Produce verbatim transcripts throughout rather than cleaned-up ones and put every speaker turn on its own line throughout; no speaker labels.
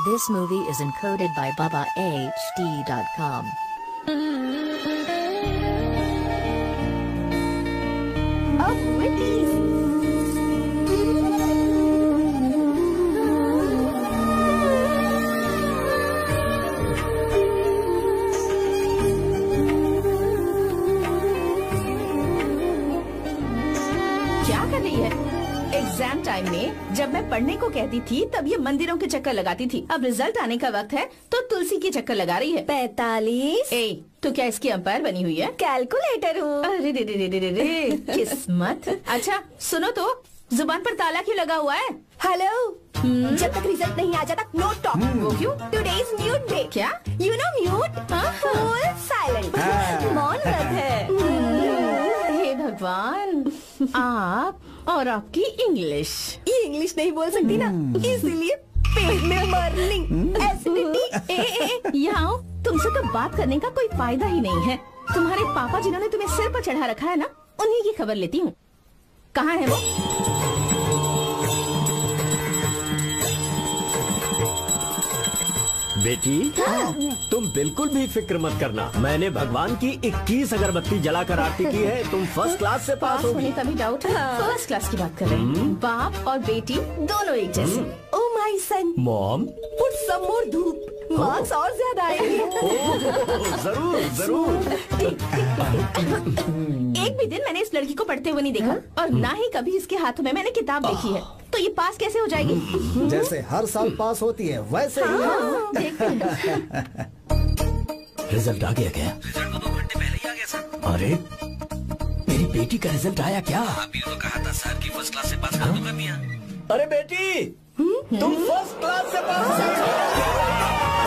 This movie is encoded by baba h d dot com.
Oh, Whitney's.
क्या कर रही है? एग्जाम टाइम में जब मैं पढ़ने को कहती थी तब ये मंदिरों के चक्कर लगाती थी। अब रिजल्ट आने का वक्त है तो तुलसी की चक्कर लगा रही है।
पैतालीस।
ए, तो क्या इसकी अंपायर बनी हुई है?
कैलकुलेटर हूँ।
अरे रे रे रे रे रे रे किस्मत। अच्छा सुनो तो, जुबान पर ताला क्यों लगा हुआ है?
हेलो, जब तक रिजल्ट नहीं आ जाता नो टॉक।
वो क्यों?
Today is mute day.
क्या?
You know mute, full silent. मौन व्रत है।
हे भगवान, आप और आपकी इंग्लिश।
ये इंग्लिश नहीं बोल सकती ना, इसीलिए पेट में बर्निंग, एसिडिटी।
ए, ए, ए, यहाँ आओ। तुमसे तो बात करने का कोई फायदा ही नहीं है। तुम्हारे पापा जिन्होंने तुम्हें सिर पर चढ़ा रखा है ना, उन्हीं की खबर लेती हूँ। कहाँ है वो?
बेटी, तुम बिल्कुल भी फिक्र मत करना। मैंने भगवान की इक्कीस अगरबत्ती जलाकर आरती की है। तुम फर्स्ट क्लास से पास होगी।
होने का भी डाउट है। फर्स्ट क्लास की बात कर रहे हैं। बाप और बेटी दोनों एक जैसे।
Oh my son,
mom,
put some more dhoop, marks और ज्यादा आएंगे।
जरूर जरूर।
एक भी दिन मैंने इस लड़की को पढ़ते हुए नहीं देखा और ना ही कभी इसके हाथों में मैंने किताब देखी है। तो ये पास कैसे हो जाएगी?
जैसे हर साल पास होती है वैसे ही।
हाँ, देखते हैं।
रिजल्ट आ गया क्या?
रिजल्ट तो दो घंटे पहले ही आ गया सर।
अरे मेरी बेटी का रिजल्ट आया क्या?
अभी तो कहा था सर की फर्स्ट क्लास से पास कर दूंगा मियां।
अरे बेटी, तुम फर्स्ट क्लास से पास।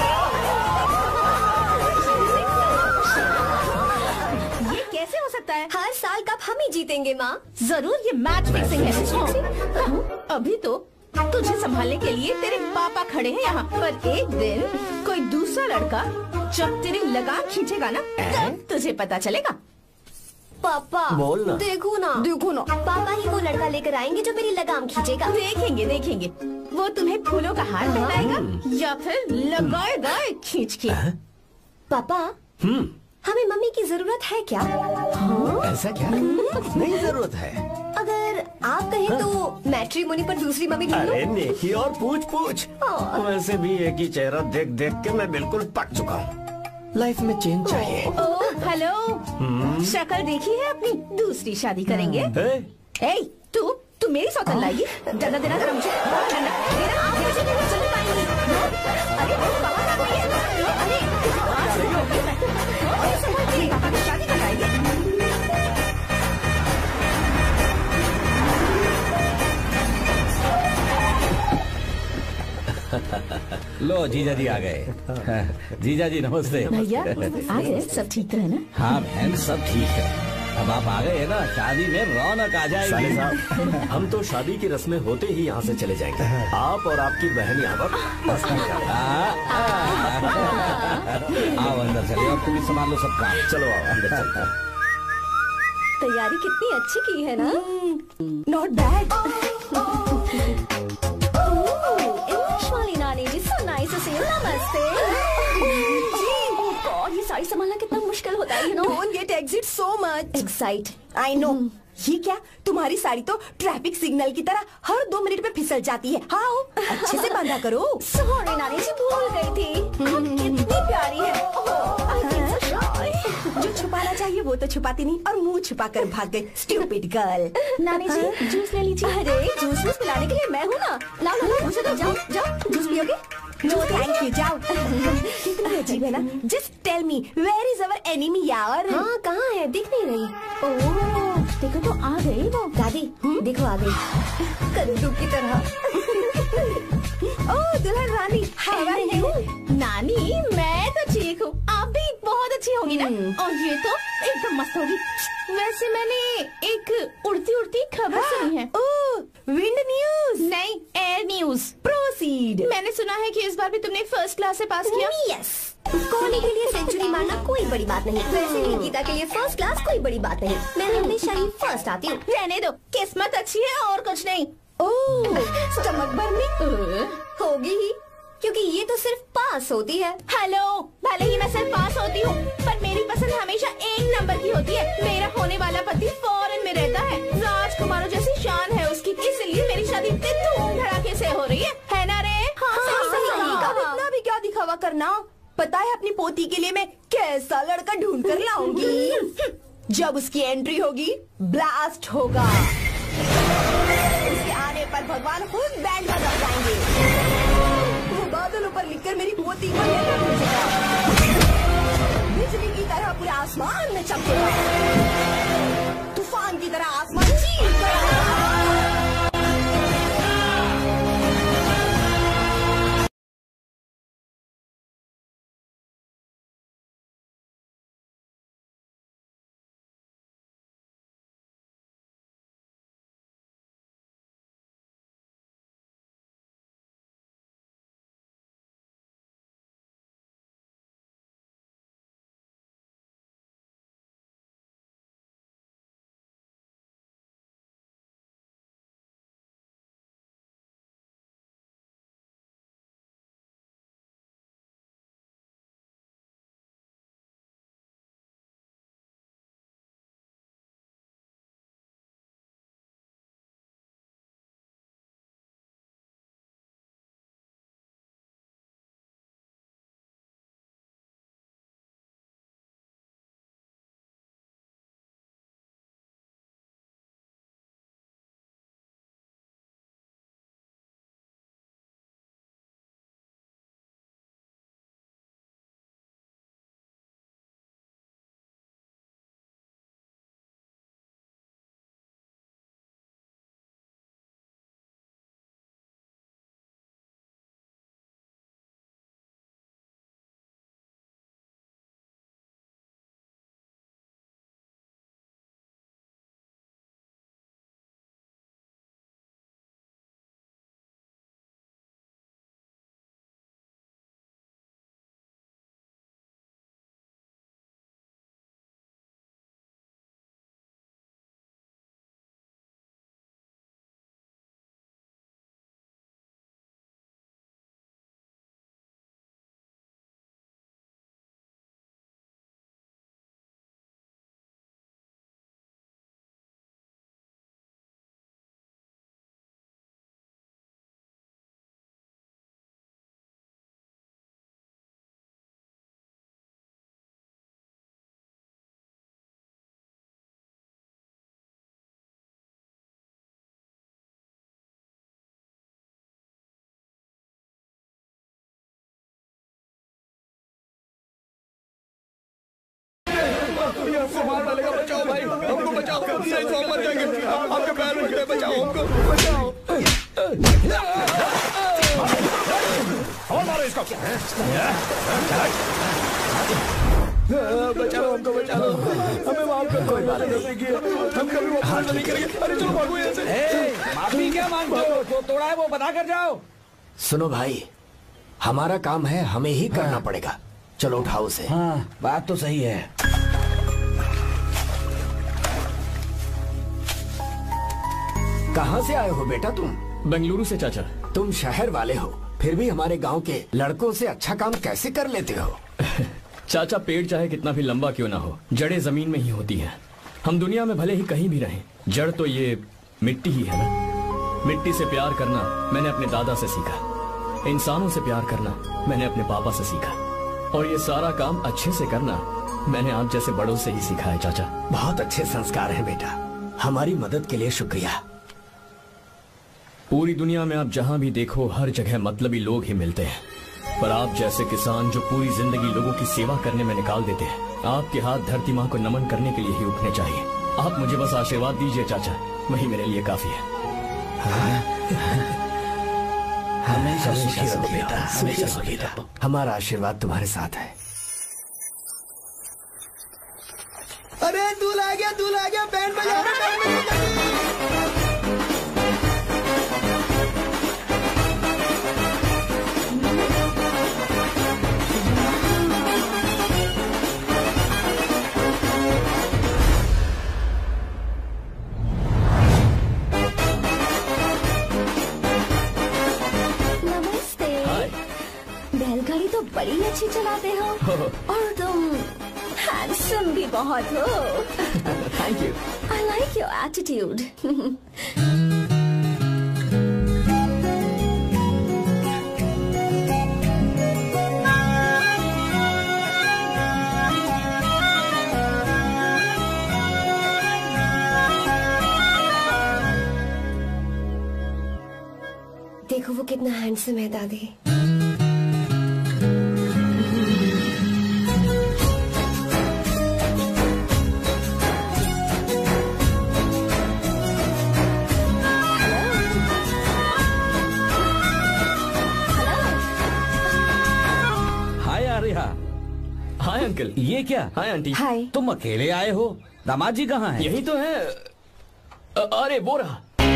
ये कैसे हो सकता है?
हर साल कप हम ही जीतेंगे माँ।
जरूर ये मैच फिक्सिंग है। अभी तो तुझे संभालने के लिए तेरे पापा खड़े हैं यहाँ, पर एक दिन कोई दूसरा लड़का जब तेरी लगाम खींचेगा ना, तब तुझे पता चलेगा।
पापा
बोलना।
देखो ना, देखो ना, पापा ही वो लड़का लेकर आएंगे जो मेरी लगाम खींचेगा।
देखेंगे देखेंगे, वो तुम्हें फूलों का हार पहनाएगा या फिर लगाएगा खींच के।
पापा, हमें मम्मी की जरूरत है क्या?
ऐसा क्या? नहीं जरूरत है।
अगर आप कहें तो मैट्रिमोनी पर दूसरी मम्मी ढूंढ लो।
अरे नेकी और पूछ पूछ। वैसे भी एक ही चेहरा देख देख के मैं बिल्कुल पक चुका हूँ। लाइफ में चेंज चाहिए।
ओह हेलो, शक्ल देखी है अपनी? दूसरी शादी करेंगे। ए, तू तू मेरी सौतन लाएगी? डंडा देना जरा मुझे। डंडा देना। आप मुझे नहीं चल पाएंगी। अरे बाहर आ गई है। अरे आज सही हो गई। अरे समझ पापा की शादी कराएगी।
लो जीजा जी आ गए। जीजा जी नमस्ते।
भैया आ गए, सब ठीक तो है ना?
हाँ बहन सब ठीक है। अब आप आ गए है ना, शादी में रौनक आ जाएगी।
साले साहब, हम तो शादी की रस्में होते ही यहाँ से चले जाएंगे। आप और आपकी बहन यहाँ पर मस्ती करें।
आओ अंदर चले और तुम संभाल लो सब काम।
चलो आओ अंदर चलते हैं।
तैयारी कितनी अच्छी की है ना? Not bad. इंग्लिश वाली नानी जी, so nice to see you. नमस्ते जी। गॉड, ये साड़ी संभालना कितना मुश्किल होता है, you know.
Don't get excite so much.
Excite,
I know. ये क्या, तुम्हारी साड़ी तो ट्रैफिक सिग्नल की तरह हर दो मिनट में फिसल जाती है। हाँ, अच्छे से बांधा करो।
सॉरी नानी जी, भूल गई थी। आप कितनी प्यारी है। Oh, I feel so shy.
जो छुपाना चाहिए वो तो छुपाती नहीं और मुंह छुपा कर भाग गई। Stupid girl.
नानी जी जूस ले लीजिए।
अरे जूस वूस पिलाने के लिए मैं हूँ ना। लाओ लाओ, मुझे तो जाओ जाओ, जूस पियोगे?
नो थैंक यू, जाओ। कितनी अजीब है ना। Just tell me, where is our enemy यार?
हाँ, कहाँ है? दिख नहीं रही।
ओह देखो तो आ गई वो।
दादी देखो आ गई, कद्दू की तरह।
ओह दुल्हन रानी, हाउ आर यू?
नानी मैं तो ठीक हूँ, आप भी बहुत अच्छी होगी ना। और ये तो एकदम मस्त होगी। वैसे मैंने एक उड़ती उड़ती खबर सुनी है।
Oh, wind news?
नहीं, एयर न्यूज।
प्रोसीड।
मैंने सुना है कि इस बार भी तुमने फर्स्ट क्लास से पास किया।
यस। कोहली के लिए सेंचुरी मारना कोई बड़ी बात नहीं। वैसे भी गीता के लिए फर्स्ट क्लास कोई बड़ी बात नहीं। मैं हमेशा ही फर्स्ट आती हूँ।
रहने दो, किस्मत अच्छी है और कुछ नहीं।
ओह, स्टमक बर्निंग
होगी ही। क्योंकि ये तो सिर्फ पास होती है।
हेलो, भले ही मैं सिर्फ पास होती हूँ, पर मेरी पसंद हमेशा एक नंबर की होती है। मेरा होने वाला पति फॉरेन में रहता है, राजकुमारों जैसी शान है उसकी, इसलिए मेरी शादी इतने धूम धड़ाके से हो रही है, है ना रे?
हाँ, सही सही कहा। अब इतना भी क्या दिखावा करना। पता है अपनी पोती के लिए मैं कैसा लड़का ढूंढ कर लाऊंगी। जब उसकी एंट्री होगी ब्लास्ट होगा। उसके आने पर भगवान खुद बैंड बजा जाएंगे। वो बादलों पर लिखकर मेरी पोती को लेकर भेजेगा। बिजली की तरह पूरे आसमान में चमकेगा, तूफान की तरह आसमान चीर कर
मार डालेगा। बचाओ भाई, हमको बचाओ, नहीं तो हम मर जाएंगे। आपके पैर में गिरे, बचाओ हमको, बचाओ। और मारो इसको। बचाओ हमको, बचाओ, हमें माफ कर दो। हम कभी वो हाथ नहीं करेंगे। अरे चलो भागो यहाँ से।
माफी क्या मांगते हो? जो तोड़ा है वो बता कर जाओ।
सुनो भाई, हमारा काम है, हमें ही करना पड़ेगा। चलो उठाओ उसे।
हाँ, बात तो सही है।
कहाँ से आए हो बेटा तुम?
बेंगलुरु से चाचा।
तुम शहर वाले हो, फिर भी हमारे गांव के लड़कों से अच्छा काम कैसे कर लेते हो?
चाचा, पेड़ चाहे कितना भी लंबा क्यों ना हो, जड़ें जमीन में ही होती हैं। हम दुनिया में भले ही कहीं भी रहें, जड़ तो ये मिट्टी ही है ना। मिट्टी से प्यार करना मैंने अपने दादा से सीखा, इंसानों से प्यार करना मैंने अपने पापा से सीखा, और ये सारा काम अच्छे से करना मैंने आप जैसे बड़ों से ही सीखा है चाचा।
बहुत अच्छे संस्कार हैं बेटा, हमारी मदद के लिए शुक्रिया।
पूरी दुनिया में आप जहाँ भी देखो, हर जगह मतलबी लोग ही मिलते हैं, पर आप जैसे किसान जो पूरी जिंदगी लोगों की सेवा करने में निकाल देते हैं, आपके हाथ धरती माँ को नमन करने के लिए ही उठने चाहिए। आप मुझे बस आशीर्वाद दीजिए चाचा, वही मेरे लिए काफी है।
हमेशा सुखी रहो बेटा, हमेशा सुखी रहो। हमारा आशीर्वाद तुम्हारे साथ है।
अरे दूल्हा आ गया, दूल्हा आ गया, बैंड बजाओ, बैंड बजाओ।
बैलगाड़ी तो बड़ी अच्छी चलाते हो और तुम हैंडसम भी बहुत हो।
Thank you.
I like your attitude. देखो वो कितना हैंडसम है दादी।
हाय आर्या।
Hi uncle.
ये क्या?
Hi aunty.
हाय।
तुम अकेले आए हो? दामाद जी कहाँ हैं?
यही तो है। अ- अरे वो रहा।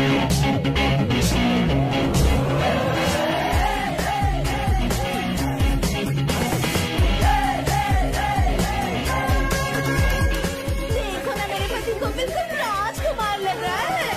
देखो ना मेरे पति को बिल्कुल राजकुमार लग रहा है।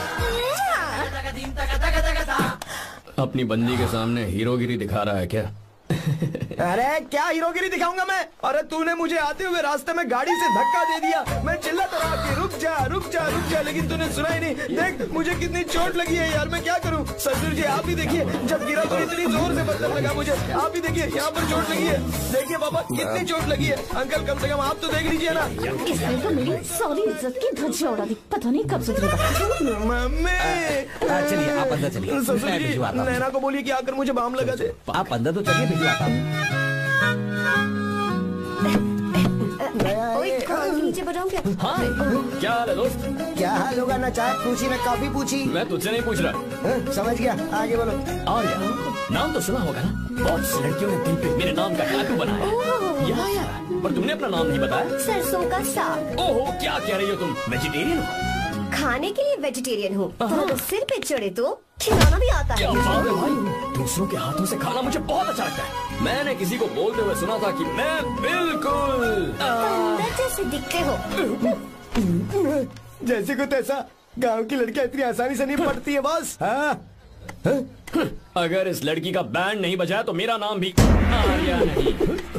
अपनी बंदी के सामने हीरोगिरी दिखा रहा है क्या?
अरे क्या हीरोगिरी दिखाऊंगा मैं? अरे तूने मुझे आते हुए रास्ते में गाड़ी से धक्का दे दिया। मैं चिल्लाता रहा कि रुक जा रुक जा रुक जा, लेकिन तूने सुना ही नहीं। देख मुझे कितनी चोट लगी है यार, मैं क्या करूं? ससुर जी आप ही देखिए, जब गिरा तो इतनी जोर से पत्थर लगा मुझे। आप ही देखिए यहाँ पर चोट लगी है। देखिए पापा कितनी चोट लगी है। अंकल कम से कम आप तो देख लीजिए ना।
इसने तो मेरी सारी इज्जत की धज्जियां उड़ा दी। पता नहीं कब सुधरेगा।
मम्मी
चलिए आप अंदर चलिए।
ससुर
मैं
जी
भिजवाता हूँ।
नैना को बोलिए कि आकर मुझे बाम लगा दे।
आप अंदर तो चलिए, भिजवाता हूँ।
ओए कान के नीचे बजाऊं क्या?
हाय, क्या हाल है दोस्त?
क्या हाल होगा ना? चाय पूछी ना कॉफी पूछी?
मैं तुझसे नहीं पूछ रहा।
हाँ, समझ गया, आगे बोलो।
आर्या, नाम तो सुना होगा ना? बहुत सी लड़कियों ने दिल पे मेरे नाम का टैटू बनाया है। यार यार, पर तुमने अपना नाम नहीं बताया।
सरसों का साग।
ओहो, क्या कह रही हो तुम? वेजिटेरियन हो?
खाने के लिए वेजिटेरियन हूँ, पर अगर सिर पे चढ़े तो खिलाना भी आता
क्या
है।
बात है भाई, दूसरों के हाथों से खाना मुझे बहुत अच्छा लगता है। मैंने किसी को बोलते हुए सुना था कि मैं बिल्कुल
अंदर जैसे दिखते हो।
जैसे को तैसा। गांव की लड़कियां इतनी आसानी से नहीं पढ़ती है बॉस। हाँ
अगर इस लड़की का बैंड नहीं बजाया तो मेरा नाम भी आर्या नहीं।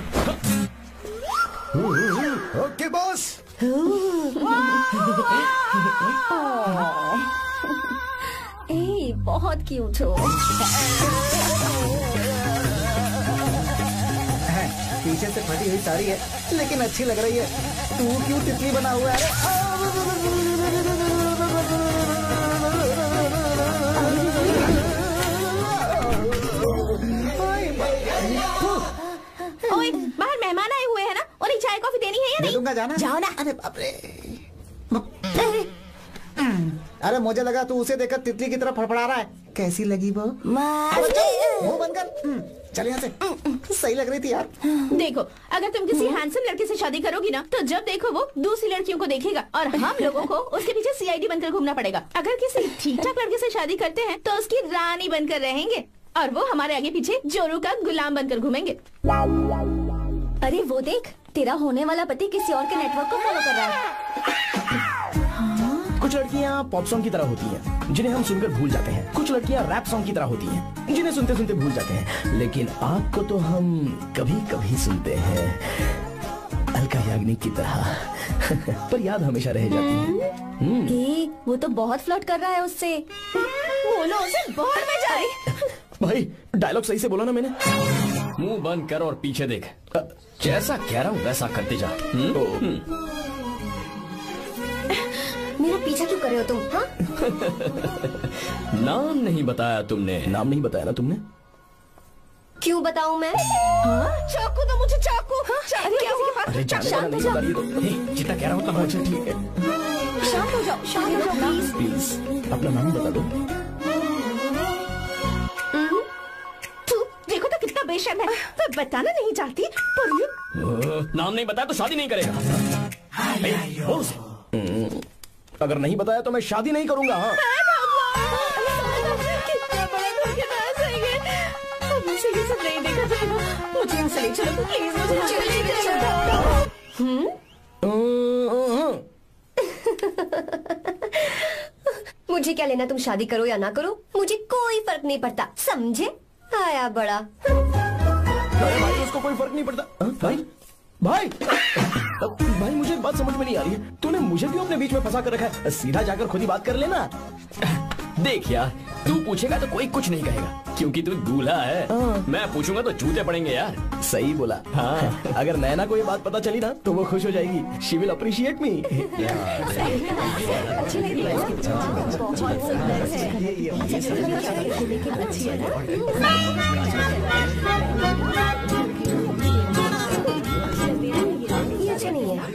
Okay boss.
ए, बहुत क्यूट हो।
पीछे से फटी हुई साड़ी है लेकिन अच्छी लग रही है। तू क्यों तितली बना हुआ है?
ओए बाहर मेहमान आए हुए हैं ना, उन्हें चाय कॉफी देनी है या
दे
नहीं?
दूंगा, जाना।
जाओ ना।
अरे बाप रे। अरे मुझे लगा तू उसे देखकर तितली की तरफ फड़फड़ा रहा है। कैसी लगी वो? मुंह बंद कर। चल यहाँ से। सही लग रही थी यार।
देखो अगर तुम किसी हैंडसम लड़के से शादी करोगी ना, तो जब देखो वो दूसरी लड़कियों को देखेगा और हम लोगों को उसके पीछे सीआईडी बनकर घूमना पड़ेगा। अगर किसी ठीक ठाक लड़के से शादी करते हैं तो उसकी रानी बनकर रहेंगे और वो हमारे आगे पीछे जोरू का गुलाम बनकर घूमेंगे।
अरे वो देख, तेरा होने वाला पति किसी और के नेटवर्क को फॉलो कर रहा है।
कुछ लड़कियां पॉप सॉन्ग की तरह होती हैं, जिन्हें हम सुनकर भूल जाते हैं। कुछ लड़कियां रैप सॉन्ग की तरह होती हैं, जिन्हें सुनते सुनते भूल जाते हैं। लेकिन आपको तो हम कभी कभी सुनते हैं, अलका याग्निक की तरह। पर याद हमेशा रह जाती है।
ए, वो तो बहुत फ्लर्ट कर रहा है उससे।
बोलो उसे बाहर में जाए।
भाई डायलॉग सही से बोला ना मैंने?
मुंह बंद कर और पीछे देख। जैसा कह रहा हूँ वैसा करते जा।
मेरा पीछा क्यों कर रहे हो तुम? हाँ?
नाम नहीं बताया तुमने।
नाम नहीं बताया ना तुमने?
क्यों बताऊं मैं?
चाकू दो मुझे, चाकू।
अरे क्या हुआ?
अरे जाने वाला नहीं बता रही तो। हे, जितना कह रहा हूँ उतना। अच्छा ठीक है,
शांत हो जाओ, शांत हो जाओ प्लीज।
प्लीज अपना नाम बता दो।
तू देखो तो कितना बेशर्म है। मैं बताना नहीं चाहती पर ये
नाम नहीं बताया तो शादी नहीं करेगा। हे, बोल उसे।
अगर नहीं बताया तो मैं शादी नहीं करूंगा। हाँ
कितना बड़ा धोखेबाज है ये। अब मुझसे ये सब नहीं देखा जाएगा। मुझे यहाँ से ले चलो प्लीज, मुझे यहाँ से ले चलो।
मुझे क्या लेना तुम शादी करो या ना करो, मुझे कोई फर्क नहीं पड़ता, समझे? आया बड़ा।
अरे भाई उसको कोई फर्क नहीं पड़ता। हाँ? भाई भाई भाई मुझे एक बात समझ में नहीं आ रही है, तूने मुझे क्यों अपने बीच में फंसा कर रखा है? सीधा जाकर खुद ही बात कर लेना।
देख यार, तू पूछेगा तो कोई कुछ नहीं कहेगा क्योंकि तू दूल्हा है। मैं पूछूंगा तो जूते पड़ेंगे यार।
सही बोला। हाँ अगर नैना को ये बात पता चली ना तो वो खुश हो जाएगी। She will appreciate me.
ये अच्छा नहीं है।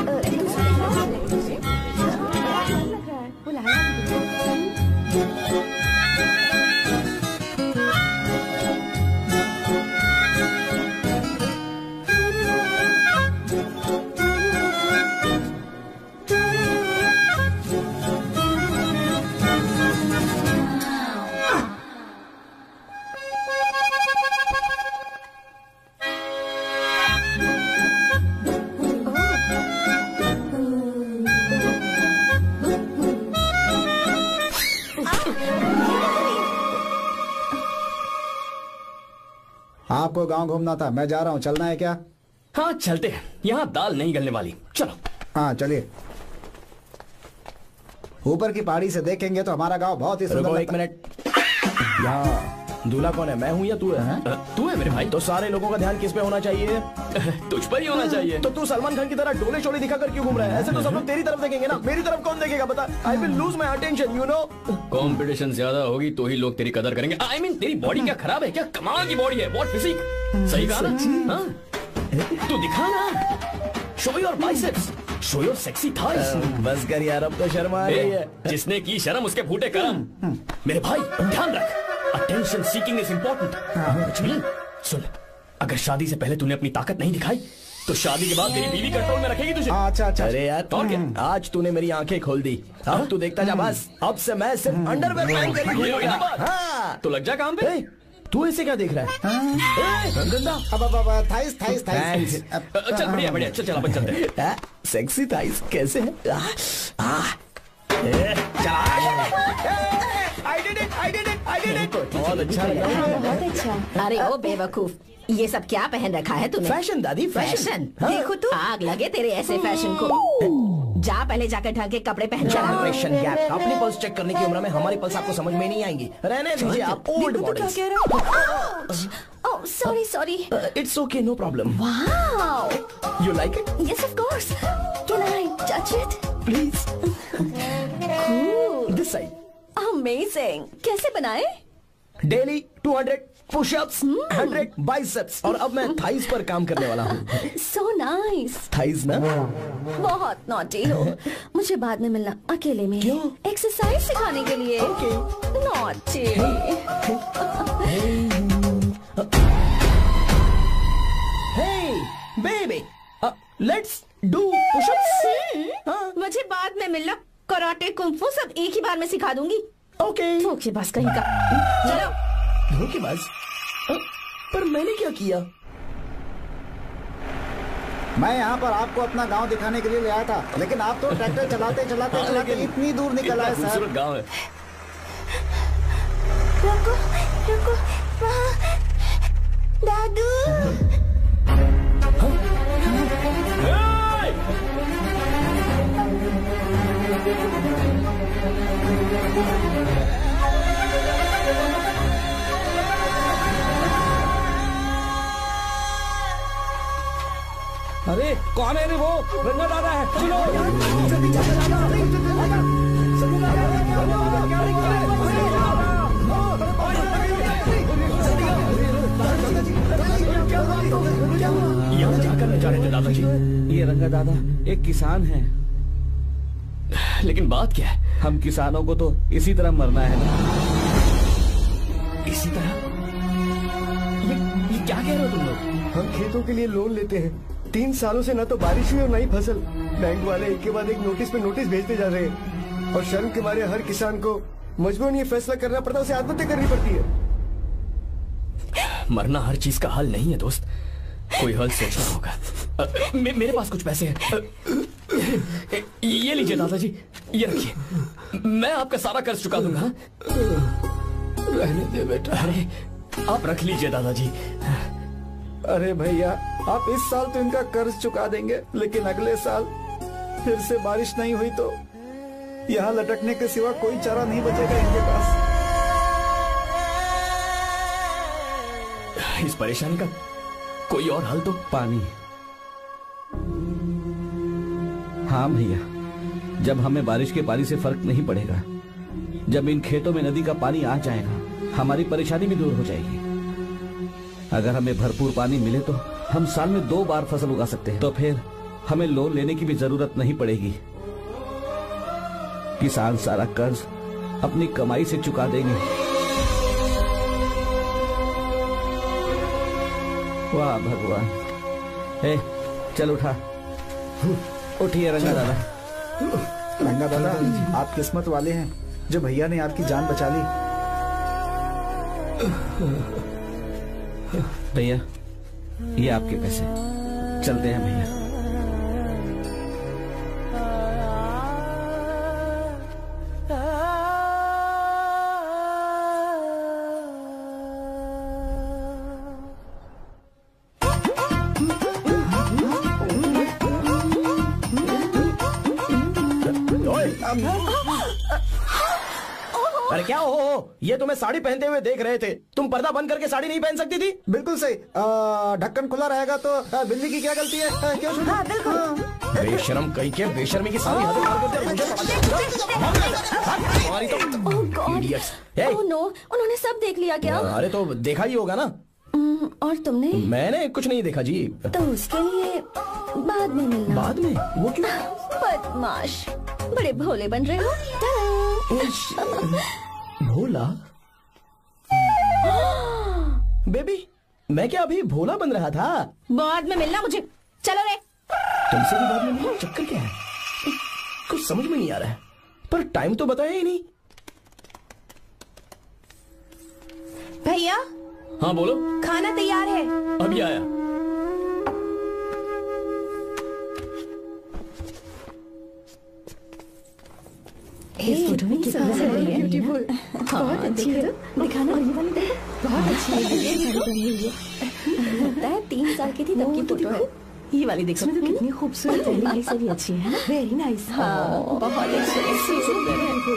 आपको गांव घूमना था, मैं जा रहा हूँ, चलना है क्या?
हाँ चलते हैं, यहाँ दाल नहीं गलने वाली। चलो।
हाँ चलिए। ऊपर की पहाड़ी से देखेंगे तो हमारा गांव बहुत ही सुंदर।
एक मिनट, यहाँ दूल्हा कौन है, मैं हूँ या तू है?
तू है मेरे भाई।
तो सारे लोगों का ध्यान किस पे होना चाहिए?
तुझ पर ही होना चाहिए।
तो तू सलमान खान की तरह डोले शोले दिखाकर क्यों घूम रहा है? ऐसे तो सब लोग तेरी तरफ देखेंगे ना, मेरी तरफ कौन देखेगा बता? I will lose my attention, you know.
Competition ज्यादा होगी तो ही लोग तेरी कदर करेंगे। आई I मीन mean, तेरी बॉडी क्या खराब है क्या? कमाल की बॉडी है, व्हाट फिजिक। सही कहा ना? हाँ? तू दिखा ना, show your biceps, show your sexy thighs.
बस कर यार, अब तो शर्म आ रही है।
जिसने की शर्म उसके फूटे करम। मेरे भाई ध्यान रख, अटेंशन सीकिंग इज इम्पोर्टेंट। सुन, अगर शादी से पहले तूने अपनी ताकत नहीं दिखाई तो शादी के बाद तेरी बीवी कंट्रोल में रखेगी तुझे।
अच्छा अच्छा।
अरे यार और क्या, आज तूने मेरी आंखें खोल दी। अब तू देखता जा बस, अब से मैं सिर्फ अंडरवेयर पहन कर ही घूमूंगा। हाँ
तो लग जा काम पे।
तू ऐसे क्या देख रहा है? गंदा।
अब अब अब थाइस थाइस थाइस।
चल बढ़िया बढ़िया, चल चल अपन चलते हैं।
सेक्सी थाइस कैसे है? I did it, I did it, I did it. बहुत अच्छा लगा।
बहुत अच्छा। अरे ओ बेवकूफ, ये सब क्या पहन रखा है तूने?
फैशन दादी,
फैशन। देखो तू, आग लगे तेरे ऐसे फैशन को। जा पहले जाकर ढंग के कपड़े पहन कर।
Generation gap. अपनी पल्स चेक करने की उम्र में हमारी पल्स आपको समझ में नहीं आएंगी। रहने दीजिए आप ओल्ड मॉडल्स।
क्या कह रहे हो? Oh sorry sorry.
It's okay, no problem.
Wow,
you like it?
Yes of course. Can I touch it
please?
Cool,
this side.
Amazing. कैसे बनाए?
Daily two hundred pushups, hundred biceps, और अब मैं thighs पर काम करने वाला हूँ।
So nice.
थाइस ना?
बहुत नॉटी हो। मुझे बाद में मिलना अकेले में।
क्यों?
एक्सरसाइज सिखाने के लिए।
Okay.
Naughty.
Hey baby, let's do pushups.
मुझे बाद में मिलना, कराटे कुंफू सब एक ही बार में सिखा दूंगी।
ओके।
धोखेबाज कहीं का। चलो।
धोखेबाज? पर मैंने क्या किया?
मैं यहाँ पर आपको अपना गांव दिखाने के लिए ले आया था, लेकिन आप तो ट्रैक्टर चलाते चलाते चलाते इतनी दूर निकल आए सर।
खूबसूरत गांव है।
रुको रुको, वहाँ दादू।
अरे कौन है रे वो? रंगा दादा है। चलो जल्दी जल्दी दादा, दादा सभी दादा
यहाँ क्या करने जा रहे थे दादाजी?
ये रंगा दादा एक किसान है।
लेकिन बात क्या है?
हम किसानों को तो इसी तरह मरना है ना।
इसी तरह? ये, ये क्या कह रहे हो तुम लोग?
हम खेतों के लिए लोन लेते हैं, तीन सालों से न तो बारिश हुई और न ही फसल। बैंक वाले एक के बाद एक नोटिस पे नोटिस भेजते जा रहे हैं और शर्म के मारे हर किसान को मजबूरन ये फैसला करना पड़ता है, उसे आत्महत्या करनी पड़ती है।
मरना हर चीज का हल नहीं है दोस्त, कोई हल सोचना होगा। अ, मे, मेरे पास कुछ पैसे हैं। अ, ये लीजिए दादाजी, ये रखिए, मैं आपका सारा कर्ज चुका दूंगा।
रहने दे बेटा।
अरे आप रख लीजिए दादाजी।
अरे भैया, आप इस साल तो इनका कर्ज चुका देंगे, लेकिन अगले साल फिर से बारिश नहीं हुई तो यहाँ लटकने के सिवा कोई चारा नहीं बचेगा इनके पास।
इस परेशानी का कोई और हल तो?
पानी। हाँ भैया, जब हमें बारिश के पानी से फर्क नहीं पड़ेगा, जब इन खेतों में नदी का पानी आ जाएगा, हमारी परेशानी भी दूर हो जाएगी। अगर हमें भरपूर पानी मिले तो हम साल में दो बार फसल उगा सकते हैं। तो फिर हमें लोन लेने की भी जरूरत नहीं पड़ेगी। किसान सारा कर्ज अपनी कमाई से चुका देंगे। वाह भगवान। ए, चल उठा, उठिए रंगा दादा।
रंगा दादा, आप किस्मत वाले हैं जो भैया ने आपकी जान बचा ली।
भैया, ये आपके पैसे, चलते हैं भैया।
अरे क्या हो, हो ये तुम्हें साड़ी पहनते हुए देख रहे थे, तुम पर्दा बंद करके साड़ी नहीं पहन सकती थी? बिल्कुल सही। ढक्कन खुला रहेगा तो आ, बिल्ली की क्या गलती है? आ, क्यों सुन? हाँ, बिल्कुल। बेशरम कहीं के, बेशर्मी की सारी हदें पार करते मुझे
ओह नो, उन्होंने सब देख लिया क्या?
अरे तो देखा ही होगा ना।
और तुमने?
मैंने कुछ नहीं देखा जी।
तो उसके लिए बाद में मिलना।
बाद में? वो क्यों?
बदमाश, बड़े भोले बन रहे हो।
भोला? बेबी, मैं क्या अभी भोला बन रहा था?
बाद में मिलना मुझे। चलो रे।
तुमसे भी बाद में मिलना? चक्कर क्या है? कुछ समझ में नहीं आ रहा है, पर टाइम तो बताया ही नहीं।
भैया।
हाँ बोलो।
खाना तैयार है।
अभी आया।
इस फोटो में कितना ब्यूटीफुल, बहुत अच्छी है। दिखाना, बहुत अच्छी है। लगता है तीन साल की थी तब की फोटो है।
ये वाली देखो तो कितनी खूबसूरत है। ये से भी अच्छी है ना? Very nice.
हाँ, बहुत अच्छी।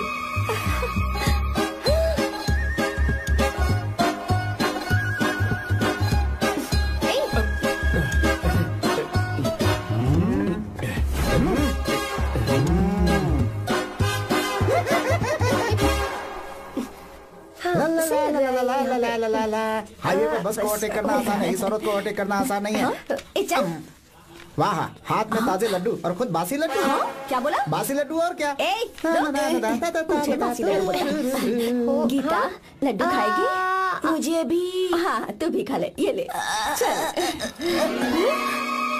हाईवे पे बस को ओवरटेक करना आसान है, इस औरत को ओवरटेक करना आसान नहीं है। वाह, हाथ में ताजे लड्डू और खुद बासी लड्डू।
क्या बोला?
बासी लड्डू और क्या?
मुझे बासी लड्डू बोला। गीता, लड्डू खाएगी? मुझे भी। हाँ, तू भी खा ले। ये ले, चल।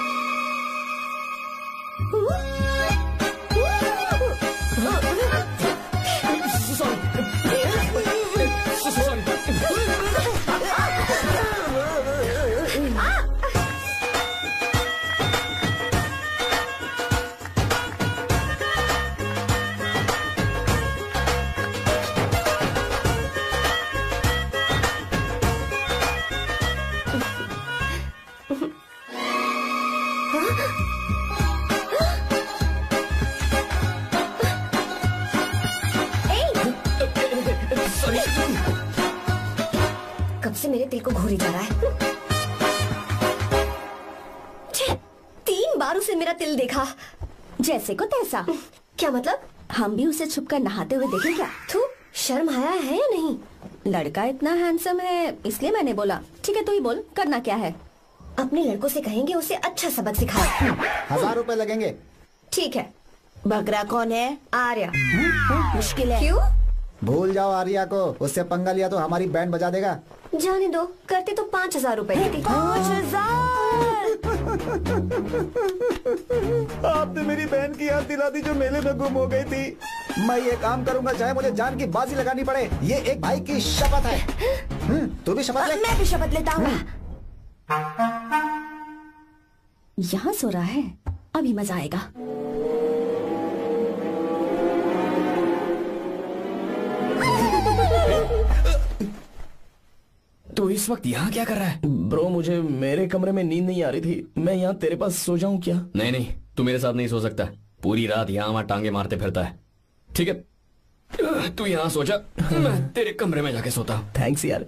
कब से मेरे तिल को घोरी जा रहा है। तीन बार उसे मेरा तिल देखा, जैसे को तैसा। क्या मतलब? हम भी उसे छुपकर नहाते हुए देखे क्या? थू, शर्म आया है या नहीं? लड़का इतना हैंडसम है इसलिए मैंने बोला। ठीक है, तू ही बोल, करना क्या है? अपने लड़कों से कहेंगे उसे अच्छा सबक सिखाए।
हजार रुपए लगेंगे।
ठीक है।
बकरा कौन है?
आर्या।
मुश्किल है।
क्यों?
भूल जाओ आर्या को, उससे पंगा लिया तो हमारी बैंड बजा देगा।
जाने दो, करते तो पाँच हजार रूपए देती।
पाँच हजार?
आपने मेरी बहन की याद दिला दी जो मेले में गुम हो गई थी। मैं ये काम करूंगा चाहे मुझे जान की बाजी लगानी पड़े। ये एक भाई की शपथ है। हम्म, तू भी शपथ ले।
मैं भी शपथ लेता हूँ।
यहाँ सो रहा है, अभी मजा आएगा।
तू
तो इस वक्त यहाँ क्या कर रहा है?
ब्रो मुझे मेरे कमरे में नींद नहीं आ रही थी, मैं यहाँ तेरे पास सो जाऊं क्या?
नहीं नहीं, तू मेरे साथ नहीं सो सकता। पूरी रात यहाँ वहाँ टांगे मारते फिरता है। ठीक है तू यहाँ सो जा, मैं तेरे कमरे में जाके सोता हूँ।
थैंक्स यार।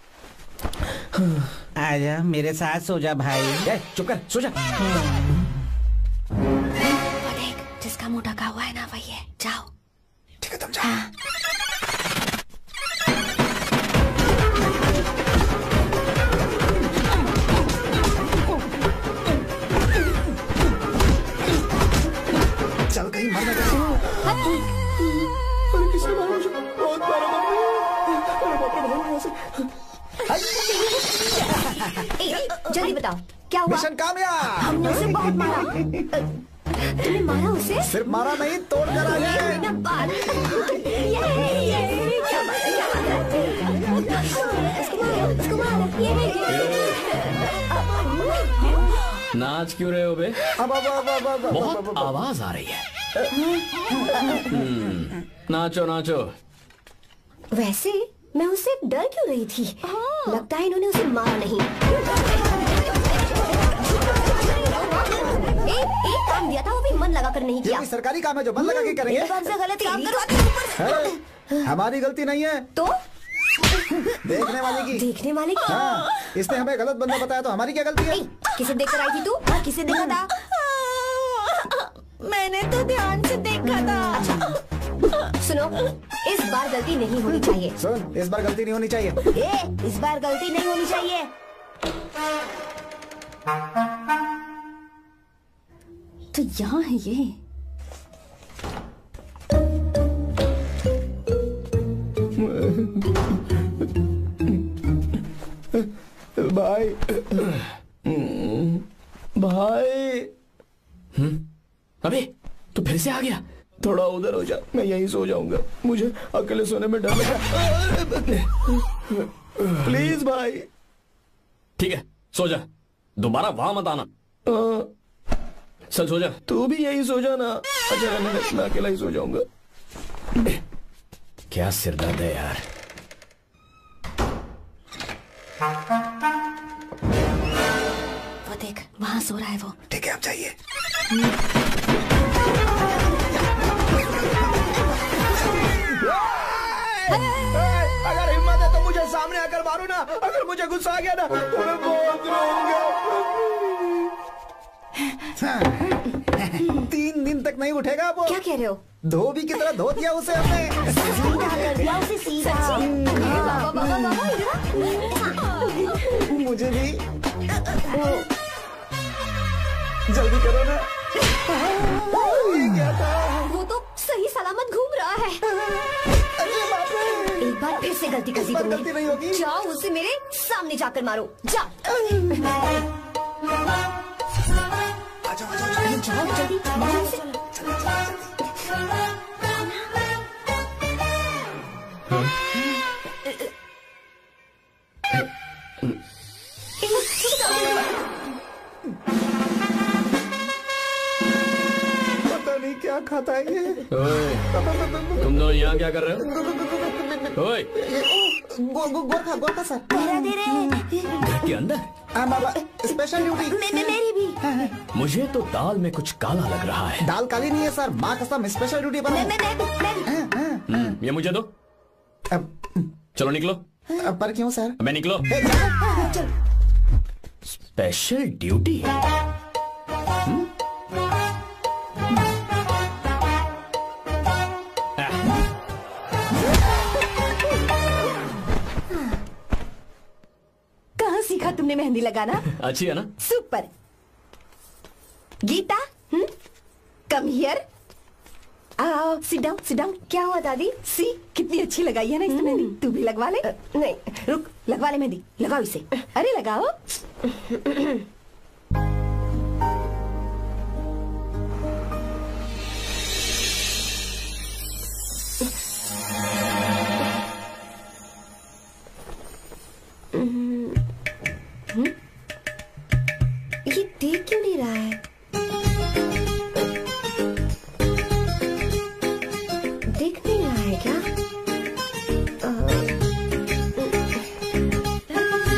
आजा मेरे साथ सो जा भाई।
चुप कर, सो जा।
वो देख, जिसका मुंह ढका हुआ है ना वही है। जाओ।
ठीक है तुम जाओ। हाँ। चल कहीं मर ना जाए।
अरे किसने मारा मुझे? बहुत मारा अरे बाप रे, भागो यहाँ से।
ए, ए, जल्दी बताओ क्या हुआ?
मिशन कामयाब।
हमने उसे बहुत मारा। तुमने मारा उसे?
सिर्फ मारा नहीं, तोड़ कर आ गए।
नाच क्यों रहे हो बे?
अब अब अब अब अब
बहुत आवाज आ रही है। हम्म, नाचो नाचो।
वैसे मैं उससे डर क्यों रही थी? लगता है इन्होंने उसे मारा नहीं। एक एक काम दिया था वो भी मन लगा कर नहीं किया।
ये सरकारी काम है जो मन लगा के करेंगे।
एक बार से गलत काम करो।
हमारी गलती नहीं है
तो
देखने वाले की।
देखने वाले की?
हाँ, इसने हमें गलत बंदा बताया तो हमारी क्या गलती है?
किसे देखकर आई थी तू? हाँ, किसे देखा था?
मैंने तो ध्यान से देखा था।
अच्छा सुनो, इस बार गलती नहीं होनी चाहिए।
सुन, इस बार गलती नहीं होनी चाहिए।
ए, इस बार गलती नहीं होनी चाहिए।
तो यहाँ है ये।
भाई भाई।
हम्म अबे तू फिर से आ गया?
थोड़ा उधर हो जा, मैं यहीं सो जाऊंगा। मुझे अकेले सोने में डर लगा। प्लीज भाई।
ठीक है सो जा, दोबारा वहां मत आना। चल सो जा।
तू भी यही सो जा ना। अच्छा मैं, मैं अकेला ही सो जाऊंगा।
क्या सिरदर्द है यार।
वो देख, वहाँ सो रहा है वो।
ठीक है आप जाइए।
अगर हिम्मत है तो मुझे सामने आकर मारो ना। अगर मुझे गुस्सा आ गया ना तो मैं बहुत रोऊंगा।
तीन दिन तक नहीं उठेगा वो।
क्या कह रहे हो?
धोबी की तरह धो दिया उसे हमने।
सीधा कर दिया उसे, सीधा। बाबा बाबा बाबा
मुझे भी जल्दी करो ना। क्या था?
वो तो सही सलामत घूम रहा है। एक बार फिर से गलती कर दी तुमने।
गलती नहीं होगी।
जाओ उसे मेरे सामने जाकर मारो। जा जाओ जल्दी मारो उसे।
पता नहीं क्या खाता है ये।
ओए, तुम दोनों यहाँ क्या कर रहे हो? ओए,
go, go, Gorkha Gorkha sir.
धीरे धीरे।
घर के अंदर?
हाँ बाबा, स्पेशल ड्यूटी।
मैं, मैं, मेरी भी।
मुझे तो दाल में कुछ काला लग रहा है।
दाल काली नहीं है सर, माँ कसम स्पेशल ड्यूटी पर।
मैं मैं मैं मैं
हम्म, ये मुझे दो।
अब
चलो निकलो।
अब पर क्यों सर?
मैं निकलो।
ए, जा।
Special duty? हम्म?
कहाँ सीखा तुमने मेहंदी लगाना?
अच्छी है ना?
Super. Geeta, hmm, come here. आओ, सिट डाउन, सिट डाउन। क्या हुआ दादी? सी कितनी अच्छी लगाई है ना इसने मेहंदी। तू भी लगवा ले। नहीं, रुक, लगवा ले मेहंदी। लगाओ इसे। अरे लगाओ।
ये देख क्यों नहीं रहा है? देख नहीं रहा है क्या?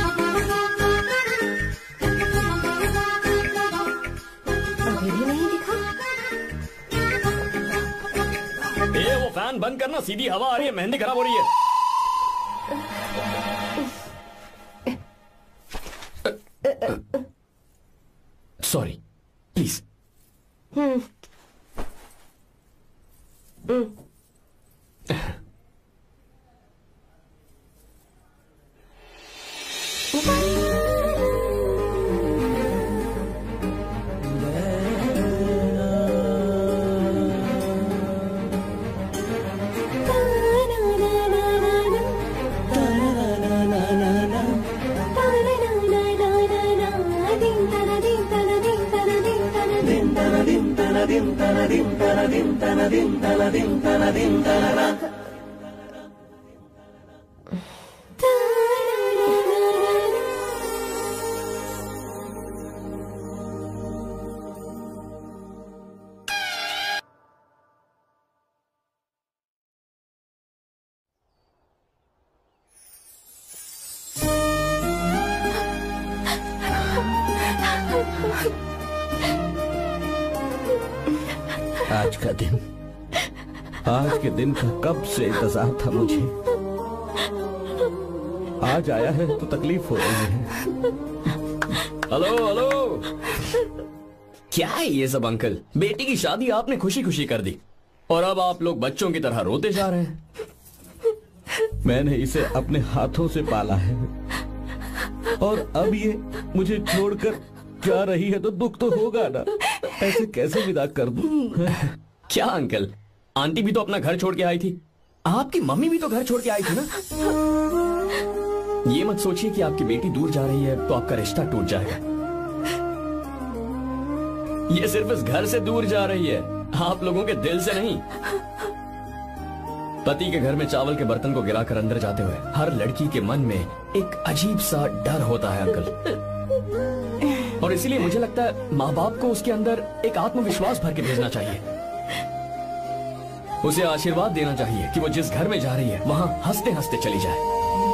फैन बंद करना, सीधी हवा आ रही है, मेहंदी खराब हो रही है। Sorry, please.
हम्म
आज का दिन, आज के दिन का कब से इंतजार था मुझे। आज आया है तो तकलीफ हो रही है।
हेलो हेलो, क्या है ये सब अंकल? बेटी की शादी आपने खुशी खुशी कर दी और अब आप लोग बच्चों की तरह रोते जा रहे हैं।
मैंने इसे अपने हाथों से पाला है और अब ये मुझे छोड़कर जा रही है तो दुख तो होगा ना। ऐसे कैसे विदा कर दूं?
क्या अंकल, आंटी भी तो अपना घर छोड़ के आई थी, आपकी मम्मी भी तो घर छोड़ के आई थी ना। ये मत सोचिए कि आपकी बेटी दूर जा रही है तो आपका रिश्ता टूट जाएगा। ये सिर्फ इस घर से दूर जा रही है, आप लोगों के दिल से नहीं। पति के घर में चावल के बर्तन को गिराकर अंदर जाते हुए हर लड़की के मन में एक अजीब सा डर होता है अंकल, और इसीलिए मुझे लगता है माँ बाप को उसके अंदर एक आत्मविश्वास भर के भेजना चाहिए। उसे आशीर्वाद देना चाहिए कि वो जिस घर में जा रही है वहां हंसते हंसते चली जाए।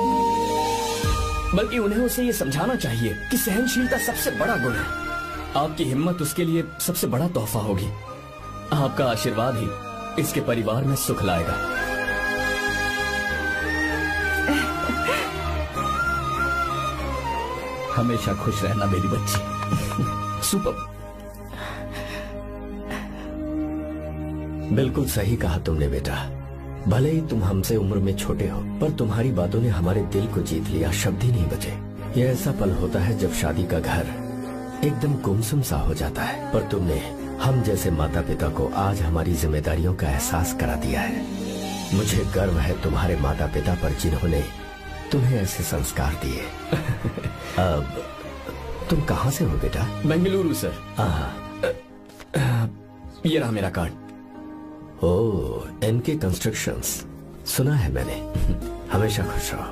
बल्कि उन्हें उसे ये समझाना चाहिए कि सहनशीलता सबसे बड़ा गुण है। आपकी हिम्मत उसके लिए सबसे बड़ा तोहफा होगी। आपका आशीर्वाद ही इसके परिवार में सुख लाएगा।
हमेशा खुश रहना मेरी बच्ची।
सुपर। बिल्कुल सही कहा तुमने बेटा। भले ही तुम हमसे उम्र में छोटे हो, पर तुम्हारी बातों ने हमारे दिल को जीत लिया, शब्द ही नहीं बचे। यह ऐसा पल होता है जब शादी का घर एकदम गुमसुम सा हो जाता है, पर तुमने हम जैसे माता पिता को आज हमारी जिम्मेदारियों का एहसास करा दिया है। मुझे गर्व है तुम्हारे माता पिता पर जिन्होंने तुम्हें ऐसे संस्कार दिए। अब तुम कहाँ से हो बेटा? बेंगलुरु सर। ये रहा मेरा कार्ड।
ओह, एनके कंस्ट्रक्शंस, सुना है मैंने। हमेशा खुश रहो।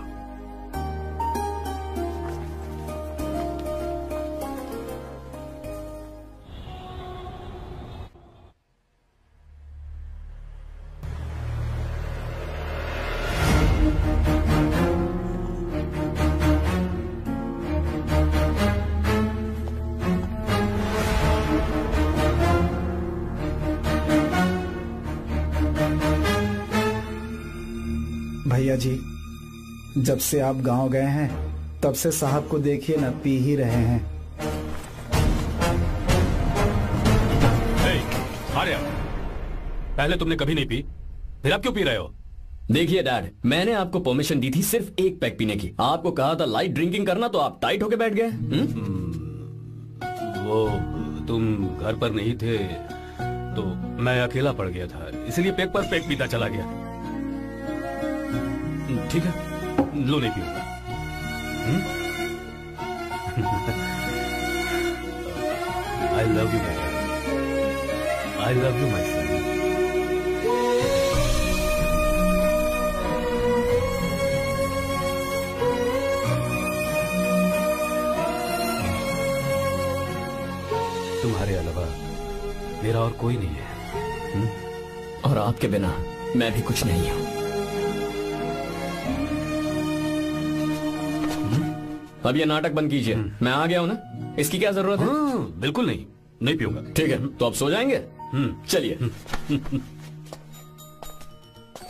भैया जी, जब से आप गांव गए हैं तब से साहब को देखिए ना, पी ही रहे हैं।
आर्या, पहले तुमने कभी नहीं पी, फिर अब क्यों पी रहे हो?
देखिए डैड, मैंने आपको परमिशन दी थी सिर्फ एक पैक पीने की। आपको कहा था लाइट ड्रिंकिंग करना, तो आप टाइट होके बैठ गए।
वो तुम घर पर नहीं थे तो मैं अकेला पड़ गया था, इसलिए पैक पर पैक पीता चला गया। ठीक है, लो नहीं पीऊंगा। आई लव यू बेटा, I love you my son. तुम्हारे अलावा मेरा और कोई नहीं है। हुँ?
और आपके बिना मैं भी कुछ नहीं हूं। अब ये नाटक बंद कीजिए। मैं आ गया हूं ना, इसकी क्या जरूरत है?
हाँ, बिल्कुल नहीं, नहीं पीऊंगा।
ठीक है, तो आप सो जाएंगे। चलिए।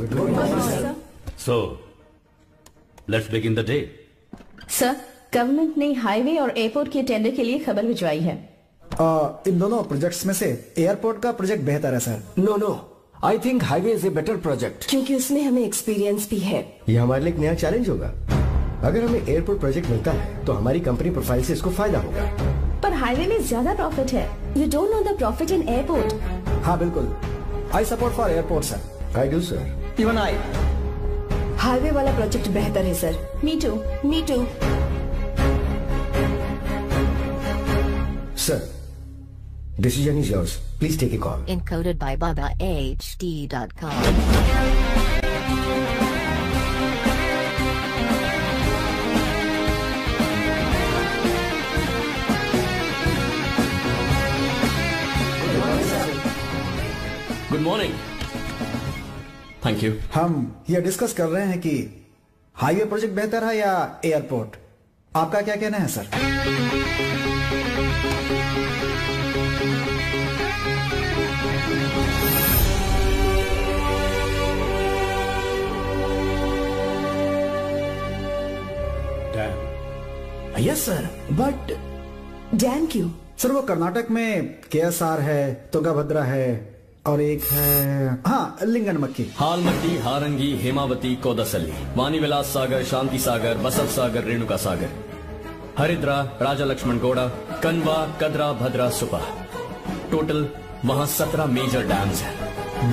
So let's begin the day.
Sir, government ने हाईवे और एयरपोर्ट के टेंडर के लिए खबर भिजवाई है।
आ, इन दोनों प्रोजेक्ट्स में से एयरपोर्ट का प्रोजेक्ट बेहतर है sir.
No no, I think highway is a better project,
क्योंकि उसमें हमें एक्सपीरियंस भी है।
ये हमारे लिए एक नया चैलेंज होगा। अगर हमें एयरपोर्ट प्रोजेक्ट मिलता है तो हमारी कंपनी प्रोफाइल से इसको फायदा होगा।
पर हाईवे में ज्यादा प्रॉफिट है।
You don't know the profit in airport.
हाँ बिल्कुल, I support for airport sir.
I do sir.
Even I.
Highway वाला प्रोजेक्ट बेहतर है sir.
Me too.
Me too.
Sir, decision is yours. Please take a call.
Encoded by Baba H D dot com.
Good morning. Thank you.
हम ये discuss कर रहे हैं कि highway project बेहतर है या एयरपोर्ट। आपका क्या कहना है sir? Yes sir, but
dam क्यों?
सर वो कर्नाटक में केएसआर है, तुंगभद्रा है और एक है हाँ लिंगनमक्की।
हालमट्टी, हारंगी, हेमावती, कोदसल्ली, वानी विलास सागर, शांति सागर, बसव सागर, रेणुका सागर, हरिद्रा, राजा लक्ष्मण गौड़ा, कनवा, कदरा, भद्रा, सुपा। टोटल वहां सत्रह मेजर डैम्स हैं।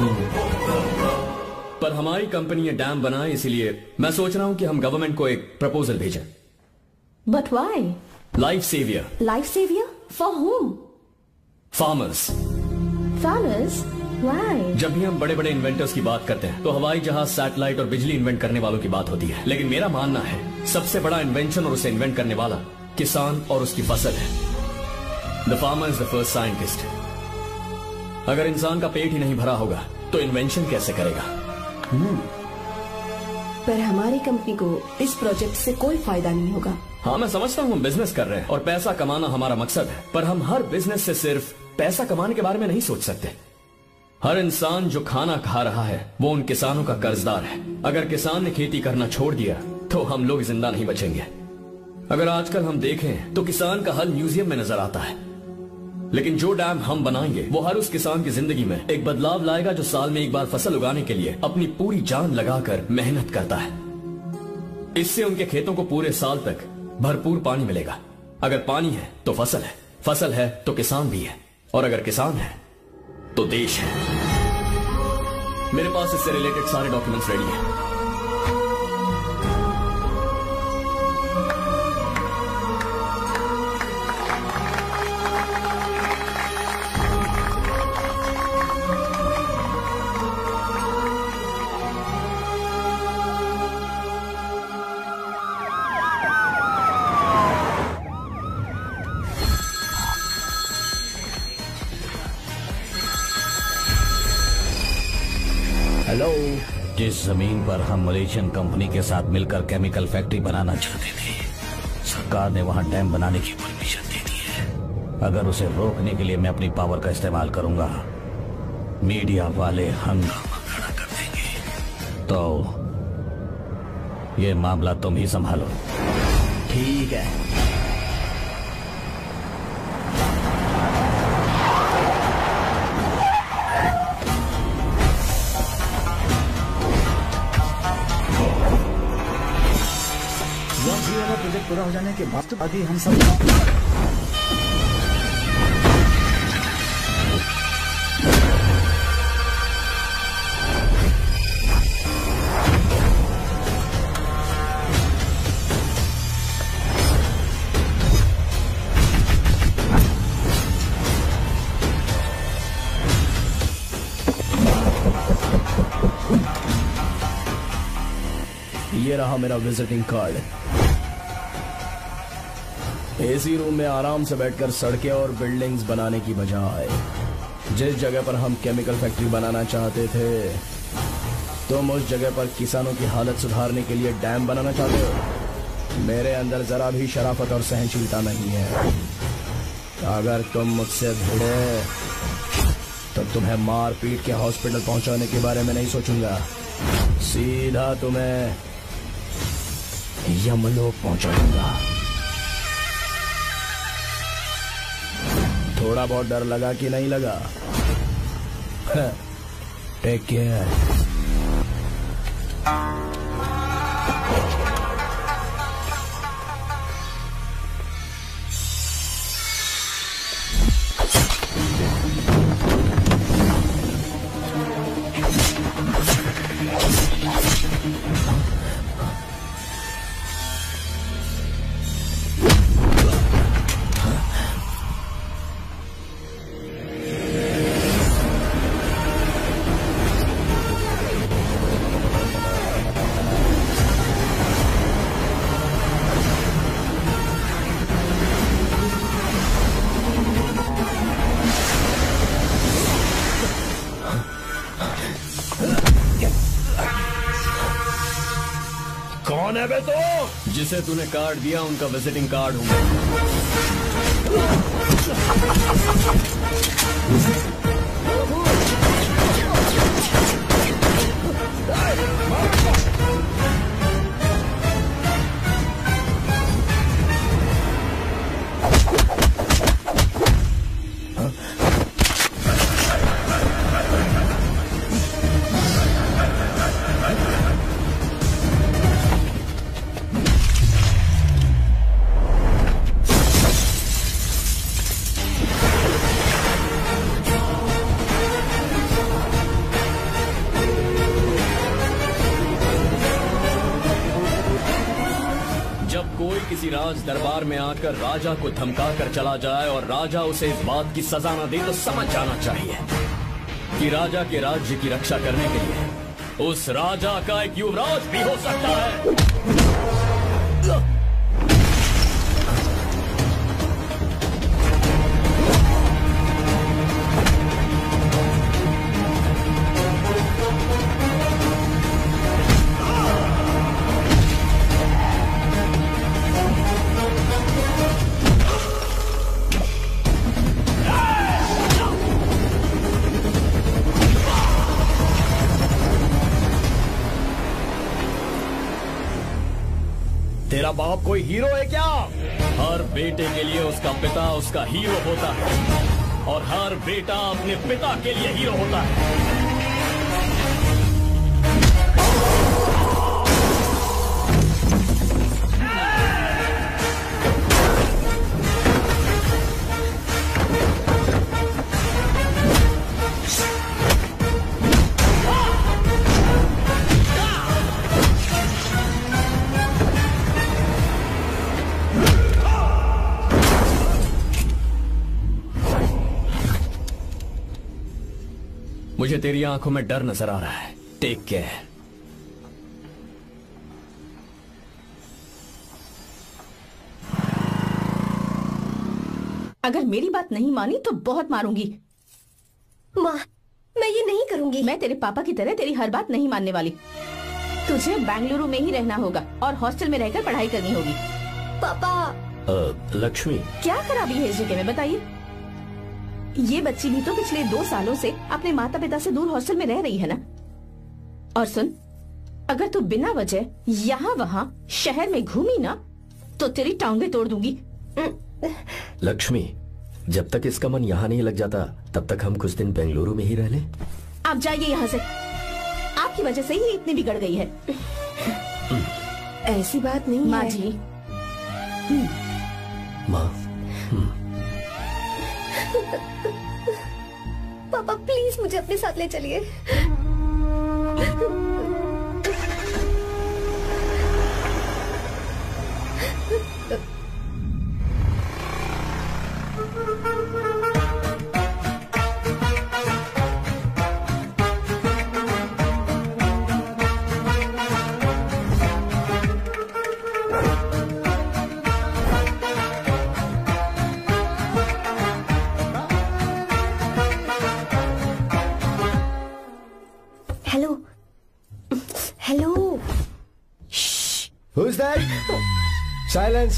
पर हमारी कंपनी ये डैम बनाए, इसीलिए मैं सोच रहा हूं कि हम गवर्नमेंट को एक प्रपोजल भेजें।
But why?
Life saviour.
Life saviour for whom?
Farmers.
Farmers? Why?
जब भी हम बड़े बड़े इन्वेंटर्स की बात करते हैं तो हवाई जहाज, सैटेलाइट और बिजली इन्वेंट करने वालों की बात होती है, लेकिन मेरा मानना है सबसे बड़ा इन्वेंशन और उसे इन्वेंट करने वाला किसान और उसकी फसल है। The farmer is the first scientist. अगर इंसान का पेट ही नहीं भरा होगा तो इन्वेंशन कैसे करेगा?
पर हमारी कंपनी को इस प्रोजेक्ट से कोई फायदा नहीं होगा।
हाँ, मैं समझता हूँ हम बिजनेस कर रहे हैं और पैसा कमाना हमारा मकसद है, पर हम हर बिजनेस से सिर्फ पैसा कमाने के बारे में नहीं सोच सकते। हर इंसान जो खाना खा रहा है वो उन किसानों का कर्जदार है। अगर किसान ने खेती करना छोड़ दिया तो हम लोग जिंदा नहीं बचेंगे। अगर आजकल हम देखें तो किसान का हल म्यूजियम में नजर आता है, लेकिन जो डैम हम बनाएंगे वो हर उस किसान की जिंदगी में एक बदलाव लाएगा जो साल में एक बार फसल उगाने के लिए अपनी पूरी जान लगाकर मेहनत करता है। इससे उनके खेतों को पूरे साल तक भरपूर पानी मिलेगा। अगर पानी है तो फसल है, फसल है तो किसान भी है, और अगर किसान है तो देश है। मेरे पास इससे रिलेटेड सारे डॉक्यूमेंट्स रेडी हैं।
जिस जमीन पर हम मलेशियन कंपनी के साथ मिलकर केमिकल फैक्ट्री बनाना चाहते थे, सरकार ने वहां डैम बनाने की परमिशन दे दी है। अगर उसे रोकने के लिए मैं अपनी पावर का इस्तेमाल करूंगा, मीडिया वाले हंगामा खड़ा कर देंगे। तो ये मामला तुम ही संभालो।
ठीक है। प्रोजेक्ट पूरा हो जाने के बाद अभी हम सब
ये रहा मेरा विजिटिंग कार्ड। एसी रूम में आराम से बैठकर सड़कें और बिल्डिंग्स बनाने की बजाय जिस जगह पर हम केमिकल फैक्ट्री बनाना चाहते थे, तुम उस जगह पर किसानों की हालत सुधारने के लिए डैम बनाना चाहते हो। मेरे अंदर जरा भी शराफत और सहनशीलता नहीं है। अगर तुम मुझसे भिड़े तो तुम्हें मार पीट के हॉस्पिटल पहुंचाने के बारे में नहीं सोचूंगा। सीधा तुम्हें यमलोक पहुंचाऊंगा। थोड़ा बहुत डर लगा कि नहीं लगा? Take care.
कौन है बे तो? जिसे तूने कार्ड दिया उनका विजिटिंग कार्ड हूं मैं। किसी राज दरबार में आकर राजा को धमका कर चला जाए और राजा उसे इस बात की सजा न दे तो समझ जाना चाहिए कि राजा के राज्य की रक्षा करने के लिए उस राजा का एक युवराज भी हो सकता है। तेरा बाप कोई हीरो है क्या? हर बेटे के लिए उसका पिता उसका हीरो होता है और हर बेटा अपने पिता के लिए हीरो होता है। मुझे तेरी आंखों में डर नजर आ रहा है। Take care.
अगर मेरी बात नहीं मानी तो बहुत मारूंगी।
माँ, मैं ये नहीं करूंगी।
मैं तेरे पापा की तरह तेरी हर बात नहीं मानने वाली। तुझे बेंगलुरु में ही रहना होगा और हॉस्टल में रहकर पढ़ाई करनी होगी।
पापा।
लक्ष्मी,
क्या खराबी है इस जगह में बताइए? ये बच्ची भी तो पिछले दो सालों से अपने माता पिता से दूर हॉस्टल में रह रही है ना। और सुन, अगर तू बिना वजह यहाँ वहाँ शहर में घूमी ना तो तेरी टांगें तोड़ दूंगी।
लक्ष्मी, जब तक इसका मन यहाँ नहीं लग जाता तब तक हम कुछ दिन बेंगलुरु में ही रह लें।
आप जाइए यहाँ से। आपकी वजह से ही इतनी बिगड़ गई है।
ऐसी बात नहीं
माँ
है।
जी।
माँ।
पापा प्लीज मुझे अपने साथ ले चलिए। Hello hello.
Who's that? Silence.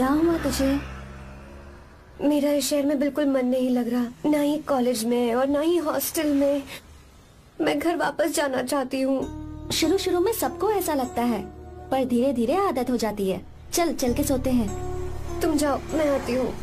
क्या हुआ तुझे? मेरा इस शहर में बिल्कुल मन नहीं लग रहा, ना ही कॉलेज में और ना ही हॉस्टल में। मैं घर वापस जाना चाहती हूँ।
शुरू शुरू में सबको ऐसा लगता है, पर धीरे धीरे आदत हो जाती है। चल चल के सोते हैं।
तुम जाओ, मैं आती हूँ।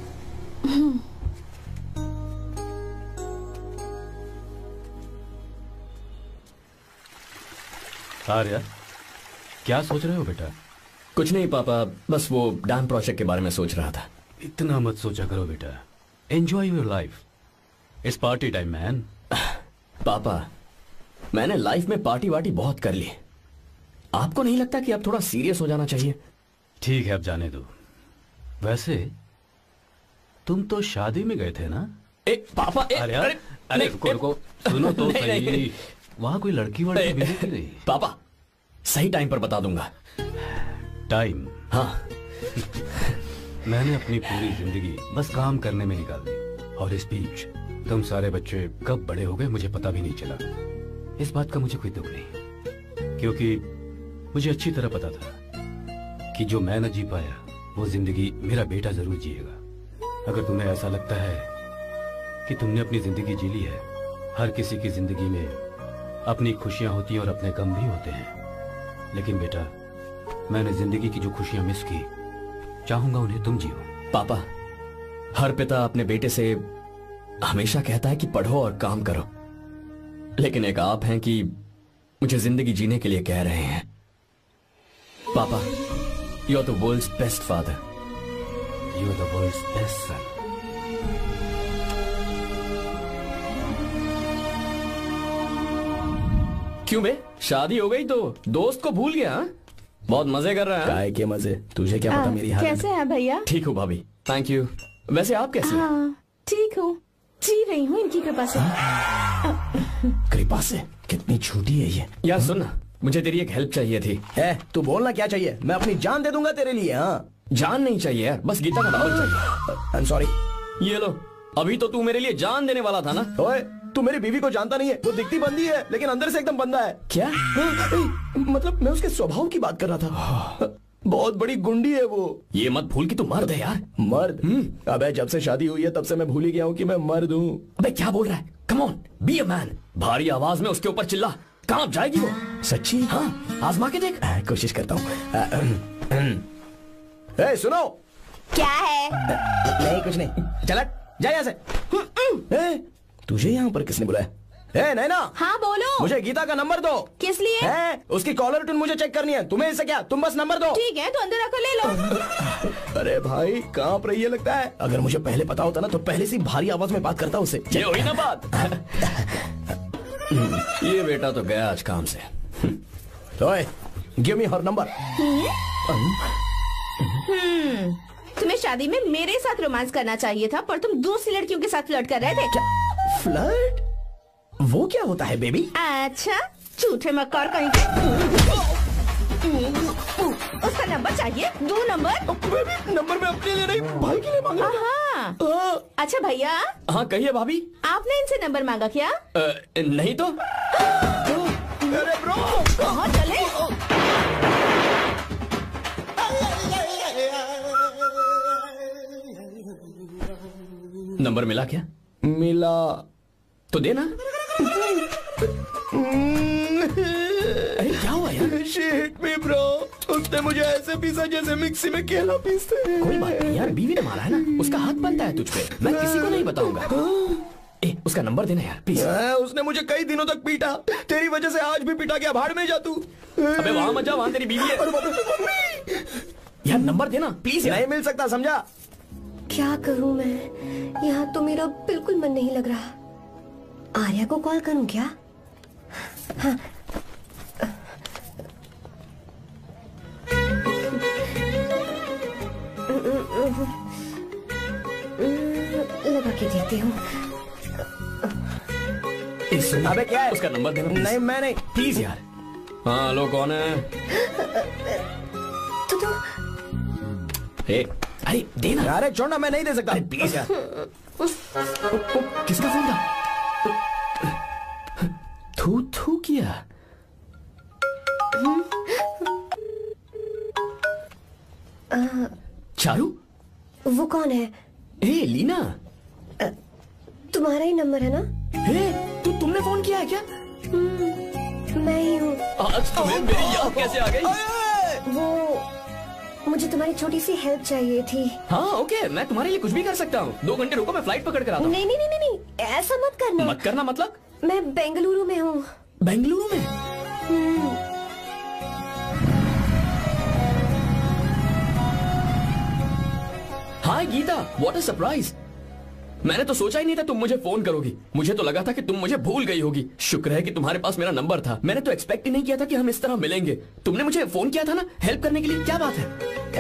आर्या, क्या सोच रहे हो बेटा?
कुछ नहीं पापा, बस वो डैम प्रोजेक्ट के बारे में सोच रहा था।
इतना मत सोचा करो बेटा, enjoy your life. It's party time man.
पापा, मैंने लाइफ में पार्टी वार्टी बहुत कर ली, आपको नहीं लगता कि अब थोड़ा सीरियस हो जाना चाहिए?
ठीक है, अब जाने दो। वैसे तुम तो शादी में गए थे ना?
ए, पापा, ए,
अरे
अरे,
अरे रुको रुको, सुनो तो
नहीं,
सही।
नहीं।
वहां कोई लड़की वड़की मिली थी नहीं?
पापा, सही टाइम पर बता दूंगा।
टाइम?
हाँ।
मैंने अपनी पूरी जिंदगी बस काम करने में निकाल दी, और इस बीच तुम सारे बच्चे कब बड़े हो गए मुझे पता भी नहीं चला। इस बात का मुझे कोई दुख नहीं, क्योंकि मुझे अच्छी तरह पता था कि जो मैं न जी पाया वो जिंदगी मेरा बेटा जरूर जिएगा। अगर तुम्हें ऐसा लगता है कि तुमने अपनी जिंदगी जी ली है, हर किसी की जिंदगी में अपनी खुशियां होती हैं और अपने गम भी होते हैं, लेकिन बेटा मैंने जिंदगी की जो खुशियां मिस की, चाहूंगा उन्हें तुम जियो।
पापा, हर पिता अपने बेटे से हमेशा कहता है कि पढ़ो और काम करो, लेकिन एक आप हैं कि मुझे जिंदगी जीने के लिए कह रहे हैं। पापा, you are the world's best father.
You are the world's best son.
क्यों बे, शादी हो गई तो दोस्त को भूल गया? हा? बहुत मजे कर रहा है।
काय के मजे, तुझे क्या पता मेरी हालत।
कैसे है भैया?
ठीक हूँ भाभी, थैंक यू। वैसे आप कैसे हैं?
हाँ, ठीक हूँ, जी रही हूँ इनकी कृपा से।
कृपा से? कितनी झूठी है ये।
यार सुन ना, मुझे तेरी एक हेल्प चाहिए थी।
है, तू बोलना क्या चाहिए, मैं अपनी जान दे दूंगा तेरे लिए। हाँ,
जान नहीं चाहिए यार, बस गीता का नंबर चाहिए।
I am sorry.
ये लो, अभी तो तू मेरे लिए जान देने वाला था ना।
ओए, तू मेरी बीवी को जानता नहीं है, वो दिखती बंदी है लेकिन अंदर से एकदम बंदा है।
क्या?
मतलब मैं उसके स्वभाव की बात कर रहा था। बहुत बड़ी गुंडी है वो।
ये मत भूल कि तू मर्द है यार।
मर्द? अबे जब से शादी हुई है तब से मैं भूल ही गया हूँ कि मैं मर्द हूँ।
अबे क्या बोल रहा है? Come on, be a man. भारी आवाज में उसके ऊपर चिल्ला, कहाँ जाएगी वो?
सच्ची?
हाँ, आजमा के देख।
आ, कोशिश करता हूँ। ए, सुनो।
क्या है?
नहीं कुछ नहीं, चल जा यहाँ से। तुझे यहाँ पर किसने बुलाया? ए नैना।
हाँ बोलो।
मुझे गीता का नंबर दो।
किस लिए?
है, उसकी कॉलर ट्यून मुझे चेक करनी है। तुम्हें इससे क्या, तुम बस नंबर दो।
ठीक है, तो अंदर आकर ले लो।
अरे भाई, कांप रही है लगता है। अगर मुझे पहले पता होता ना तो पहले से भारी आवाज में बात करता उससे।
ये हुई ना बात। ये बेटा तो गया आज काम से।
ओए, गिव मी हर नंबर।
हम्म, तुम्हें शादी में मेरे साथ रोमांस करना चाहिए था, पर तुम दूसरी लड़कियों के साथ फ्लर्ट कर रहे थे।
क्या फ्लर्ट? वो क्या होता है बेबी?
अच्छा, झूठे मक्कार कहीं के। उसका नंबर चाहिए? दो नंबर।
बेबी, नंबर मैं अपने लिए नहीं, भाई के लिए मांगा।
हाँ। अच्छा भैया।
हाँ कहिए भाभी।
आपने इनसे नंबर मांगा क्या?
आ, नहीं तो।
अरे ब्रो,
कहाँ चले?
नंबर मिला क्या?
मिला
तो देना। अरे क्या हुआ यार?
शिट मी ब्रो, उसने मुझे ऐसे पीसा जैसे मिक्सी में केला पीसते हैं।
कोई बात नहीं यार, बीवी ने मारा है ना, उसका हाथ बनता है तुझ पे। मैं किसी को नहीं बताऊंगा। ए, उसका नंबर देना यार प्लीज।
उसने मुझे कई दिनों तक पीटा, तेरी वजह से आज भी पीटा गया। भाड़ में जा तू।
अबे वहां मत जा, वहां तेरी बीवी है। यार नंबर देना प्लीज।
नहीं मिल सकता, समझा?
क्या करूं मैं, यहाँ तो मेरा बिल्कुल मन नहीं लग रहा। आर्या को कॉल करूं क्या? हाँ। लगा के देती हूँ।
अबे क्या है?
उसका नंबर देना।
नहीं मैं नहीं।
प्लीज यार। हाँ लो, कौन है?
तो तो
ए, अरे देना।
अरे छोड़ना, मैं नहीं दे सकता।
प्लीज यार। किसका फोन था? थू थू किया। चारू?
वो कौन है?
हे लीना,
तुम्हारा ही नंबर है ना?
हे, तू तुमने फोन किया है क्या?
मैं ही हूँ।
आज तुम्हें मेरी याद कैसे आ गई?
वो मुझे तुम्हारी छोटी सी हेल्प चाहिए थी।
हाँ ओके, मैं तुम्हारे लिए कुछ भी कर सकता हूँ। दो घंटे रुको, मैं फ्लाइट पकड़ कर आता हूँ।
नहीं नहीं नहीं नहीं, ऐसा मत करना।
मत करना मतलब?
मैं बेंगलुरु में हूँ।
बेंगलुरु में? Hi Geeta, what a surprise. मैंने तो सोचा ही नहीं था तुम मुझे फोन करोगी। मुझे तो लगा था कि तुम मुझे भूल गई होगी। शुक्र है कि तुम्हारे पास मेरा नंबर था। मैंने तो एक्सपेक्ट ही नहीं किया था कि हम इस तरह मिलेंगे। तुमने मुझे फोन किया था ना हेल्प करने के लिए, क्या बात है?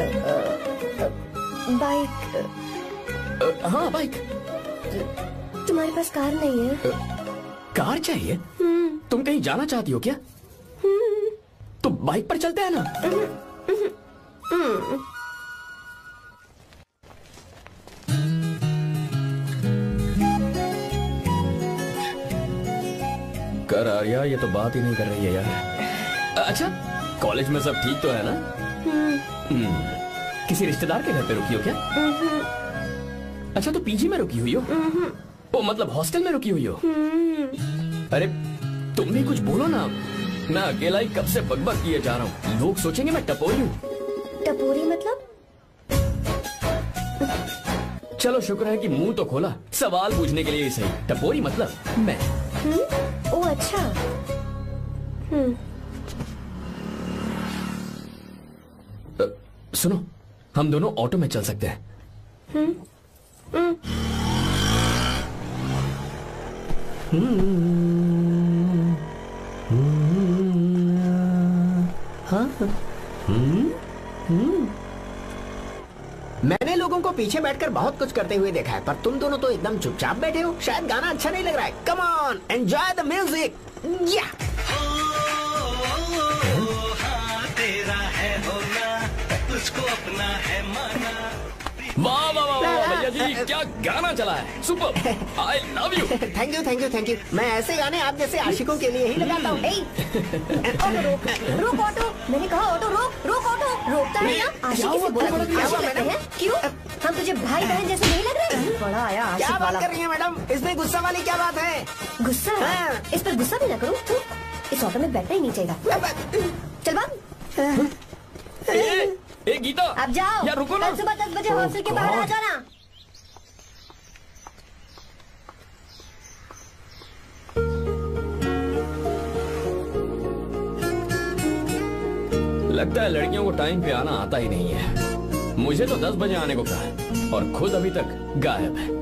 बाइक।
हाँ बाइक।
तुम्हारे पास कार नहीं है?
कार चाहिए? तुम कहीं जाना चाहती हो क्या? तो बाइक पर चलते हैं ना। कर आर्या, ये तो बात ही नहीं कर रही है यार। अच्छा, कॉलेज में सब ठीक तो है ना? हम्म। किसी रिश्तेदार के घर पे रुकी हो क्या? अच्छा, तो पीजी में रुकी हुई हो? ओ मतलब हॉस्टल में रुकी हुई हो? अरे तुम भी कुछ बोलो ना। मैं अकेला ही कब से बकबक किए जा रहा हूँ। लोग सोचेंगे मैं टपोरी हूँ।
टपोरी मतलब?
चलो शुक्र है कि मुंह तो खोला, सवाल पूछने के लिए ही सही। टपोरी मतलब मैं।
ओ अच्छा। हम्म।
सुनो, हम दोनों ऑटो में चल सकते हैं।
हम्म।
हाँ। मैंने लोगों को पीछे बैठकर बहुत कुछ करते हुए देखा है, पर तुम दोनों तो एकदम चुपचाप बैठे हो। शायद गाना अच्छा नहीं लग रहा है। Come on, enjoy the music. या
वाह वाह वाह भैया जी, क्या गाना चला है। Super, I love you.
Thank you thank you thank you. मैं ऐसे गाने आप जैसे आशिकों के लिए ही लगाता हूँ।
ऑटो रोक, रोक ऑटो। मैंने कहा ऑटो रोक, रोक ऑटो। रोकता है ना? आशिकी से बोला है। क्यों? हम तुझे भाई बहन जैसे नहीं लग रहे? बड़ा आया आशिक वाला।
क्या बात कर रही है मैडम? इसमें गुस्सा वाली क्या बात है?
गुस्सा? इस पर गुस्सा भी ना करूँ। इस ऑटो में बैठना ही नहीं चाहिए। चल बात।
ए गीता,
अब जाओ।
यार रुको ना।
कल सुबह दस बजे हॉस्टल के बाहर आ जाना।
लगता है लड़कियों को टाइम पे आना आता ही नहीं है। मुझे तो दस बजे आने को कहा है और खुद अभी तक गायब है।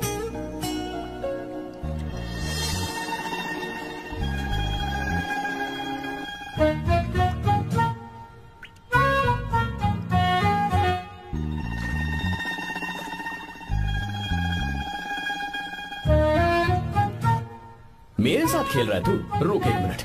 मेरे साथ खेल रहा है तू? रुक एक मिनट।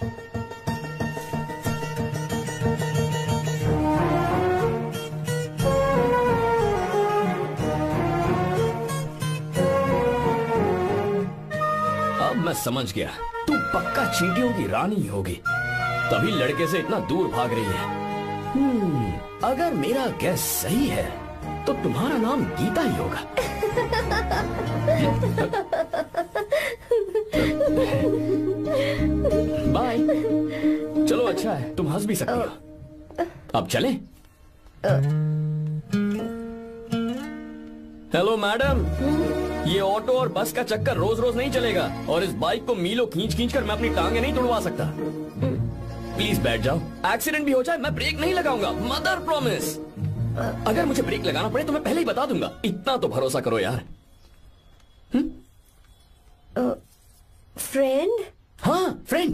अब मैं समझ गया, तू पक्का चींटियों की रानी होगी, तभी लड़के से इतना दूर भाग रही है। हम्म, अगर मेरा गैस सही है तो तुम्हारा नाम गीता ही होगा। बाय। चलो अच्छा है, तुम हंस भी सकती हो। अब चलें? हेलो मैडम, ये ऑटो और बस का चक्कर रोज रोज नहीं चलेगा और इस बाइक को मीलों खींच खींच कर मैं अपनी टांगे नहीं तुड़वा सकता। प्लीज बैठ जाओ। एक्सीडेंट भी हो जाए मैं ब्रेक नहीं लगाऊंगा, मदर प्रॉमिस। अगर मुझे ब्रेक लगाना पड़े तो मैं पहले ही बता दूंगा। इतना तो भरोसा करो यार।
फ्रेंड?
हाँ friend.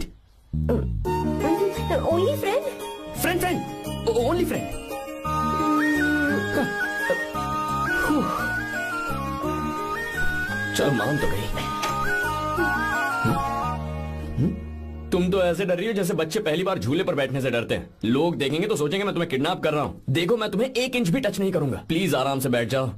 Only friend?
Friend friend only friend. चल मान तो गई। तुम तो ऐसे डर रही हो जैसे बच्चे पहली बार झूले पर बैठने से डरते हैं। लोग देखेंगे तो सोचेंगे मैं तुम्हें किडनैप कर रहा हूँ। देखो मैं तुम्हें एक इंच भी टच नहीं करूंगा। प्लीज आराम से बैठ जाओ।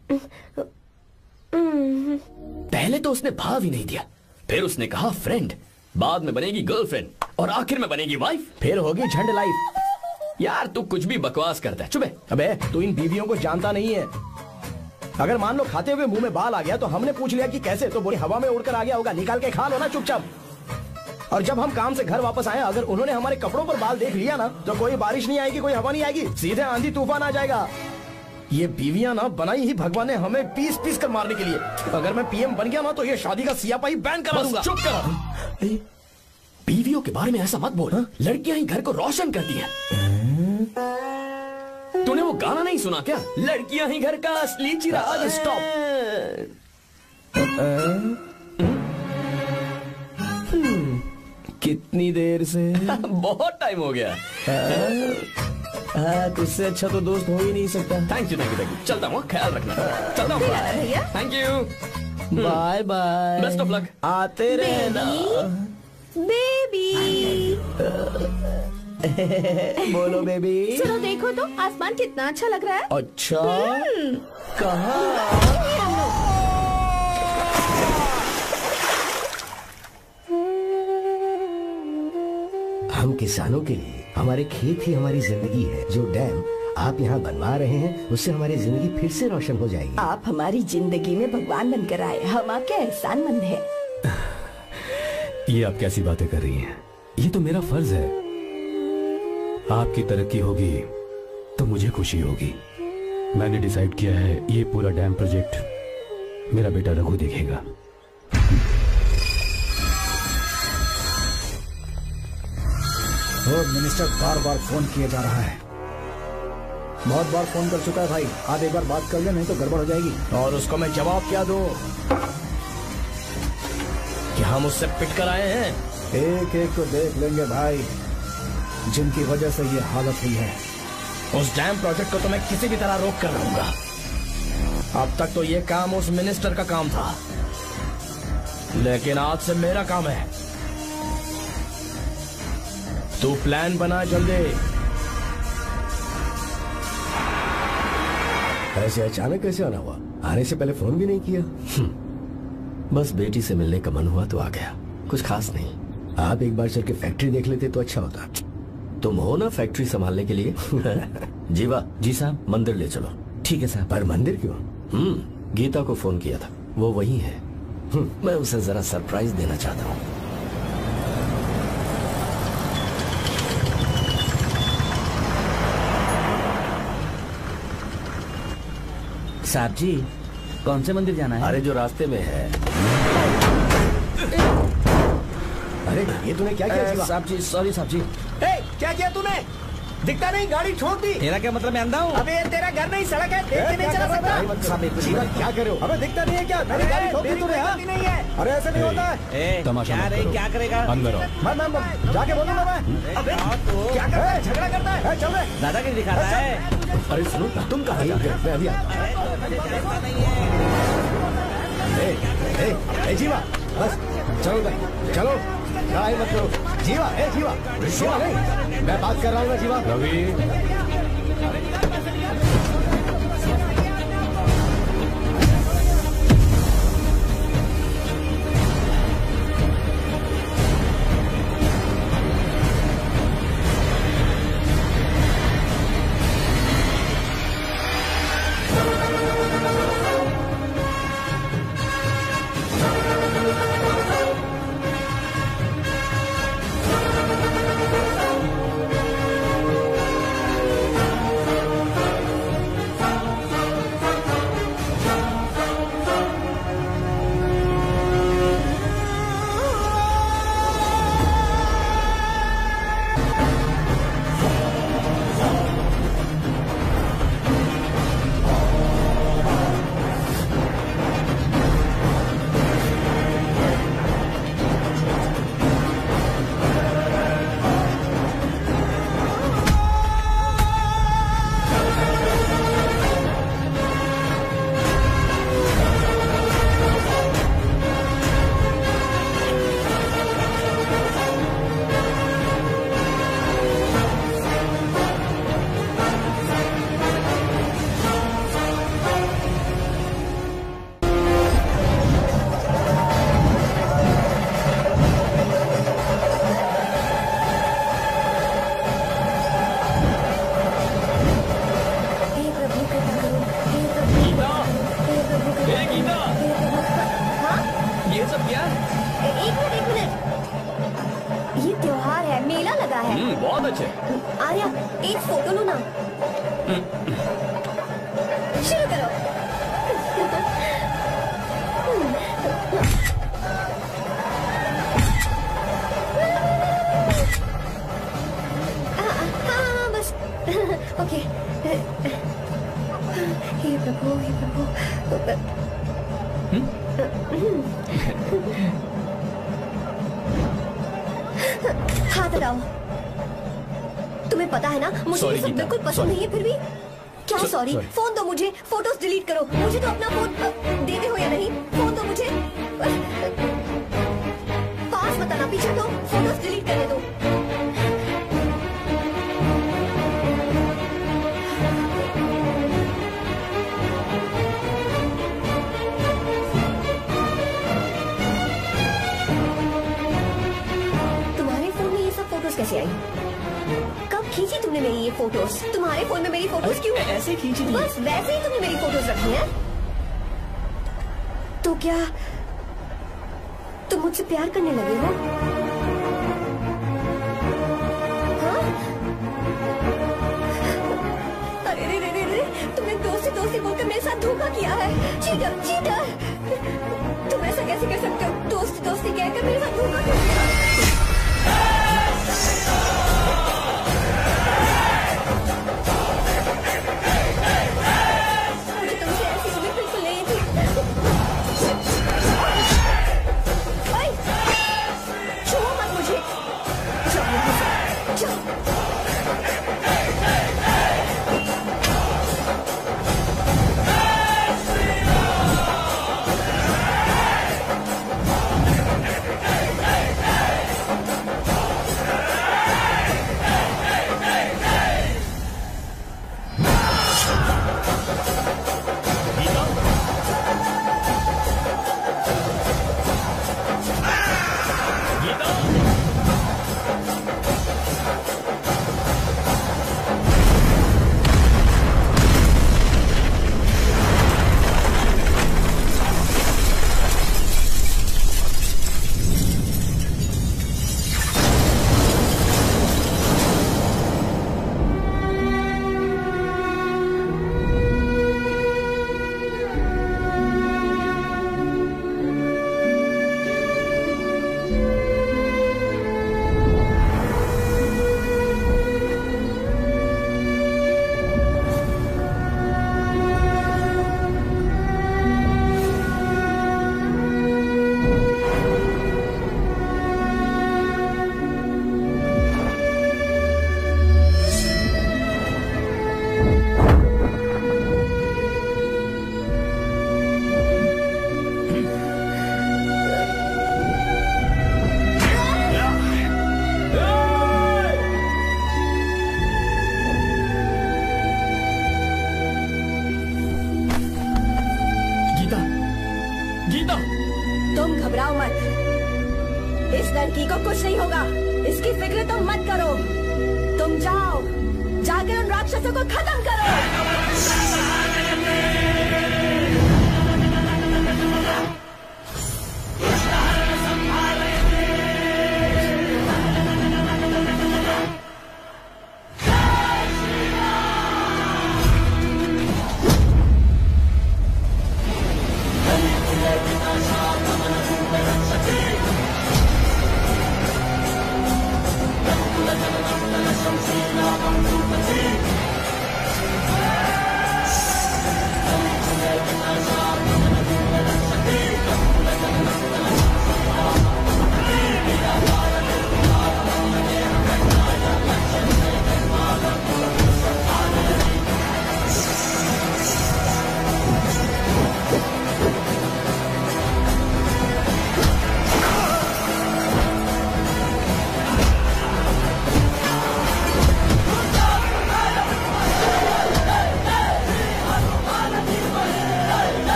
पहले तो उसने भाव ही नहीं दिया, फिर उसने कहा फ्रेंड, बाद में बनेगी गर्लफ्रेंड और आखिर में बनेगी वाइफ, फिर होगी झंड लाइफ। यार तू कुछ भी बकवास करता है। चुप है।
अबे तू इन बीवियों को जानता नहीं है। अगर मान लो खाते हुए मुंह में बाल आ गया तो हमने पूछ लिया कि कैसे, तो बोले हवा में उड़कर आ गया होगा, निकाल के खा लो ना चुपचाप। और जब हम काम से घर वापस आए, अगर उन्होंने हमारे कपड़ों पर बाल देख लिया ना, तो कोई बारिश नहीं आएगी, कोई हवा नहीं आएगी, सीधे आंधी तूफान आ जाएगा। ये बीवियां ना बनाई ही भगवान ने हमें पीस पीस कर मारने के लिए। अगर मैं पीएम बन गया ना तो ये शादी का सियापाही बैन करा दूंगा।
चुप करो। बीवियों के बारे में ऐसा मत बोल, लड़कियां ही घर को रोशन करती हैं। तूने वो गाना नहीं सुना क्या, लड़कियां ही घर का असली चिराग? स्टॉप।
कितनी देर से?
बहुत टाइम हो गया।
हाँ, तुझसे अच्छा तो दोस्त हो ही नहीं सकता।
Thank you thank you thank you. चलता हूँ, ख्याल रखना। चलता हूँ भैया। Thank you.
Bye bye.
Best of luck.
आते रहना
बेबी।
बोलो बेबी।
चलो देखो तो आसमान कितना अच्छा लग रहा है।
अच्छा, कहाँ?
हम किसानों के लिए हमारे खेत ही हमारी जिंदगी है। जो डैम आप यहाँ बनवा रहे हैं उससे हमारी जिंदगी फिर से रोशन हो जाएगी।
आप हमारी जिंदगी में भगवान बनकर आए, हम आपके एहसानमंद हैं।
ये आप कैसी बातें कर रही हैं? ये तो मेरा फर्ज है। आपकी तरक्की होगी तो मुझे खुशी होगी। मैंने डिसाइड किया है ये पूरा डैम प्रोजेक्ट मेरा बेटा रघु देखेगा।
रोड मिनिस्टर बार बार फोन किया जा रहा है। बहुत बार फोन कर चुका है भाई, आप एक बार बात कर ले, नहीं तो गड़बड़ हो जाएगी।
और उसको मैं जवाब क्या दूं कि हम उससे पिट कर आए हैं?
एक एक को देख लेंगे भाई, जिनकी वजह से ये हालत हुई है।
उस डैम प्रोजेक्ट को तो मैं किसी भी तरह रोक कर रहूंगा। अब तक तो ये काम उस मिनिस्टर का काम था, लेकिन आज से मेरा काम है। तू प्लान बना जल्दी।
ऐसे अचानक कैसे आना हुआ? आने से पहले फोन भी नहीं किया?
बस बेटी से मिलने का मन हुआ तो आ गया, कुछ खास नहीं।
आप एक बार चल के फैक्ट्री देख लेते तो अच्छा होता।
तुम हो ना फैक्ट्री संभालने के लिए। जीवा।
जी साहब।
मंदिर ले चलो।
ठीक है साहब।
पर मंदिर क्यों?
हम्म गीता को फोन किया था, वो वही है। मैं उसे जरा सरप्राइज देना चाहता हूँ।
साहब जी, कौन से मंदिर जाना है?
अरे जो रास्ते में है।
अरे ये तूने क्या किया?
साहब जी सॉरी साहब जी।
ए, क्या किया तूने? दिखता नहीं, गाड़ी ठोक दी।
तेरा क्या मतलब? मैं अंधा हूँ?
अबे तेरा घर नहीं, सड़क है, देख के नहीं चला सकता।
जीवन क्या करे हो?
अबे दिखता नहीं है क्या? मेरी गाड़ी ठोक दी तूने? हाँ?
नहीं है।
अरे ऐसे नहीं होता है।
तमाशा
क्या
मत
रे,
करो।
क्या करेगा?
अंदर आओ।
मैं मैं जाके बोलूंगा मैं।
अबे क्या करता है? झगड़ा करता है।
ए, चल रहे।
दादागिरी दिखा रहा है।
अरे सुनो, तुम कहाँ जा रहे हो?
मैं अभी आता हूं। जीवा बस चलो भाई, चलो लड़ाई मत करो। जीवा ए जीवा जीवा नहीं, मैं बात कर रहा हूँ ना जीवा।
रवि
आर्या, एक फोटो लो ना। शुरू करो। हाँ बस ओके। हे प्रभु, हे प्रभु। हाथ हटाओ। तुम्हें पता है ना मुझे ये सब बिल्कुल पसंद नहीं है, फिर भी क्या सॉरी? फोन दो मुझे, फोटोज डिलीट करो। मुझे तो अपना फोन देते हो या नहीं? फोन दो मुझे। पास बताना, पीछे दो, फोटोज डिलीट करने दो। तुम्हारे फोन में ये सब फोटोज कैसे आई? कब खींची तुमने मेरी ये फोटोज? तुम्हारे फोन में मेरी फोटोज क्यों
ऐसे खींची थी?
बस वैसे ही तुमने मेरी फोटोज रखी हैं। तो क्या तुम मुझसे प्यार करने लगे हो? हाँ? अरे रे रे रे रे, तुमने दोस्ती दोस्ती बोलकर मेरे साथ धोखा किया है। Cheater, cheater. तुम ऐसा कैसे कर सकते हो? दोस्ती दोस्ती कहकर मेरे साथ धोखा क्यों किया? लड़की को कुछ नहीं होगा, इसकी फिक्र तुम मत करो। तुम जाओ, जाकर उन राक्षसों को खत्म करो।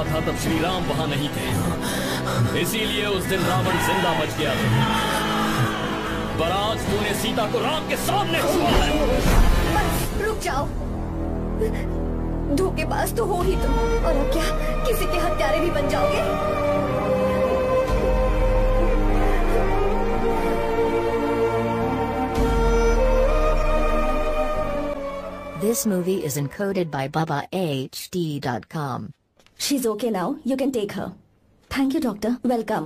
था तब श्री राम वहां नहीं थे, इसीलिए उस दिन रावण जिंदा बच गया था। पर आज तूने सीता को राम के सामने छुआ है।
रुक जाओ, धोखेबाज तो हो ही तुम, और अब क्या किसी के हत्यारे भी बन जाओगे?
This movie is encoded by Baba H D dot com.
She's okay now. You can take her. Thank you, doctor. Welcome.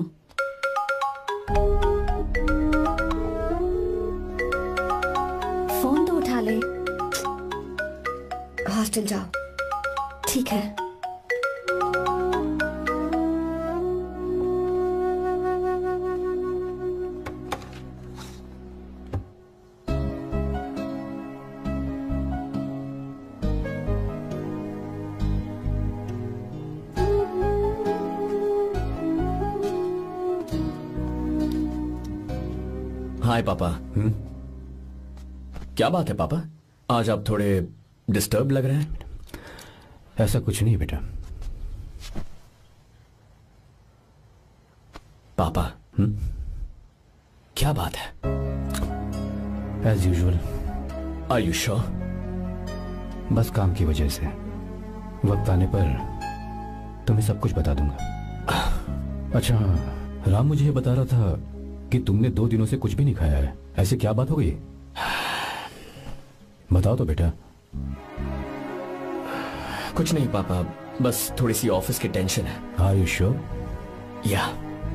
Phone तो उठा ले।
हॉस्टल जाओ।
ठीक है।
हाय पापा।
हम्म?
क्या बात है पापा, आज आप थोड़े डिस्टर्ब लग रहे हैं।
ऐसा कुछ नहीं बेटा।
पापा
हम्म?
क्या बात है?
As usual.
Are you sure?
बस काम की वजह से वक्त आने पर तुम्हें सब कुछ बता दूंगा। अच्छा राम मुझे ये बता रहा था कि तुमने दो दिनों से कुछ भी नहीं खाया है, ऐसे क्या बात हो गई? बताओ तो बेटा।
कुछ नहीं पापा, बस थोड़ी सी ऑफिस की टेंशन है।
Are you sure?
या।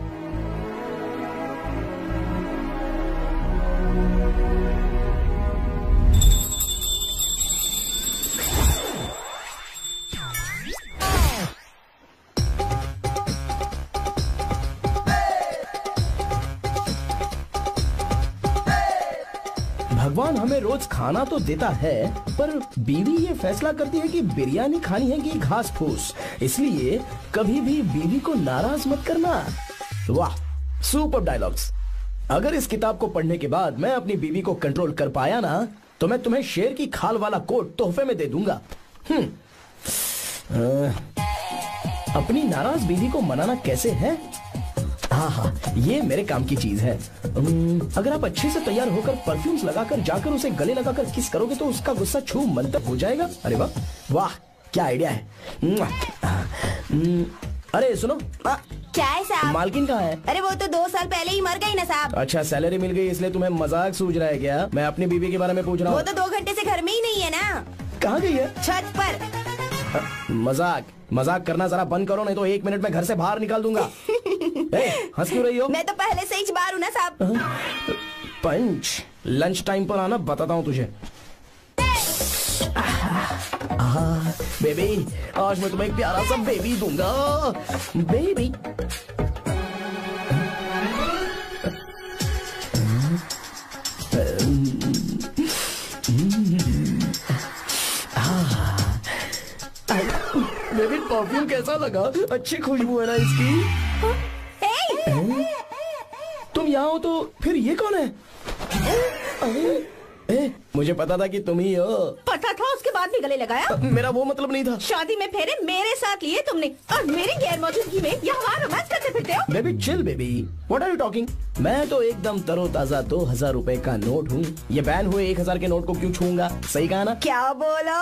भगवान हमें रोज खाना तो देता है, पर बीवी ये फैसला करती है कि बिरयानी खानी है कि घास फूस, इसलिए कभी भी बीवी को नाराज मत करना। वाह, सुपर डायलॉग्स। अगर इस किताब को पढ़ने के बाद मैं अपनी बीवी को कंट्रोल कर पाया ना, तो मैं तुम्हें शेर की खाल वाला कोट तोहफे में दे दूंगा। हम्म, अपनी नाराज बीवी को मनाना कैसे है? हाँ हाँ, ये मेरे काम की चीज है। अगर आप अच्छे से तैयार होकर परफ्यूम्स लगाकर जाकर उसे गले लगाकर किस करोगे तो उसका गुस्सा छू मंतर हो जाएगा। अरे वाह वाह, क्या आइडिया है। अरे सुनो।
आ, क्या है साहब?
मालकिन कहाँ है?
अरे वो तो दो साल पहले ही मर गई ना साहब।
अच्छा, सैलरी मिल गई इसलिए तुम्हें मजाक सूझ रहा है क्या? मैं अपनी बीवी के बारे में पूछ रहा हूँ।
वो तो दो घंटे से घर में ही नहीं है ना।
कहाँ गई है?
छत पर।
मजाक मजाक करना जरा बंद करो, नहीं तो एक मिनट में घर से बाहर निकाल दूंगा। हंस क्यों रही हो?
मैं तो पहले से ही बाहर हूँ ना साहब।
पंच, लंच टाइम पर आना, बताता हूँ तुझे। बेबी, आज मैं तुम्हें एक प्यारा सा बेबी दूंगा। बेबी बेबी, परफ्यूम कैसा लगा? अच्छी खुशबू है ना इसकी। तुम यहाँ हो तो फिर ये कौन है? ए, मुझे पता था कि तुम ही हो।
पता था, उसके बाद भी गले लगाया?
मेरा वो मतलब नहीं था।
शादी में फेरे मेरे साथ लिए तुमने और मेरी गैर मौजूदगी में यहाँ रोमांस करते फिरते हो।
Baby chill baby, what are you talking? मैं तो एकदम तरोताजा दो हजार रूपए का नोट हूँ। ये बैन हुए एक हजार के नोट को क्यों छूंगा? सही कहा ना?
क्या बोलो?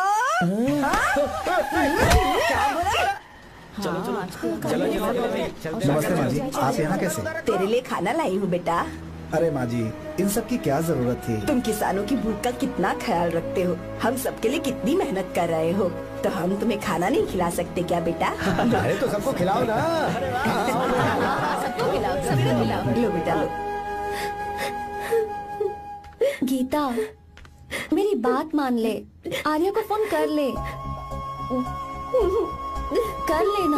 क्या बोलो?
चलो चलो चलो चलो।
नमस्ते माँ जी, आप यहाँ कैसे?
तेरे लिए खाना लाई हूँ बेटा।
अरे माँ जी, इन सब की क्या जरूरत थी?
तुम किसानों की भूख का कितना ख्याल रखते हो, हम सबके लिए कितनी मेहनत कर रहे हो, तो हम तुम्हें खाना नहीं खिला सकते क्या बेटा?
अरे तो सबको खिलाओ ना।
सबको खिलाओ, सबको खिलाओ। लो बेटा लो।
गीता, मेरी बात मान ले, आर्या को फोन कर ले। कर लेना।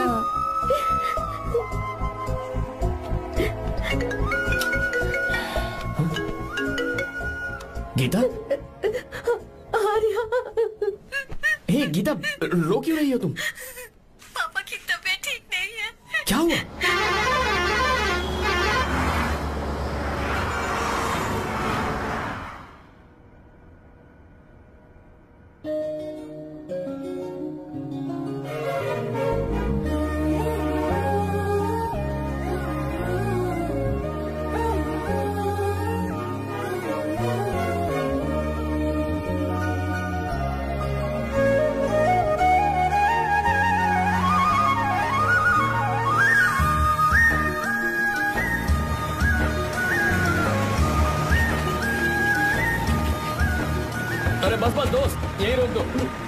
गीता?
आर्या।
हे गीता, रो क्यों रही हो तुम?
पापा की तबीयत ठीक नहीं है।
क्या हुआ? अरे बस बस दोस्त, यही रोक दो।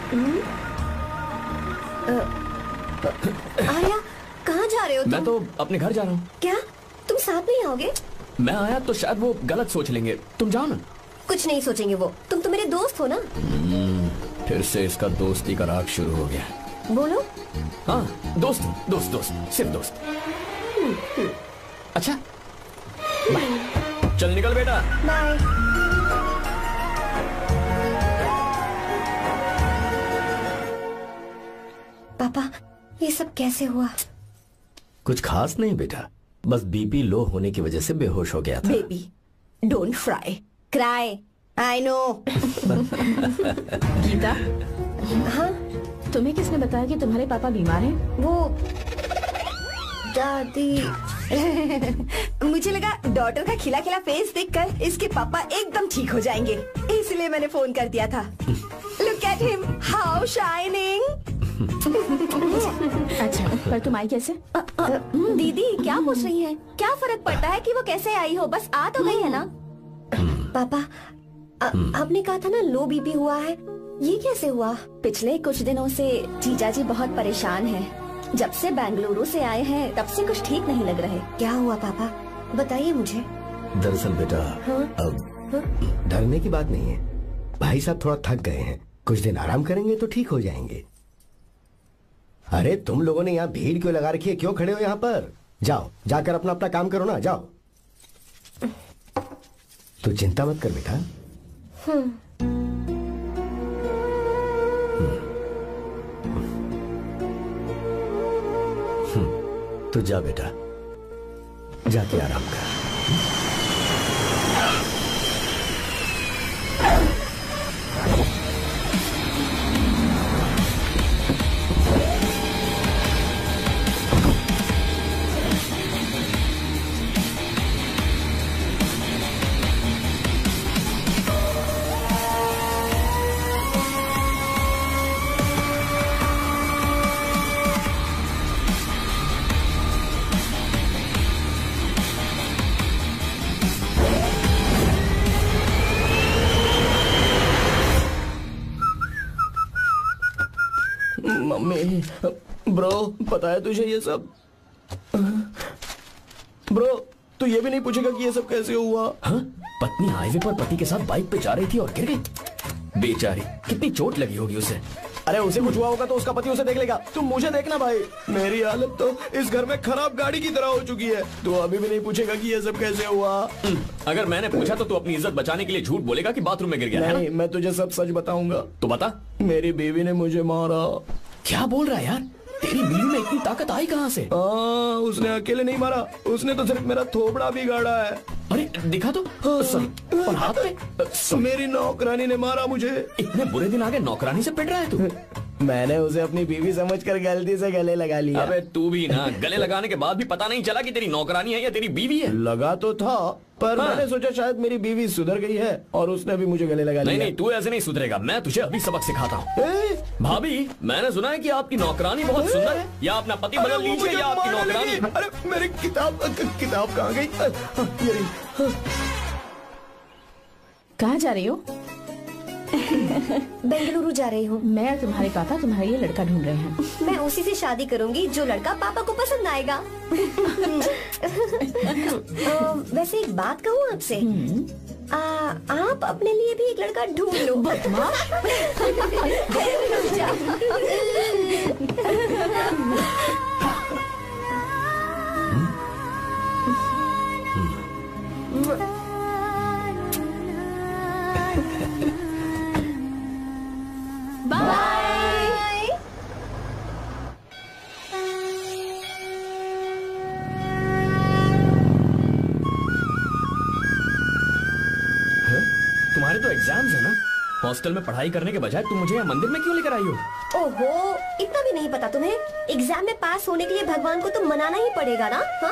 आर्या, कहाँ जा रहे हो तुम?
मैं तो अपने घर जा रहा हूँ।
क्या तुम साथ नहीं आओगे?
मैं आया तो शायद वो गलत सोच लेंगे, तुम जाओ ना।
कुछ नहीं सोचेंगे वो, तुम तो मेरे दोस्त हो ना।
फिर से इसका दोस्ती का राग शुरू हो गया।
बोलो।
हाँ, दोस्त दोस्त दोस्त सिर्फ दोस्त। अच्छा बाय। चल निकल बेटा।
बाय। पापा, ये सब कैसे हुआ?
कुछ खास नहीं बेटा, बस बीपी लो होने की वजह से बेहोश हो गया था।
Baby, don't fry cry, I know. Geeta,
हाँ
तुम्हें किसने बताया कि तुम्हारे पापा बीमार हैं?
वो दादी।
मुझे लगा डॉटर का खिला खिला फेस देखकर इसके पापा एकदम ठीक हो जाएंगे, इसलिए मैंने फोन कर दिया था। Look at him, how shining. अच्छा, पर तुम आई कैसे?
आ, आ, दीदी क्या पूछ रही हैं? क्या फर्क पड़ता है कि वो कैसे आई हो, बस आ तो गई है ना। पापा, आ, आपने कहा था ना लो बीपी हुआ है, ये कैसे हुआ?
पिछले कुछ दिनों से जीजा जी बहुत परेशान हैं। जब से बेंगलुरु से आए हैं तब से कुछ ठीक नहीं लग रहे।
क्या हुआ पापा, बताइए मुझे।
दरअसल बेटा,
हाँ?
अब हाँ? डरने की बात नहीं है। भाई साहब थोड़ा थक गए हैं, कुछ दिन आराम करेंगे तो ठीक हो जाएंगे। अरे तुम लोगों ने यहाँ भीड़ क्यों लगा रखी है? क्यों खड़े हो यहाँ पर? जाओ, जाकर अपना अपना काम करो ना, जाओ। तू चिंता मत कर बेटा।
हम्म।
तू जा बेटा,
जाके आराम कर।
मम्मी, ब्रो पता है तुझे ये सब? ब्रो तू ये भी नहीं पूछेगा कि ये सब कैसे हुआ?
हाँ? पत्नी हाईवे पर पति के साथ बाइक पे जा रही थी और गिर गई। बेचारी, कितनी चोट लगी होगी उसे।
अरे उसे कुछ हुआ होगा तो उसका पति उसे देख लेगा, तुम मुझे देखना भाई। मेरी हालत तो इस घर में खराब गाड़ी की तरह हो चुकी है। तू अभी भी नहीं पूछेगा कि ये सब कैसे हुआ?
अगर मैंने पूछा तो तू अपनी इज्जत बचाने के लिए झूठ बोलेगा कि बाथरूम में गिर गया।
नहीं, मैं तुझे सब सच बताऊंगा।
तो बता।
मेरी बीवी ने मुझे मारा।
क्या बोल रहा है यार? तेरी बीवी में इतनी ताकत आई कहाँ से?
आ, उसने अकेले नहीं मारा, उसने तो सिर्फ मेरा थोबड़ा बिगाड़ा है।
अरे दिखा तो। हाँ। और हाथ पे?
मेरी नौकरानी ने मारा मुझे।
इतने बुरे दिन आ गए, नौकरानी से पिट रहा है तू?
मैंने उसे अपनी बीवी समझकर गलती से गले लगा लिया।
अबे तू भी ना, गले लगाने के बाद भी पता नहीं चला कि तेरी नौकरानी है या तेरी बीवी है?
लगा तो था, पर हाँ। मैंने सोचा शायद मेरी बीवी सुधर गई है और उसने भी मुझे गले लगा लिया।
नहीं नहीं, तू ऐसे नहीं सुधरेगा, मैं तुझे अभी सबक सिखाता हूँ। भाभी, मैंने सुना है कि आपकी नौकरानी बहुत सुंदर है, या अपना पति बदल लीजिए या आपकी नौकरानी।
अरे मेरी किताब किताब कहाँ गई?
कहाँ जा रही हो?
बेंगलुरु जा रही हूँ।
मैं और तुम्हारे पापा तुम्हारे लिए लड़का ढूंढ रहे हैं।
मैं उसी से शादी करूंगी जो लड़का पापा को पसंद आएगा। आ, वैसे एक बात कहूँ आपसे, आप अपने लिए भी एक लड़का ढूंढ लो। बदमाश।
बाय।
तुम्हारे तो एग्जाम्स है ना? हॉस्टल में पढ़ाई करने के बजाय तुम मुझे यहाँ मंदिर में क्यों लेकर आई हो?
ओहो, इतना भी नहीं पता तुम्हें? एग्जाम में पास होने के लिए भगवान को तो मनाना ही पड़ेगा ना? हाँ?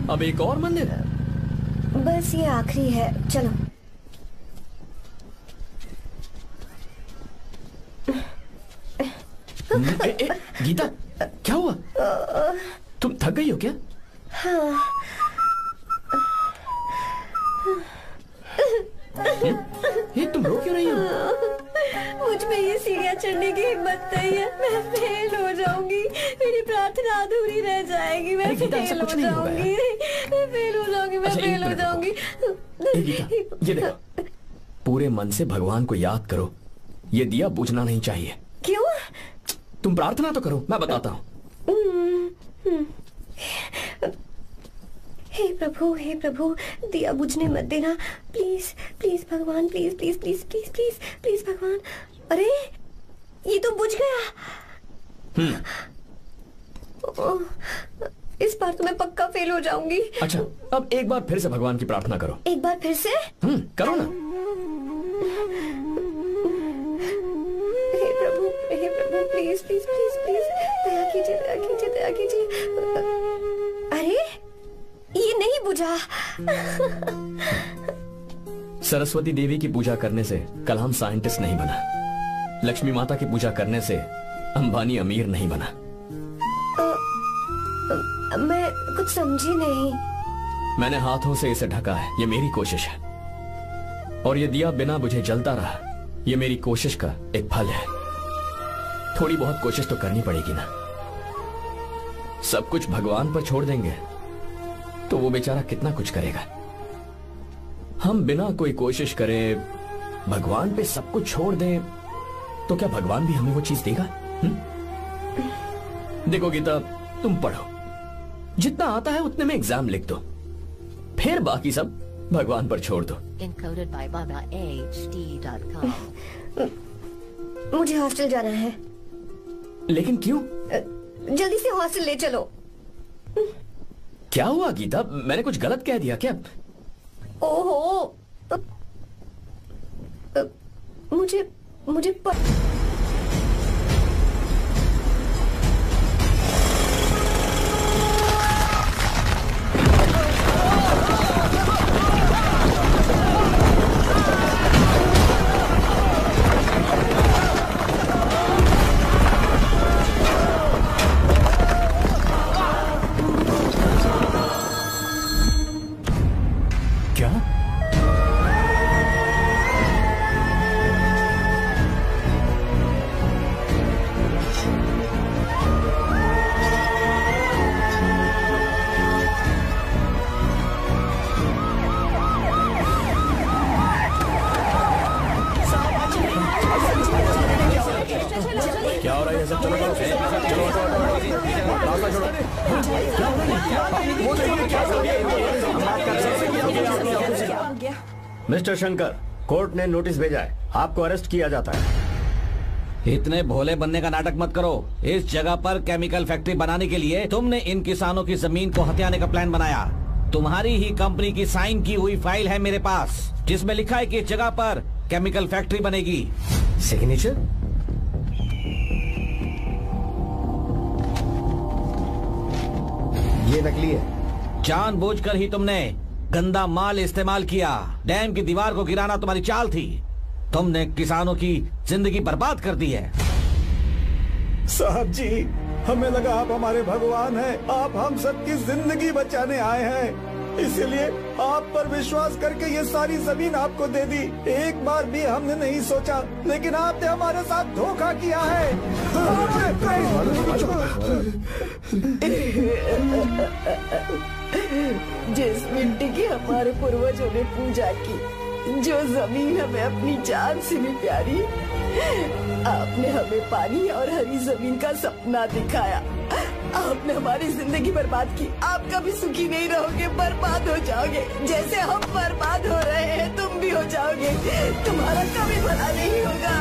अब एक और मंदिर?
बस ये आखिरी है, चलो।
ए, ए, गीता, क्या हुआ? तुम थक गई हो क्या?
हाँ।
ये तुम रो क्यों रही हो?
मुझ में ये सीढ़ियाँ चढ़ने की हिम्मत नहीं है। मैं फेल हो जाऊंगी, मेरी प्रार्थना अधूरी रह जाएगी। मैं फेल हो जाऊंगी, मैं फेल हो जाऊंगी, मैं फेल हो जाऊंगी।
गीता, ये देखो, पूरे मन से भगवान को याद करो। ये दिया बुझना नहीं चाहिए।
क्यों?
तुम प्रार्थना तो करो, मैं बताता हूँ।
हे प्रभु, हे प्रभु, दिया बुझने मत देना, प्लीज प्लीज भगवान, please please please please please please भगवान। अरे ये तो बुझ गया। इस बार तो मैं पक्का फेल हो जाऊंगी।
अच्छा, अब एक बार फिर से भगवान की प्रार्थना करो।
एक बार फिर से?
हम्म, करो ना।
हे प्रभु, हे प्रभु, प्लीज प्लीज प्लीज प्लीज, दया कीजिए, दया कीजिए, दया कीजिए। अरे ये नहीं बुझा।
सरस्वती देवी की पूजा करने से कलाम साइंटिस्ट नहीं बना। लक्ष्मी माता की पूजा करने से अंबानी अमीर नहीं बना।
आ, आ, मैं कुछ समझी नहीं।
मैंने हाथों से इसे ढका है, ये मेरी कोशिश है। और ये दिया बिना बुझे जलता रहा, ये मेरी कोशिश का एक फल है। थोड़ी बहुत कोशिश तो करनी पड़ेगी ना। सब कुछ भगवान पर छोड़ देंगे तो वो बेचारा कितना कुछ करेगा। हम बिना कोई कोशिश करे भगवान पे सब कुछ छोड़ दें तो क्या भगवान भी हमें वो चीज देगा? हुँ? देखो गीता, तुम पढ़ो, जितना आता है उतने में एग्जाम लिख दो, फिर बाकी सब भगवान पर छोड़ दो।
Encoded by Baba H D dot com.
मुझे हॉस्टल जाना है।
लेकिन क्यों?
जल्दी से हॉस्टल ले चलो।
क्या हुआ गीता, मैंने कुछ गलत कह दिया क्या?
ओहो, मुझे मुझे प...
मिस्टर शंकर, कोर्ट ने नोटिस भेजा है, आपको अरेस्ट किया जाता है।
इतने भोले बनने का नाटक मत करो। इस जगह पर केमिकल फैक्ट्री बनाने के लिए तुमने इन किसानों की जमीन को हथियाने का प्लान बनाया। तुम्हारी ही कंपनी की साइन की हुई फाइल है मेरे पास, जिसमें लिखा है कि इस जगह पर केमिकल फैक्ट्री बनेगी।
सिग्नेचर? ये नकली है।
जानबूझकर ही तुमने गंदा माल इस्तेमाल किया। डैम की दीवार को गिराना तुम्हारी चाल थी। तुमने किसानों की जिंदगी बर्बाद कर दी है।
साहब जी, हमें लगा आप हमारे भगवान हैं, आप हम सबकी जिंदगी बचाने आए हैं, इसीलिए आप पर विश्वास करके ये सारी जमीन आपको दे दी। एक बार भी हमने नहीं सोचा, लेकिन आपने हमारे साथ धोखा किया है।
जिस मिट्टी की हमारे पूर्वजों ने पूजा की, जो जमीन हमें अपनी जान से भी प्यारी, आपने हमें पानी और हरी जमीन का सपना दिखाया। आपने हमारी जिंदगी बर्बाद की। आप कभी सुखी नहीं रहोगे, बर्बाद हो जाओगे। जैसे हम बर्बाद हो रहे हैं तुम भी हो जाओगे। तुम्हारा कभी भला नहीं होगा।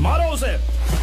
मारो उसे।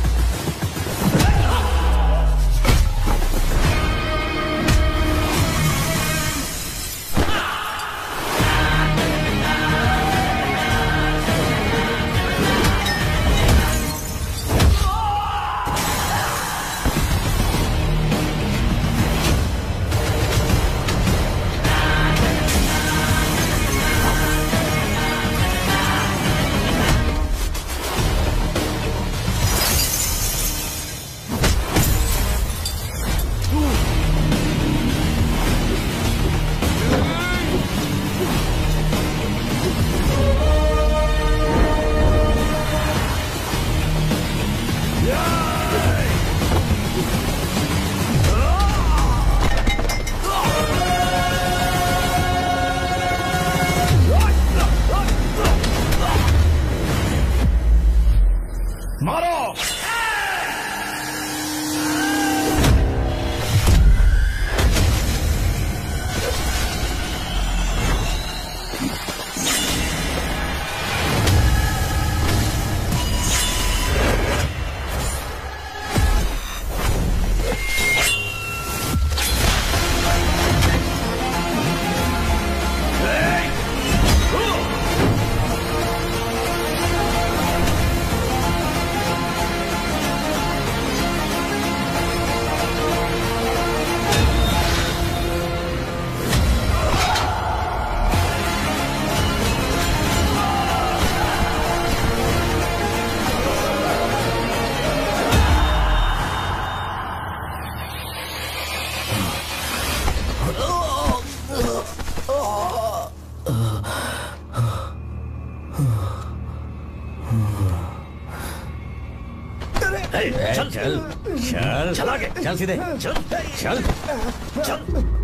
चल चल चल चल आगे चल सीधे चल चल चल।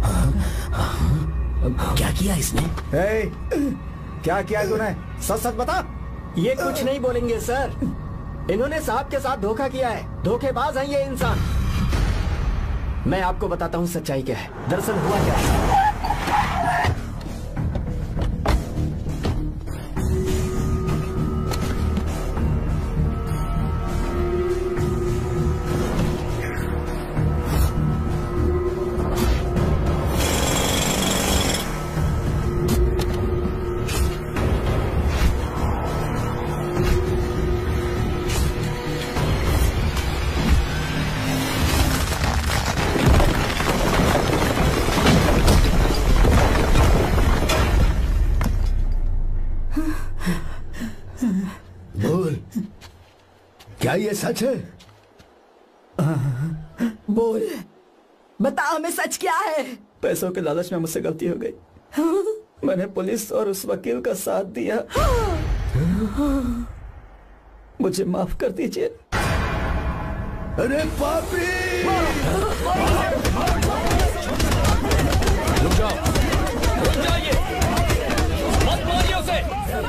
क्या किया इसने?
ए, क्या किया तूने? सच सच बता।
ये कुछ नहीं बोलेंगे सर। इन्होंने साहब के साथ धोखा किया है। धोखेबाज हैं ये इंसान। मैं आपको बताता हूँ सच्चाई क्या है। दरअसल हुआ क्या है,
क्या ये सच है?
बोल, बता हमें सच क्या है?
पैसों के लालच में मुझसे गलती हो गई। मैंने पुलिस और उस वकील का साथ दिया। मुझे माफ कर दीजिए।
अरे पापी!
रुक जाओ, रुक जाइए, मत मारिए उसे।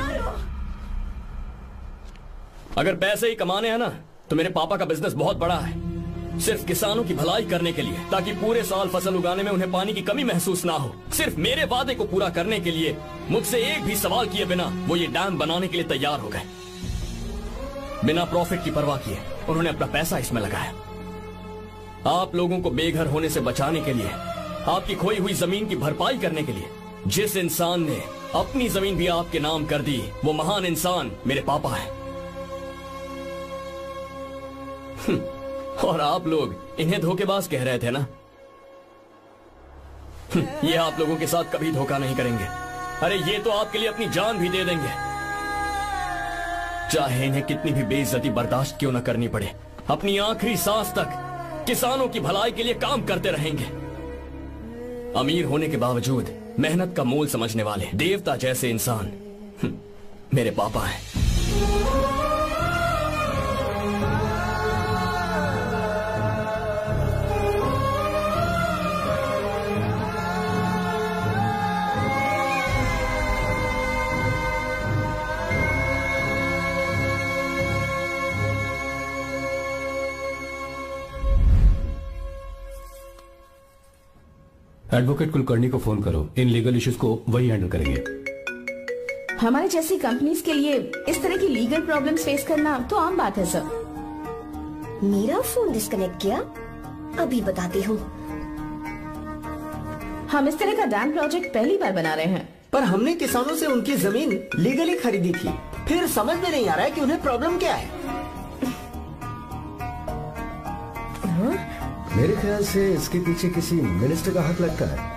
अगर पैसे ही कमाने हैं ना, तो मेरे पापा का बिजनेस बहुत बड़ा है। सिर्फ किसानों की भलाई करने के लिए, ताकि पूरे साल फसल उगाने में उन्हें पानी की कमी महसूस ना हो। सिर्फ मेरे वादे को पूरा करने के लिए मुझसे एक भी सवाल किए बिना वो ये डैम बनाने के लिए तैयार हो गए। बिना प्रॉफिट की परवाह किए उन्होंने अपना पैसा इसमें लगाया। आप लोगों को बेघर होने से बचाने के लिए, आपकी खोई हुई जमीन की भरपाई करने के लिए, जिस इंसान ने अपनी जमीन भी आपके नाम कर दी, वो महान इंसान मेरे पापा है। और आप लोग इन्हें धोखेबाज कह रहे थे ना? ये आप लोगों के साथ कभी धोखा नहीं करेंगे। अरे ये तो आपके लिए अपनी जान भी दे देंगे, चाहे इन्हें कितनी भी बेइज्जती बर्दाश्त क्यों न करनी पड़े। अपनी आखिरी सांस तक किसानों की भलाई के लिए काम करते रहेंगे। अमीर होने के बावजूद मेहनत का मोल समझने वाले देवता जैसे इंसान मेरे पापा हैं।
एडवोकेट कुलकर्णी को फोन करो। इन लीगल इश्यूज को वही हैंडल करेंगे।
हमारे जैसी कंपनीज के लिए इस तरह की लीगल प्रॉब्लम्स फेस करना तो आम बात है सर।
मेरा फोन डिस्कनेक्ट किया? अभी बताती हूँ।
हम इस तरह का डैम प्रोजेक्ट पहली बार बना रहे हैं।
पर हमने किसानों से उनकी जमीन लीगली खरीदी थी, फिर समझ में नहीं आ रहा है कि उन्हें प्रॉब्लम क्या है।
मेरे ख्याल से इसके पीछे किसी मिनिस्टर का हाथ लगता है।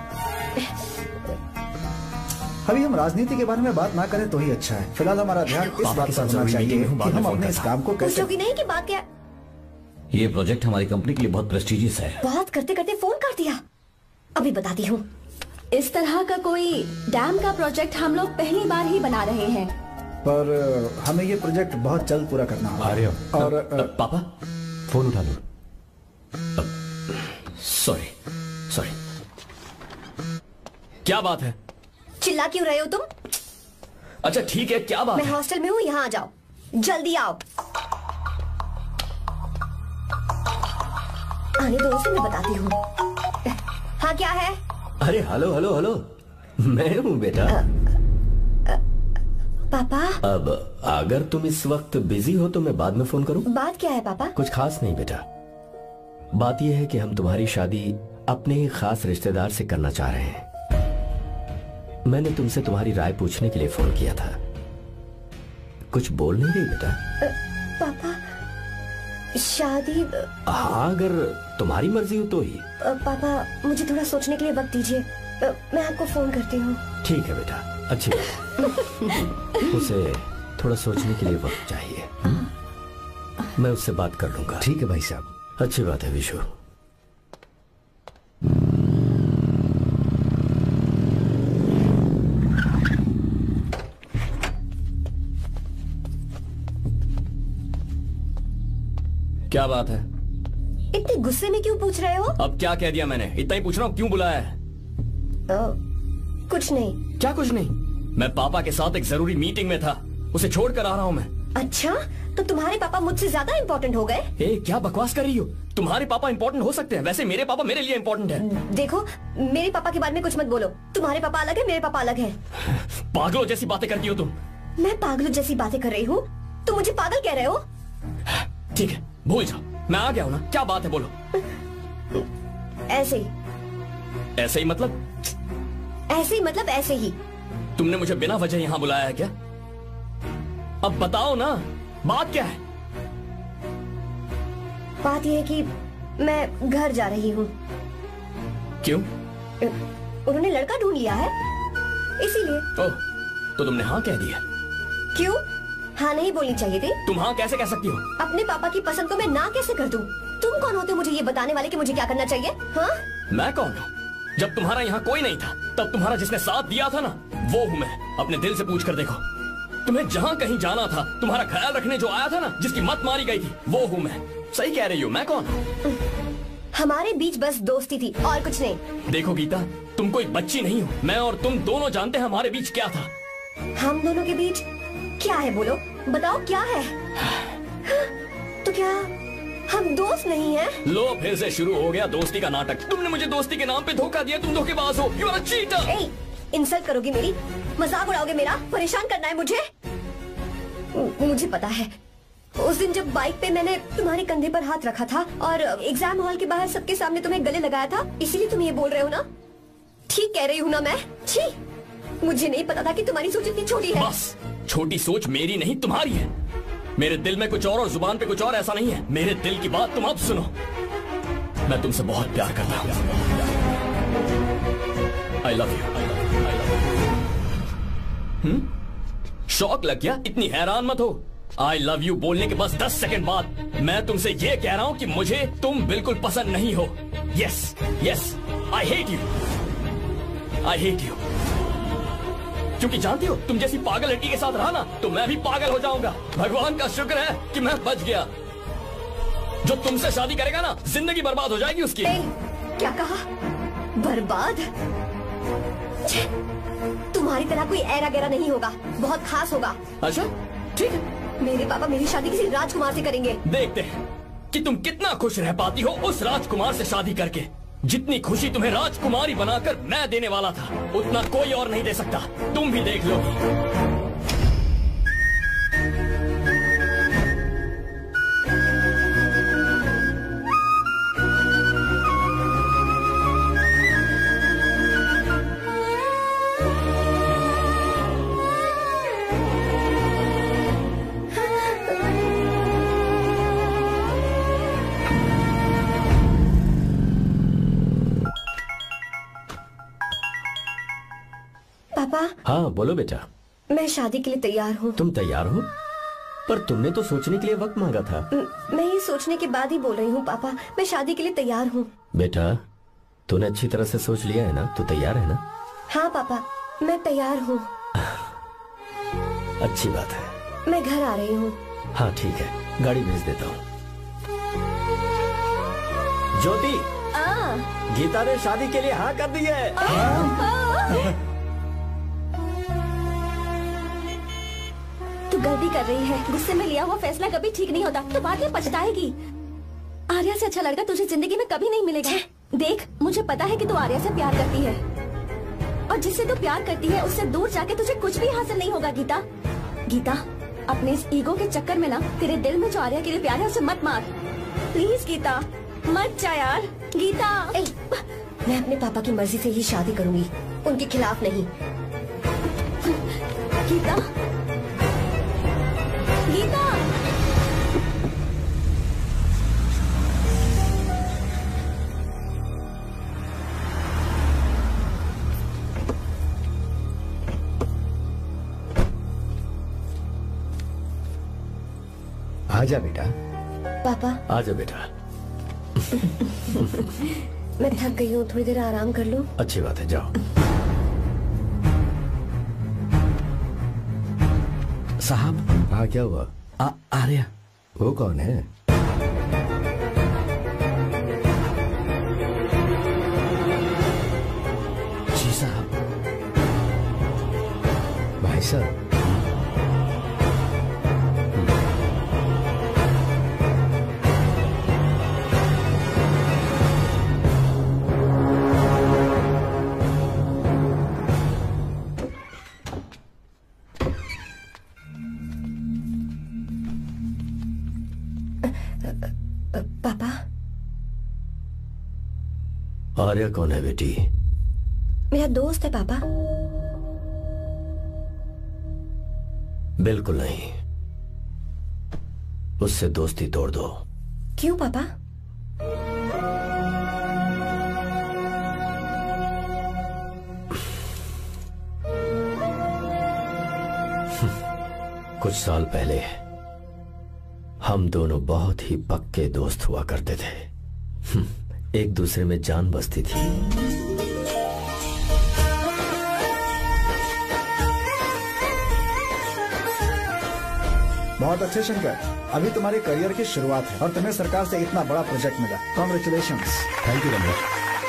अभी हम राजनीति के बारे में बात ना करें तो ही अच्छा है। फिलहाल हमारा ध्यान इस बात पर होना चाहिए कि हम अपने इस काम को कैसे।
पूछोगी नहीं कि बात क्या?
ये प्रोजेक्ट हमारी कंपनी के लिए बहुत प्रेस्टिजियस है।
बात करते करते फोन कर दिया। अभी बताती हूँ।
इस तरह का कोई डैम का प्रोजेक्ट हम लोग पहली बार ही बना रहे हैं,
पर हमें ये प्रोजेक्ट बहुत जल्द पूरा करना होगा। और
आ, पापा
फोन उठा लो।
Sorry sorry. क्या बात है?
चिल्ला क्यों रहे हो तुम?
अच्छा ठीक है, क्या बात
मैं
है?
हॉस्टल में हूँ, यहाँ आ जाओ, जल्दी आओ। आने दो उसे, मैं बताती हूँ। हाँ क्या है?
अरे हेलो हेलो हेलो, मैं हूँ बेटा। आ,
आ, पापा।
अब अगर तुम इस वक्त बिजी हो तो मैं बाद में फोन करूँ?
बात क्या है पापा?
कुछ खास नहीं बेटा, बात यह है कि हम तुम्हारी शादी अपने ही खास रिश्तेदार से करना चाह रहे हैं। मैंने तुमसे तुम्हारी राय पूछने के लिए फोन किया था। कुछ बोल नहीं रही बेटा?
पापा शादी।
हाँ अगर तुम्हारी मर्जी हो तो ही।
पापा मुझे थोड़ा सोचने के लिए वक्त दीजिए, मैं आपको फोन करती हूँ।
ठीक है बेटा, अच्छी बात। उसे थोड़ा सोचने के लिए वक्त चाहिए। मैं उससे बात कर लूंगा।
ठीक है भाई साहब।
अच्छी बात है विशु।
क्या बात है?
इतने गुस्से में क्यों पूछ रहे हो?
अब क्या कह दिया मैंने? इतना ही पूछ रहा हूँ, क्यों बुलाया है?
आ, कुछ नहीं।
क्या कुछ नहीं? मैं पापा के साथ एक जरूरी मीटिंग में था, उसे छोड़ कर आ रहा हूँ मैं।
अच्छा, तो तुम्हारे पापा मुझसे ज्यादा इम्पोर्टेंट हो गए?
ए, क्या बकवास कर रही हो? तुम्हारे पापा इम्पोर्टेंट हो सकते हैं, वैसे मेरे पापा मेरे लिए इम्पोर्टेंट है।
देखो, मेरे पापा के बारे में कुछ मत बोलो। तुम्हारे पापा अलग है, मेरे पापा अलग है।
पागलों जैसी बातें करती हो तुम।
मैं पागलों जैसी बातें कर रही हूँ? तुम मुझे पागल कह रहे हो?
ठीक है, भूल जाओ, मैं आ गया हूँ ना। क्या बात है, बोलो।
ऐसे ही।
ऐसे ही मतलब?
ऐसे ही मतलब ऐसे ही।
तुमने मुझे बिना वजह यहाँ बुलाया है क्या? अब बताओ ना, बात क्या है?
बात यह है कि मैं घर जा रही हूँ।
क्यों?
उन्होंने लड़का ढूंढ लिया है, इसीलिए।
ओह, तो तुमने हाँ कह दिया?
क्यों? हाँ नहीं बोलनी चाहिए थी?
तुम हाँ कैसे कह सकती हो?
अपने पापा की पसंद को मैं ना कैसे कर दूं? तुम कौन होते हो मुझे ये बताने वाले कि मुझे क्या करना चाहिए? हाँ?
मैं कौन हूँ? जब तुम्हारा यहाँ कोई नहीं था, तब तुम्हारा जिसने साथ दिया था ना, वो हूँ मैं। अपने दिल से पूछ कर देखो। तुम्हें जहाँ कहीं जाना था, तुम्हारा ख्याल रखने जो आया था ना, जिसकी मत मारी गई थी, वो हूँ मैं। सही कह रही हूँ, मैं कौन हूँ?
हमारे बीच बस दोस्ती थी और कुछ नहीं।
देखो गीता, तुम कोई बच्ची नहीं हो। मैं और तुम दोनों जानते हैं हमारे बीच क्या था।
हम दोनों के बीच क्या है? बोलो, बताओ क्या है? तो क्या हम दोस्त नहीं हैं?
लो, फिर से शुरू हो गया दोस्ती का नाटक। तुमने मुझे दोस्ती के नाम पे धोखा दिया। तुम धोखेबाज हो। You are a cheater.
ए, इंसल्ट करोगे मेरी? मजाक उड़ाओगे मेरा? परेशान करना है मुझे? मुझे पता है, उस दिन जब बाइक पे मैंने तुम्हारे कंधे पर हाथ रखा था और एग्जाम हॉल के बाहर सबके सामने तुम्हें गले लगाया था, इसीलिए तुम ये बोल रहे हो ना? ठीक कह रही हूँ ना मैं? छी, मुझे नहीं पता था कि तुम्हारी सोच इतनी छोटी है।
बस, छोटी सोच मेरी नहीं तुम्हारी है। मेरे दिल में कुछ और और जुबान पे कुछ और, ऐसा नहीं है। मेरे दिल की बात तुम अब सुनो। मैं तुमसे बहुत प्यार करता हूँ। I love you. हम्म? शौक लग गया? इतनी हैरान मत हो। आई लव यू बोलने के बस दस सेकंड बाद मैं तुमसे ये कह रहा हूँ कि मुझे तुम बिल्कुल पसंद नहीं हो। Yes yes, I hate you. I hate you. क्योंकि जानती हो, तुम जैसी पागल लड़की के साथ रहा ना, तो मैं भी पागल हो जाऊंगा। भगवान का शुक्र है कि मैं बच गया। जो तुमसे शादी करेगा ना, जिंदगी बर्बाद हो जाएगी उसकी।
ए, क्या कहा? बर्बाद? तुम्हारी तरह कोई ऐरा गैरा नहीं होगा, बहुत खास होगा।
अच्छा ठीक है।
मेरे पापा मेरी शादी किसी राजकुमार से करेंगे।
देखते हैं कि तुम कितना खुश रह पाती हो उस राजकुमार से शादी करके। जितनी खुशी तुम्हें राजकुमारी बनाकर मैं देने वाला था, उतना कोई और नहीं दे सकता। तुम भी देख लोगी।
हाँ बोलो बेटा।
मैं शादी के लिए तैयार हूँ।
तुम तैयार हो? पर तुमने तो सोचने के लिए वक्त मांगा था।
म- मैं ये सोचने के बाद ही बोल रही हूँ पापा, मैं शादी के लिए तैयार हूँ।
बेटा तूने अच्छी तरह से सोच लिया है ना? तू तैयार है ना?
हाँ पापा, मैं तैयार हूँ।
अच्छी बात है।
मैं घर आ रही हूँ।
हाँ ठीक है, गाड़ी भेज देता हूँ। ज्योति, गीता ने शादी के लिए हाँ कर दी है।
तू गलती कर रही है। गुस्से में लिया हुआ फैसला कभी ठीक नहीं होता। तू बाद में पछताएगी। आर्या से अच्छा लड़का तुझे जिंदगी में कभी नहीं मिलेगा। देख, मुझे पता है कि तू आर्या से प्यार करती है, और जिससे तू प्यार करती है उससे दूर जाके तुझे कुछ भी हासिल नहीं होगा। गीता, गीता, अपने इस ईगो के चक्कर में ना तेरे दिल में जो आर्या के लिए प्यार है उसे मत मार। प्लीज गीता, मत जा यार। गीता,
ए, मैं अपने पापा की मर्जी से ही शादी करूंगी, उनके खिलाफ नहीं।
गीता, गीता।
आजा बेटा।
पापा।
आजा बेटा।
मैं थक गई हूँ, थोड़ी देर आराम कर लूँ।
अच्छी बात है, जाओ।
साहब। हाँ क्या हुआ?
आ, आर्या।
वो कौन है?
जी साहब।
भाई साहब।
पापा।
आर्या कौन है बेटी?
मेरा दोस्त है पापा।
बिल्कुल नहीं, उससे दोस्ती तोड़ दो।
क्यों पापा?
कुछ साल पहले हम दोनों बहुत ही पक्के दोस्त हुआ करते थे। एक दूसरे में जान बसती थी।
बहुत अच्छे शंकर, अभी तुम्हारे करियर की शुरुआत है और तुम्हें सरकार से इतना बड़ा प्रोजेक्ट मिला। कॉन्ग्रेचुलेशंस।
Thank you Ramesh.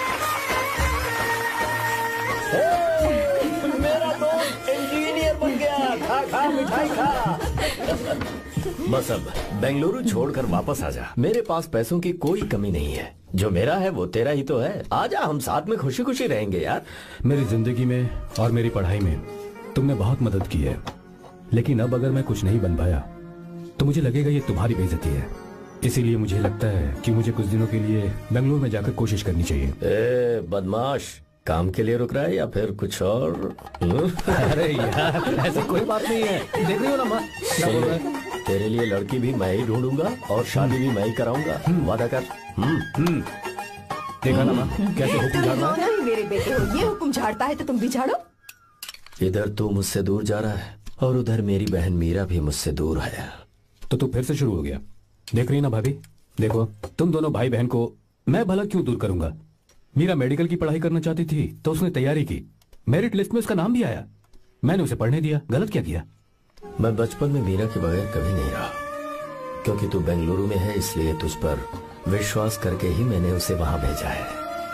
मेरा दोस्त इंजीनियर बन गया। खा खा मिठाई खा। बस अब बेंगलुरु छोड़कर वापस आ जा। मेरे पास पैसों की कोई कमी नहीं है। जो मेरा है वो तेरा ही तो है। आजा, हम साथ में खुशी खुशी रहेंगे यार।
मेरी जिंदगी में और मेरी पढ़ाई में तुमने बहुत मदद की है, लेकिन अब अगर मैं कुछ नहीं बन पाया तो मुझे लगेगा ये तुम्हारी बेइज्जती है। इसीलिए मुझे लगता है कि मुझे कुछ दिनों के लिए बेंगलुरु में जाकर कोशिश करनी चाहिए।
ए बदमाश, काम के लिए रुक रहा है या फिर कुछ और?
अरे यार, ऐसी कोई बात नहीं है। देख रही हो ना माँ, क्या बोल रहा है?
तेरे लिए लड़की भी मैं ही ढूंढूंगा और शादी भी मैं ही कराऊंगा। वादा कर। हम्म
देखा ना माँ, कैसे हुक्म झाड़ रहा है?
मेरे बेटे हो, ये हुक्म झाड़ता है तो तुम भी झाड़ो।
इधर तू मुझसे दूर जा रहा है और उधर मेरी बहन मीरा भी मुझसे दूर है।
तो तू फिर से शुरू हो गया। देख रही ना भाभी, देखो तुम दोनों भाई बहन को मैं भला क्यों दूर करूंगा? मीरा मेडिकल की पढ़ाई करना चाहती थी तो उसने तैयारी की, मेरिट लिस्ट में उसका नाम भी आया, मैंने उसे पढ़ने दिया। गलत क्या किया?
मैं बचपन में मीरा के बगैर कभी नहीं रहा, क्योंकि तू बेंगलुरु में है इसलिए तुझ पर विश्वास करके ही मैंने उसे वहां भेजा है।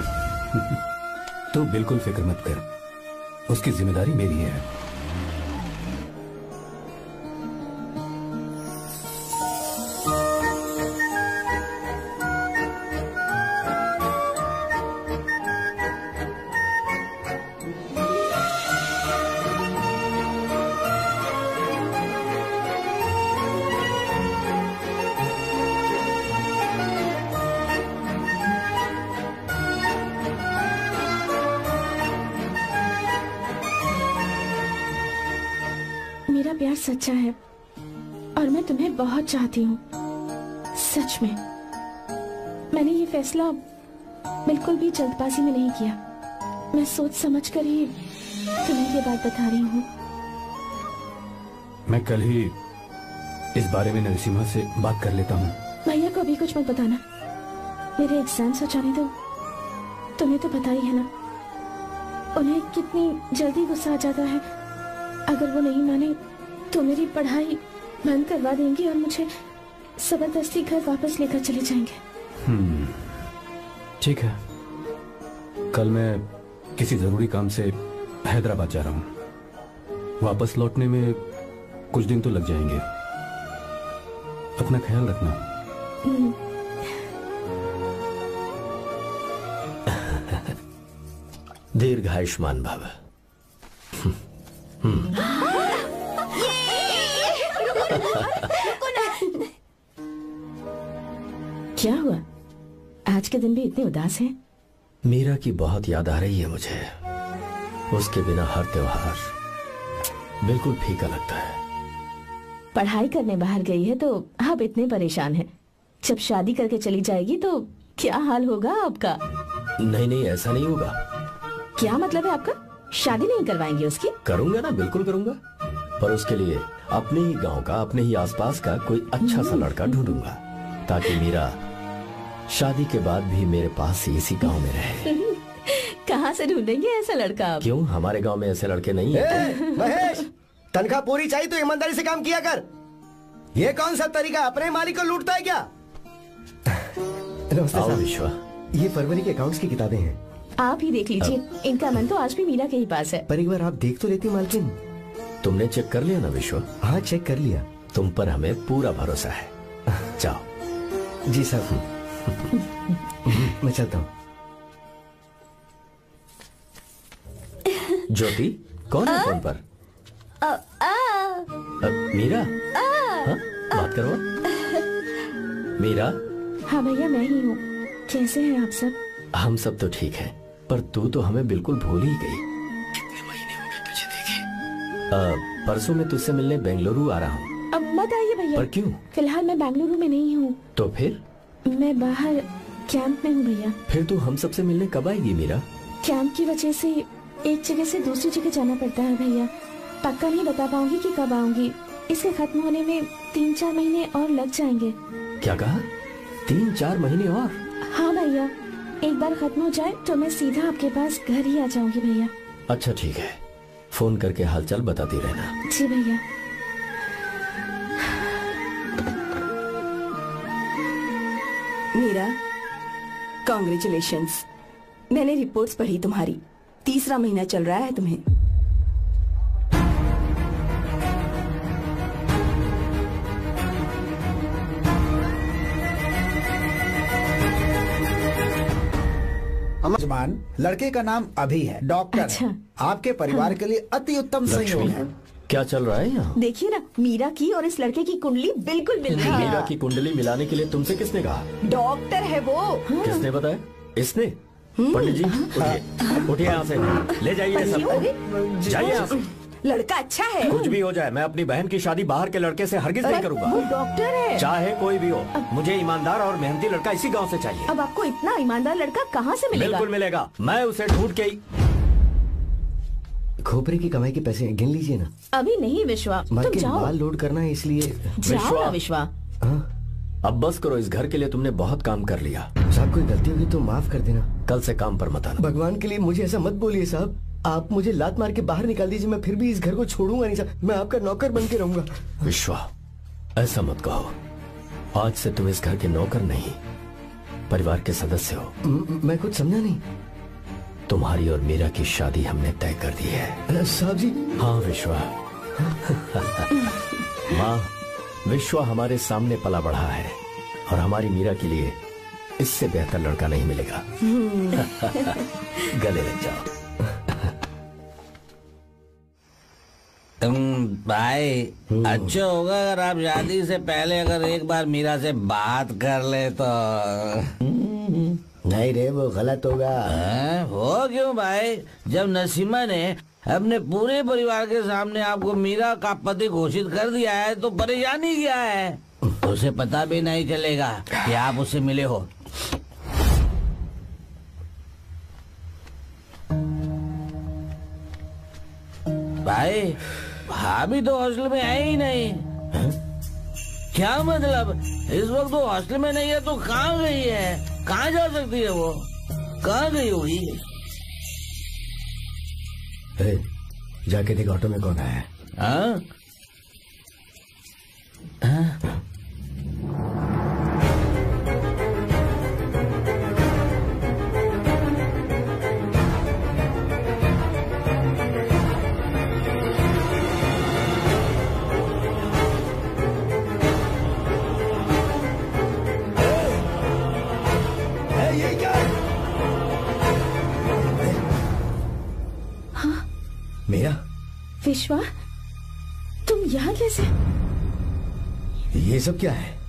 तू बिल्कुल फिक्र मत कर, उसकी जिम्मेदारी मेरी है।
मेरा प्यार सच्चा है और मैं तुम्हें बहुत चाहती हूँ, सच में। मैंने ये फैसला बिल्कुल भी जल्दबाजी में नहीं किया। मैं सोच समझ कर ही तुम्हें ये बात बता रही हूँ।
मैं कल ही इस बारे में नरसिम्हा से बात कर लेता हूँ।
भैया को अभी कुछ मत बताना, मेरे एग्जाम्स हो जाने दो। तुम्हें तो पता ही है ना उन्हें कितनी जल्दी गुस्सा आ जाता है। अगर वो नहीं माने तो मेरी पढ़ाई बंद करवा देंगे और मुझे जबरदस्ती घर वापस लेकर चले जाएंगे।
हम्म, ठीक है। कल मैं किसी जरूरी काम से हैदराबाद जा रहा हूँ। वापस लौटने में कुछ दिन तो लग जाएंगे। अपना ख्याल रखना।
दीर्घायुष्मान भव।
क्या हुआ? आज के दिन भी इतने उदास हैं?
मीरा की बहुत याद आ रही है मुझे। उसके बिना हर त्योहार बिल्कुल फीका लगता है।
पढ़ाई करने बाहर गई है तो आप इतने परेशान हैं। जब शादी करके चली जाएगी तो क्या हाल होगा आपका?
नहीं नहीं, ऐसा नहीं होगा।
क्या मतलब है आपका? शादी नहीं करवाएंगे उसकी?
करूंगा ना, बिल्कुल करूंगा। पर उसके लिए अपने ही गांव का, अपने ही आसपास का कोई अच्छा सा लड़का ढूंढूंगा ताकि मीरा शादी के बाद भी मेरे पास ही इसी गांव में रहे।
कहाँ से ढूंढेंगे ऐसा लड़का आप?
क्यों, हमारे गांव में ऐसे लड़के नहीं हैं?
महेश, तनख्वाह पूरी चाहिए तो ईमानदारी से काम किया कर। ये कौन सा तरीका, अपने मालिक को लूटता है क्या?
आओ विश्वा,
ये फरवरी के अकाउंट्स की किताबें हैं।
आप ही देख लीजिए। इनका मन तो आज भी मीरा के ही पास है।
पर एक बार आप देख तो लेती मालकिन।
तुमने चेक कर लिया ना विश्वा?
हाँ, चेक कर लिया।
तुम पर हमें पूरा भरोसा है। जाओ।
जी साहब। मैं चलता हूँ।
ज्योति, कौन है फोन पर?
आ, आ,
अब मीरा? हाँ, बात करो। मीरा?
हाँ भैया, मैं ही हूँ। कैसे हैं आप सब?
हम सब तो ठीक हैं, पर तू तो हमें बिल्कुल भूल ही गई। कितने महीने हो गए तुझे देखे। परसों मैं तुझसे मिलने बेंगलुरु आ रहा हूँ।
अब मत आइए भैया।
पर क्यों?
फिलहाल मैं बेंगलुरु में नहीं हूँ।
तो फिर?
मैं बाहर कैंप में हूँ भैया।
फिर तू हम सबसे मिलने कब आएगी मीरा?
कैंप की वजह से एक जगह से दूसरी जगह जाना पड़ता है भैया। पक्का नहीं बता पाऊंगी कि कब आऊंगी। इसके खत्म होने में तीन चार महीने और लग जाएंगे।
क्या कहा? तीन चार महीने और?
हाँ भैया, एक बार खत्म हो जाए तो मैं सीधा आपके पास घर ही आ जाऊंगी भैया।
अच्छा ठीक है, फोन करके हालचाल बताती रहना।
जी भैया।
मीरा, कॉन्ग्रेचुलेशंस। मैंने रिपोर्ट्स पढ़ी तुम्हारी। तीसरा महीना चल रहा है तुम्हें।
जमान, लड़के का नाम अभी है, डॉक्टर।
अच्छा।
है। आपके परिवार के लिए अति उत्तम संयोग है।
क्या चल रहा है यहाँ?
देखिए ना, मीरा की और इस लड़के की कुंडली बिल्कुल मिल रही है।
मीरा की कुंडली मिलाने के लिए तुमसे किसने कहा?
डॉक्टर है वो।
किसने बताया? इसने? पंडित जी, उठिए, उठिए यहाँ से, ले जाइए सब, जाइए यहाँ से।
लड़का अच्छा है।
कुछ भी हो जाए, मैं अपनी बहन की शादी बाहर के लड़के से हरगिज नहीं करूंगा।
वो डॉक्टर है।
चाहे कोई भी हो, मुझे ईमानदार और मेहनती लड़का इसी गांव से चाहिए।
अब आपको इतना ईमानदार लड़का कहाँ से मिलेगा?
बिल्कुल मिलेगा, मैं उसे ढूंढ के ही।
खोपरे की कमाई के पैसे गिन लीजिए ना।
अभी नहीं विश्वा, तुम
मालकिन,
जाओ।
माल लोड करना है इसलिए।
जाओ ना विश्वा।
अब बस करो, इस घर के लिए तुमने बहुत काम कर लिया।
साहब, कोई गलती होगी तो माफ कर देना।
कल से काम पर मत आना।
भगवान के लिए मुझे ऐसा मत बोलिए साहब। आप मुझे लात मार के बाहर निकाल दीजिए, मैं फिर भी इस घर को छोड़ूंगा नहीं साहब। मैं आपका नौकर बन के रहूंगा।
विश्वा, ऐसा मत कहो। आज से तुम इस घर के नौकर नहीं, परिवार के सदस्य हो।
म, मैं कुछ समझा नहीं।
तुम्हारी और मीरा की शादी हमने तय कर दी है।
साहब जी।
हाँ विश्वा। माँ, विश्वा हमारे सामने पला बढ़ा है और हमारी मीरा के लिए इससे बेहतर लड़का नहीं मिलेगा। गले लग जाओ।
तुम भाई, अच्छा होगा अगर आप शादी से पहले अगर एक बार मीरा से बात कर ले तो।
नहीं रे, वो गलत होगा।
आ, हो क्यों भाई? जब नसीमा ने अपने पूरे परिवार के सामने आपको मीरा का पति घोषित कर दिया है तो परेशानी क्या है? उसे पता भी नहीं चलेगा कि आप उससे मिले हो। भाई भाभी तो हॉस्टल में है ही नहीं।
है?
क्या मतलब? इस वक्त वो हॉस्टल में नहीं है तो कहाँ गई है? कहाँ जा सकती है वो? कहाँ गई होगी?
जाके देख ऑटो में कौन आया है।
हाँ? हाँ?
मेरा
विश्वा, तुम यहाँ कैसे?
ये सब क्या है?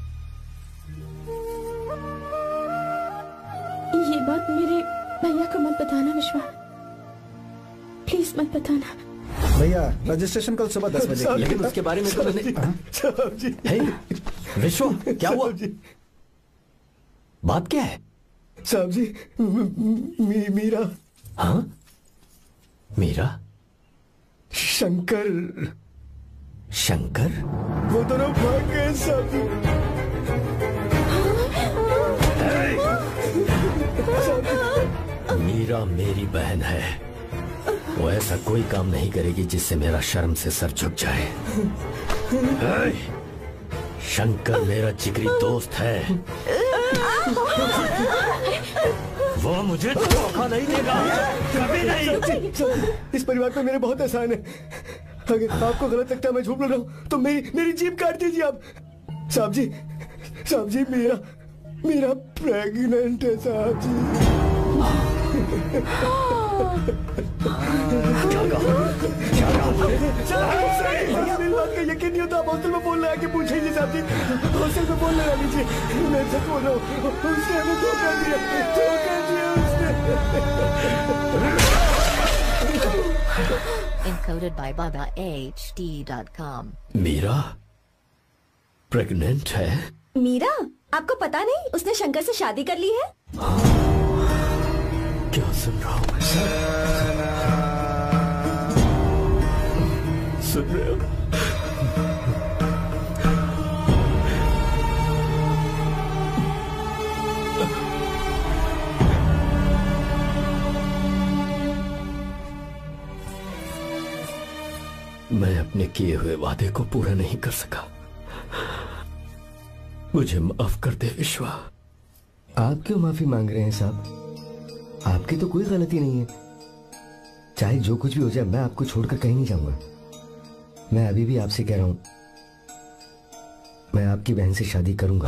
ये बात मेरे भैया को मत बताना विश्वा, प्लीज मत बताना।
भैया रजिस्ट्रेशन कल सुबह दस बजे।
लेकिन उसके बारे में तो मैंने। विश्वा, क्या हुआ? बात क्या है?
साहब जी, मी, मीरा।
हाँ? मीरा?
शंकर।
शंकर?
वो दोनों भाग गए साहब जी।
मीरा मेरी बहन है, वो ऐसा कोई काम नहीं करेगी जिससे मेरा शर्म से सर झुक जाए। शंकर मेरा जिगरी दोस्त है, वो मुझे धोखा नहीं देगा, कभी नहीं।
इस परिवार पे मेरे बहुत एहसान है। अगर आपको गलत लगता है मैं झूठ बोल रहा हूँ तो मेरी मेरी जीभ काट दीजिए आप। साहब जी, साहब जी, मेरा मेरा प्रेग्नेंट है साहब जी।
क्या कहा? क्या
कहा? मेरी बात का यकीन नहीं होता, आप हॉस्टल में बोल रहे हैं कि पूछेंगे साहब जी, हॉस्टल में बोल लगा लीजिए। मैं सच बोल रहा हूँ, उसने हमें धोखा दिया, धोखा दिया उसने।
Encoded by Baba H D dot com.
Meera pregnant है?
मीरा, आपको पता नहीं उसने शंकर से शादी कर ली है?
क्या सुन रहा हूँ मैं? सुन रहे हो? मैं अपने किए हुए वादे को पूरा नहीं कर सका, मुझे माफ कर दे विश्वा।
आप क्यों माफी मांग रहे हैं साहब? आपकी तो कोई गलती नहीं है। चाहे जो कुछ भी हो जाए, मैं आपको छोड़कर कहीं नहीं जाऊंगा। मैं अभी भी आपसे कह रहा हूं, मैं आपकी बहन से शादी करूंगा।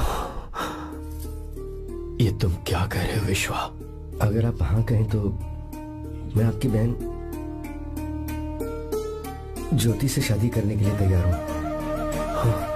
ये तुम क्या कह रहे हो विश्वा?
अगर आप हाँ कहें तो मैं आपकी बहन ज्योति से शादी करने के लिए तैयार हूं। हाँ।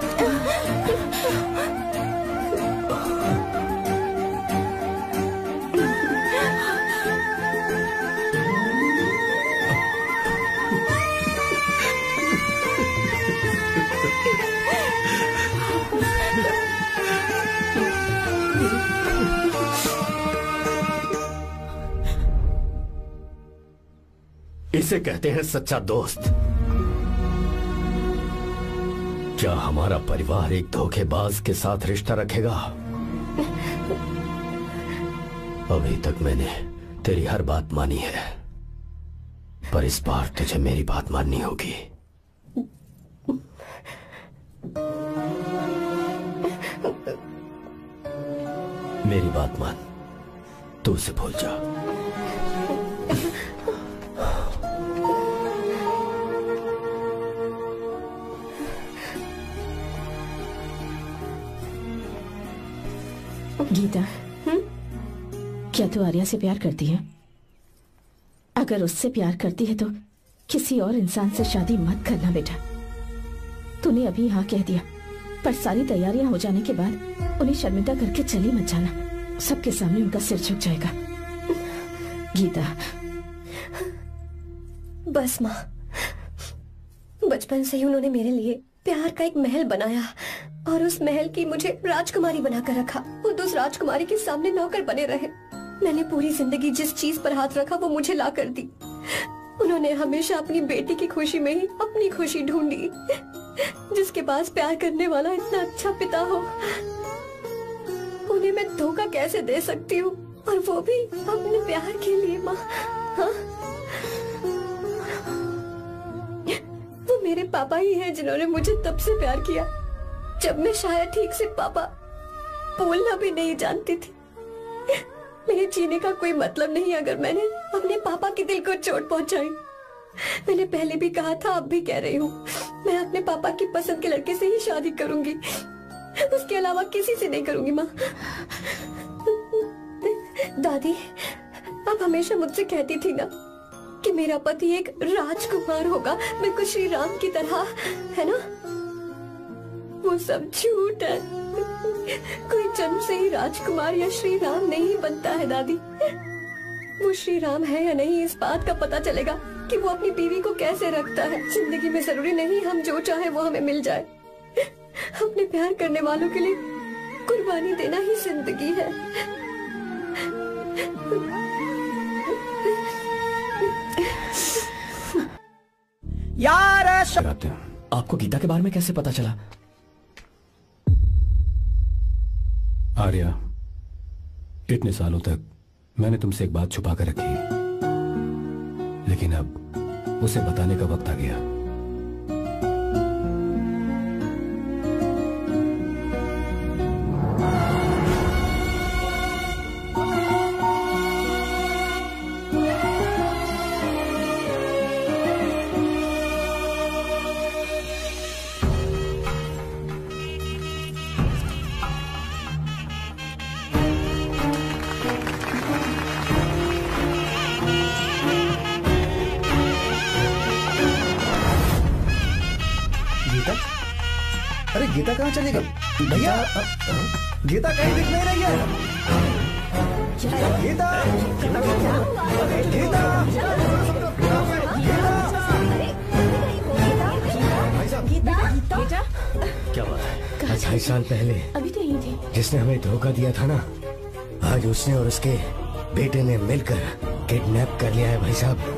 इसे कहते हैं सच्चा दोस्त। क्या हमारा परिवार एक धोखेबाज के साथ रिश्ता रखेगा? अभी तक मैंने तेरी हर बात मानी है, पर इस बार तुझे मेरी बात माननी होगी। मेरी बात मान, तू उसे भूल जा।
गीता, क्या तू आर्या से प्यार करती है? अगर उससे प्यार करती है तो किसी और इंसान से शादी मत करना बेटा। तूने अभी हाँ कह दिया, पर सारी तैयारियां हो जाने के बाद उन्हें शर्मिंदा करके चली मत जाना, सबके सामने उनका सिर झुक जाएगा। गीता।
बस माँ, बचपन से ही उन्होंने मेरे लिए प्यार का एक महल बनाया और उस महल की मुझे राजकुमारी बनाकर रखा। वो उस राजकुमारी के सामने नौकर बने रहे। मैंने पूरी जिंदगी जिस चीज पर हाथ रखा वो मुझे ला कर दी। उन्होंने हमेशा अपनी बेटी की खुशी में ही अपनी खुशी ढूंढी। जिसके पास प्यार करने वाला इतना अच्छा पिता हो, उन्हें मैं धोखा कैसे दे सकती हूँ, और वो भी अपने प्यार के लिए। माँ, हाँ? वो मेरे पापा ही हैं जिन्होंने मुझे तब से प्यार किया जब मैं शायद ठीक से पापा बोलना भी नहीं जानती थी। मेरे जीने का कोई मतलब नहीं अगर मैंने अपने पापा के दिल को चोट पहुंचाई। मैंने पहले भी कहा था, अब भी कह रही हूँ, मैं अपने पापा की पसंद के लड़के से ही शादी करूंगी, उसके अलावा किसी से नहीं करूंगी। माँ, दादी आप हमेशा मुझसे कहती थी ना कि मेरा पति एक राजकुमार होगा, बिल्कुल श्री राम की तरह, है ना? वो सब झूठ है। कोई जन्म से ही राजकुमार या श्री राम नहीं बनता है दादी। वो श्री राम है या नहीं, इस बात का पता चलेगा कि वो अपनी बीवी को कैसे रखता है। जिंदगी में जरूरी नहीं हम जो चाहे वो हमें मिल जाए। अपने प्यार करने वालों के लिए कुर्बानी देना ही जिंदगी है।
यार आपको गीता के बारे में कैसे पता चला?
आर्या, इतने सालों तक मैंने तुमसे एक बात छुपा कर रखी, लेकिन अब उसे बताने का वक्त आ गया।
गीता कहाँ चली गई? भैया, गीता कहीं दिख नहीं रही है। गीता, गीता,
गीता,
क्या बात है? ढाई साल पहले
अभी तो यही थी
जिसने हमें धोखा दिया था ना, आज उसने और उसके बेटे ने मिलकर किडनैप कर लिया है भाई साहब।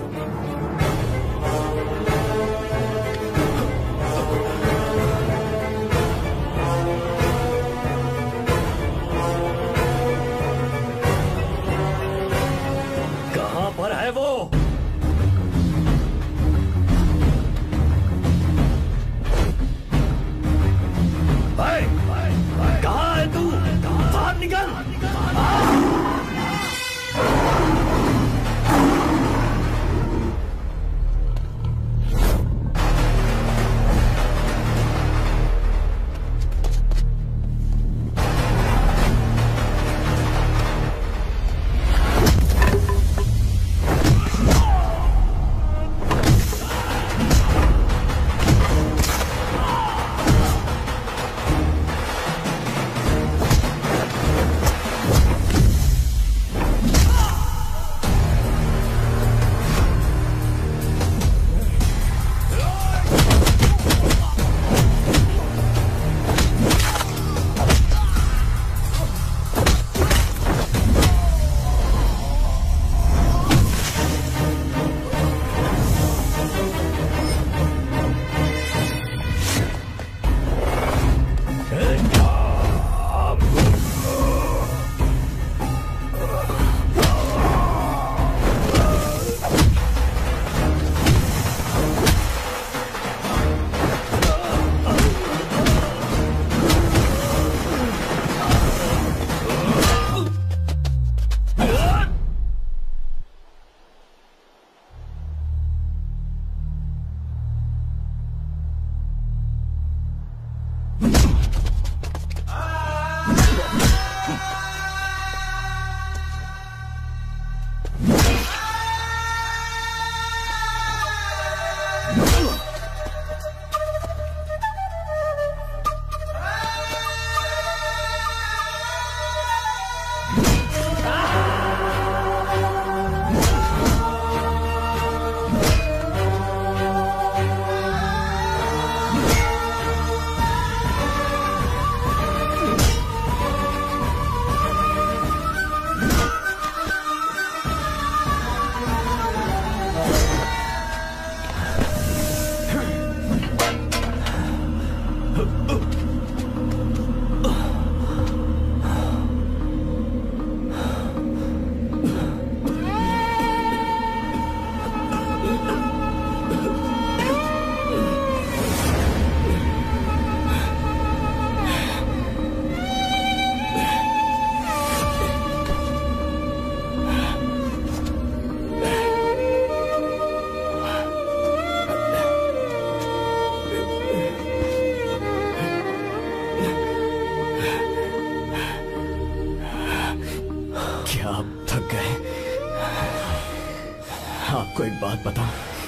आपको एक बात बताऊं,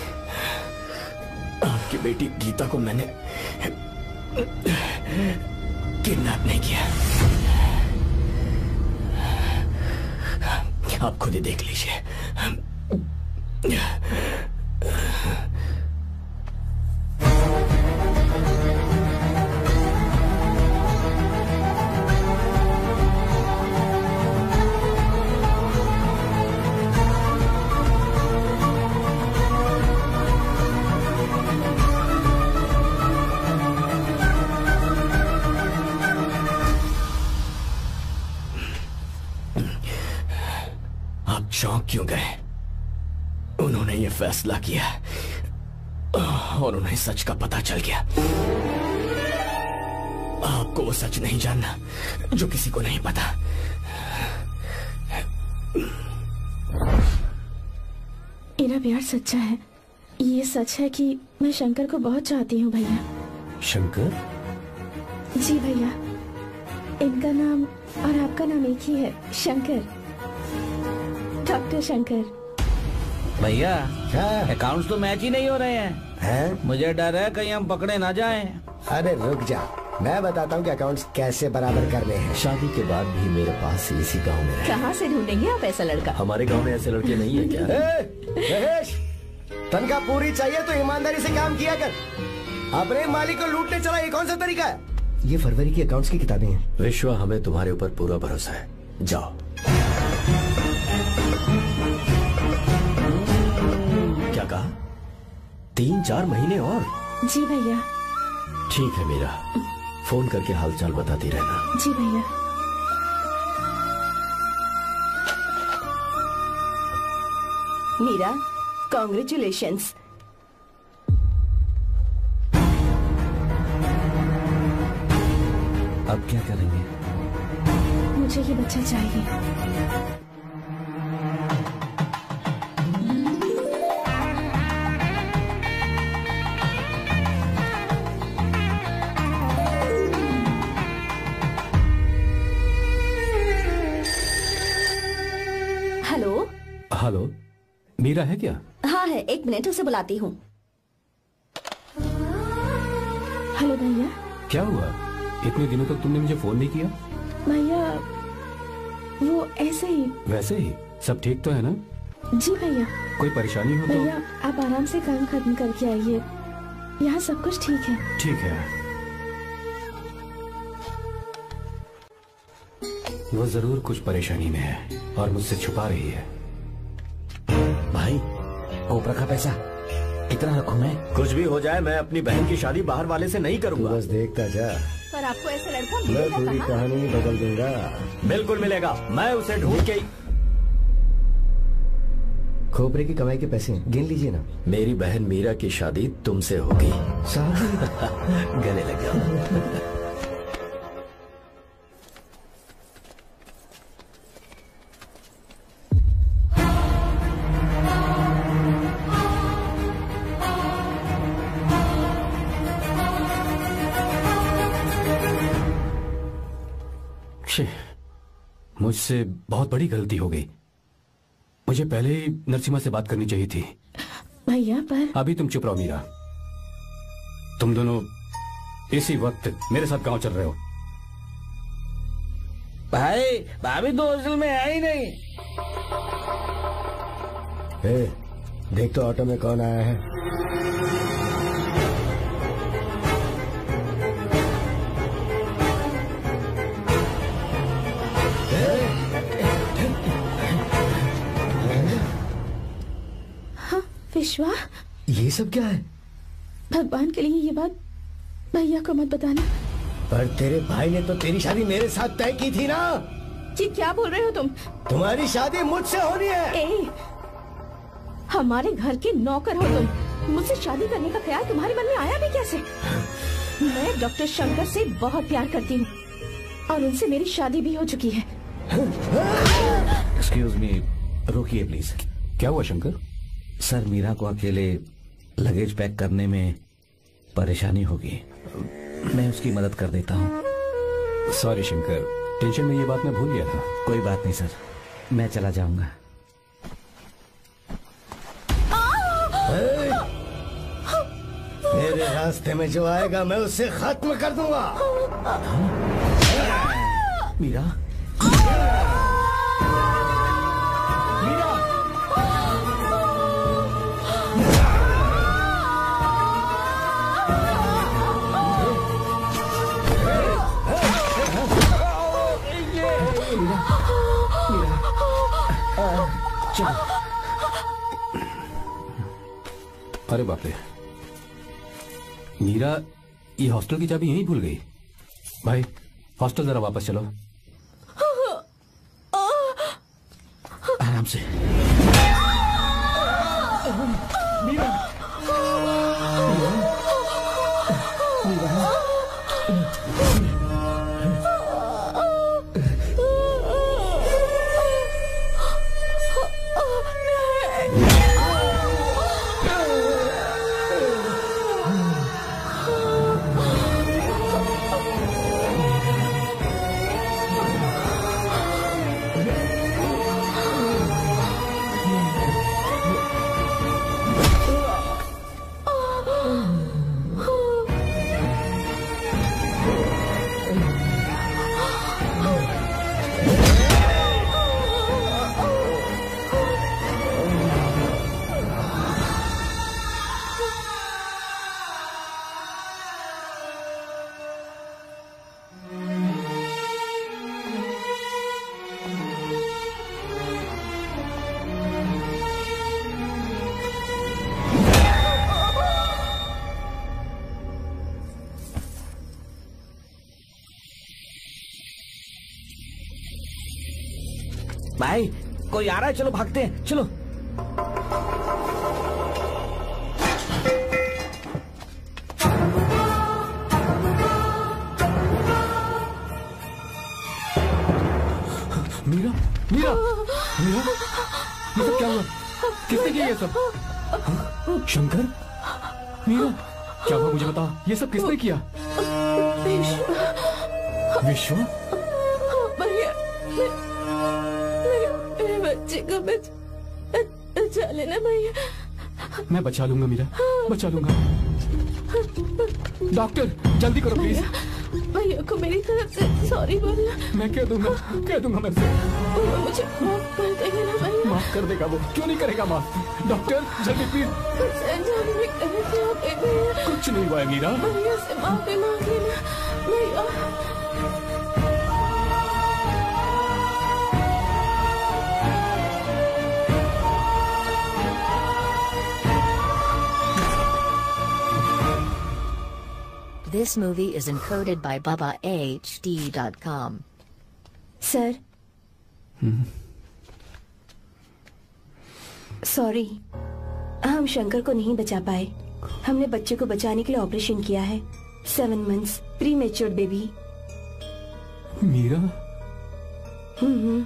आपकी बेटी गीता को मैंने किडनैप नहीं किया। आप खुद ही देख लीजिए। चौंक क्यों गए? उन्होंने ये फैसला किया और उन्हें सच का पता चल गया। आपको वो सच नहीं जानना जो किसी को नहीं पता।
मेरा प्यार सच्चा है। ये सच है कि मैं शंकर को बहुत चाहती हूँ भैया।
शंकर?
जी भैया, इनका नाम और आपका नाम एक ही है, शंकर, डॉक्टर शंकर।
भैया अकाउंट्स तो मैच ही नहीं हो रहे हैं।
हैं?
मुझे डर है कहीं हम पकड़े ना जाएं।
अरे रुक जा, मैं बताता हूँ कि अकाउंट्स कैसे बराबर करने हैं।
शादी के बाद भी मेरे पास इसी गांव में रहे।
कहाँ से ढूंढेंगे आप ऐसा लड़का?
हमारे गांव में ऐसे लड़के नहीं है क्या?
महेश, तनख्वाह पूरी चाहिए तो ईमानदारी से काम किया कर। अपने मालिक को लूटने चला, ये कौन सा तरीका है? ये फरवरी की अकाउंट्स की किताबें हैं।
विश्व, हमें तुम्हारे ऊपर पूरा भरोसा है। जाओ। क्या कहा? तीन चार महीने और?
जी भैया।
ठीक है मीरा, फोन करके हालचाल बताती रहना।
जी भैया।
मीरा, कॉन्ग्रेचुलेशंस।
अब क्या करेंगे?
मुझे ये बच्चा चाहिए।
हेलो।
हेलो, मीरा है क्या?
हाँ है, एक मिनट, उसे बुलाती हूँ।
हेलो भैया।
क्या हुआ? इतने दिनों तक तुमने मुझे फोन नहीं किया?
भैया वो ऐसे ही।
वैसे ही? सब ठीक तो है ना?
जी भैया।
कोई परेशानी हो तो?
भैया आप आराम से काम खत्म करके आइए, यहाँ सब कुछ ठीक है।
ठीक है। वो जरूर कुछ परेशानी में है और मुझसे छुपा रही है।
भाई, ओपरा का पैसा इतना रखूं मैं? कुछ भी हो जाए, मैं अपनी बहन की शादी बाहर वाले से नहीं करूंगा।
बस देखता जा।
पर आपको ऐसा लड़का
मैं
मिलेगा
पूरी
कहाँ?
कहानी बदल दूंगा।
बिल्कुल मिलेगा, मैं उसे ढूंढ के।
खोपरे की कमाई के पैसे गिन लीजिए ना।
मेरी बहन मीरा की शादी तुमसे होगी। गले लग गया।
मुझसे बहुत बड़ी गलती हो गई। मुझे पहले ही नरसिम्हा से बात करनी चाहिए थी।
भैया पर
अभी तुम चुप रहो मीरा। तुम दोनों इसी वक्त मेरे साथ गांव चल रहे हो।
भाई भाभी तो हॉस्टल में है ही नहीं।
ए, देख तो ऑटो में कौन आया है।
विश्वा,
ये सब क्या है?
भगवान के लिए ये बात भैया को मत बताना।
पर तेरे भाई ने तो तेरी शादी मेरे साथ तय की थी ना।
जी क्या बोल रहे हो तुम?
तुम्हारी शादी मुझसे होनी है।
ए, हमारे घर के नौकर हो तुम, मुझसे शादी करने का ख्याल तुम्हारे मन में आया भी कैसे? मैं डॉक्टर शंकर से बहुत प्यार करती हूँ और उनसे मेरी शादी भी हो चुकी है।
एक्सक्यूज मी, रोकिए प्लीज।
क्या हुआ शंकर?
सर, मीरा को अकेले लगेज पैक करने में परेशानी होगी, मैं उसकी मदद कर देता हूँ।
सॉरी शंकर, टेंशन में ये बात मैं भूल गया था।
कोई बात नहीं सर, मैं चला जाऊंगा।
मेरे रास्ते में जो आएगा मैं उससे खत्म कर दूंगा।
मीरा,
अरे बाप रे, मीरा ये हॉस्टल की चाबी यहीं भूल गई। भाई हॉस्टल जरा वापस चलो।
आराम से। मीरा, भाई कोई आ रहा है, चलो भागते हैं, चलो।
मीरा, मीरा, मीरा, ये सब क्या हुआ? किसने किया ये सब? हाँ? शंकर, मीरा, क्या हुआ मुझे बता, ये सब किसने किया? विश्व?
भैया, मेरे बच्चे को बच, बचा लेना भैया।
मैं बचा लूंगा मीरा, बचा लूंगा। डॉक्टर जल्दी करो प्लीज।
भैया को मेरी तरफ से सॉरी बोलना।
मैं कह दूंगा, कह दूंगा मैं से।
वो मुझे माफ कर देगा ना भैया?
माफ कर देगा वो, क्यों नहीं करेगा माफ? डॉक्टर जल्दी प्लीज। कुछ नहीं हुआ है मीरा।
भैया से माफी मांग लेना भैया।
This movie is encoded by Baba H D dot com.
Sir, sorry, हम शंकर को नहीं बचा पाए। हमने बच्चे को बचाने के लिए ऑपरेशन किया है। Seven months pre matured baby.
Meera?
हम्म।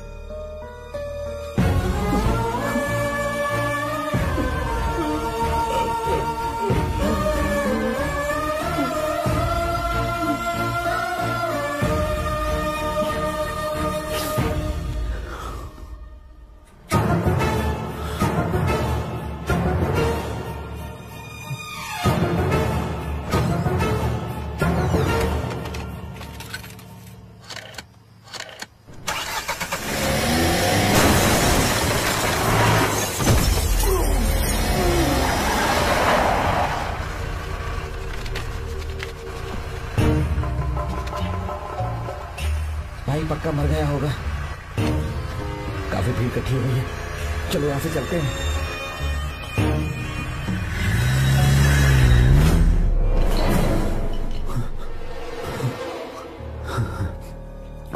पक्का मर गया होगा। काफी भीड़ इकट्ठी हुई है, चलो यहाँ से चलते हैं।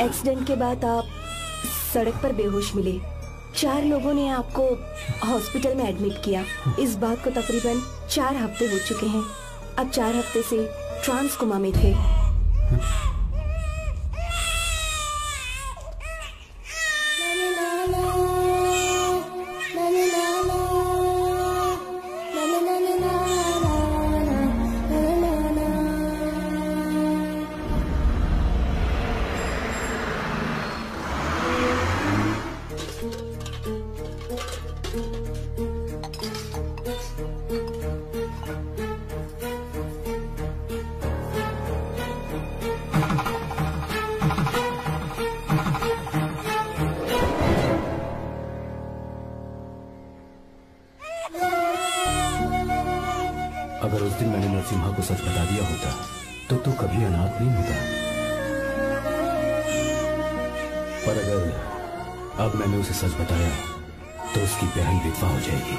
एक्सीडेंट के बाद आप सड़क पर बेहोश मिले। चार लोगों ने आपको हॉस्पिटल में एडमिट किया। इस बात को तकरीबन चार हफ्ते हो चुके हैं। अब चार हफ्ते से ट्रांस कोमा में थे।
अगर उस दिन मैंने नरसिम्हा को सच बता दिया होता तो तू कभी अनाथ नहीं होता। पर अगर अब मैंने उसे सच बताया तो उसकी बहन विधवा हो जाएगी।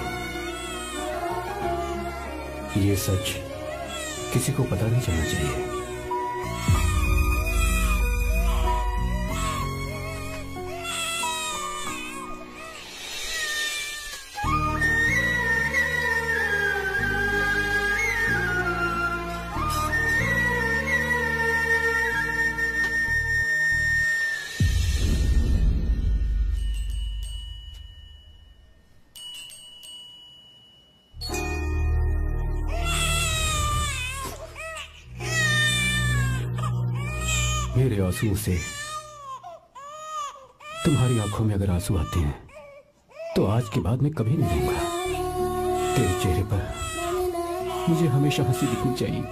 ये सच किसी को पता नहीं चलना चाहिए। मेरे आंसुओं से तुम्हारी आंखों में अगर आंसू आते हैं तो आज के बाद मैं कभी नहीं रहूंगा। तेरे चेहरे पर मुझे हमेशा हंसी दिखनी चाहिए।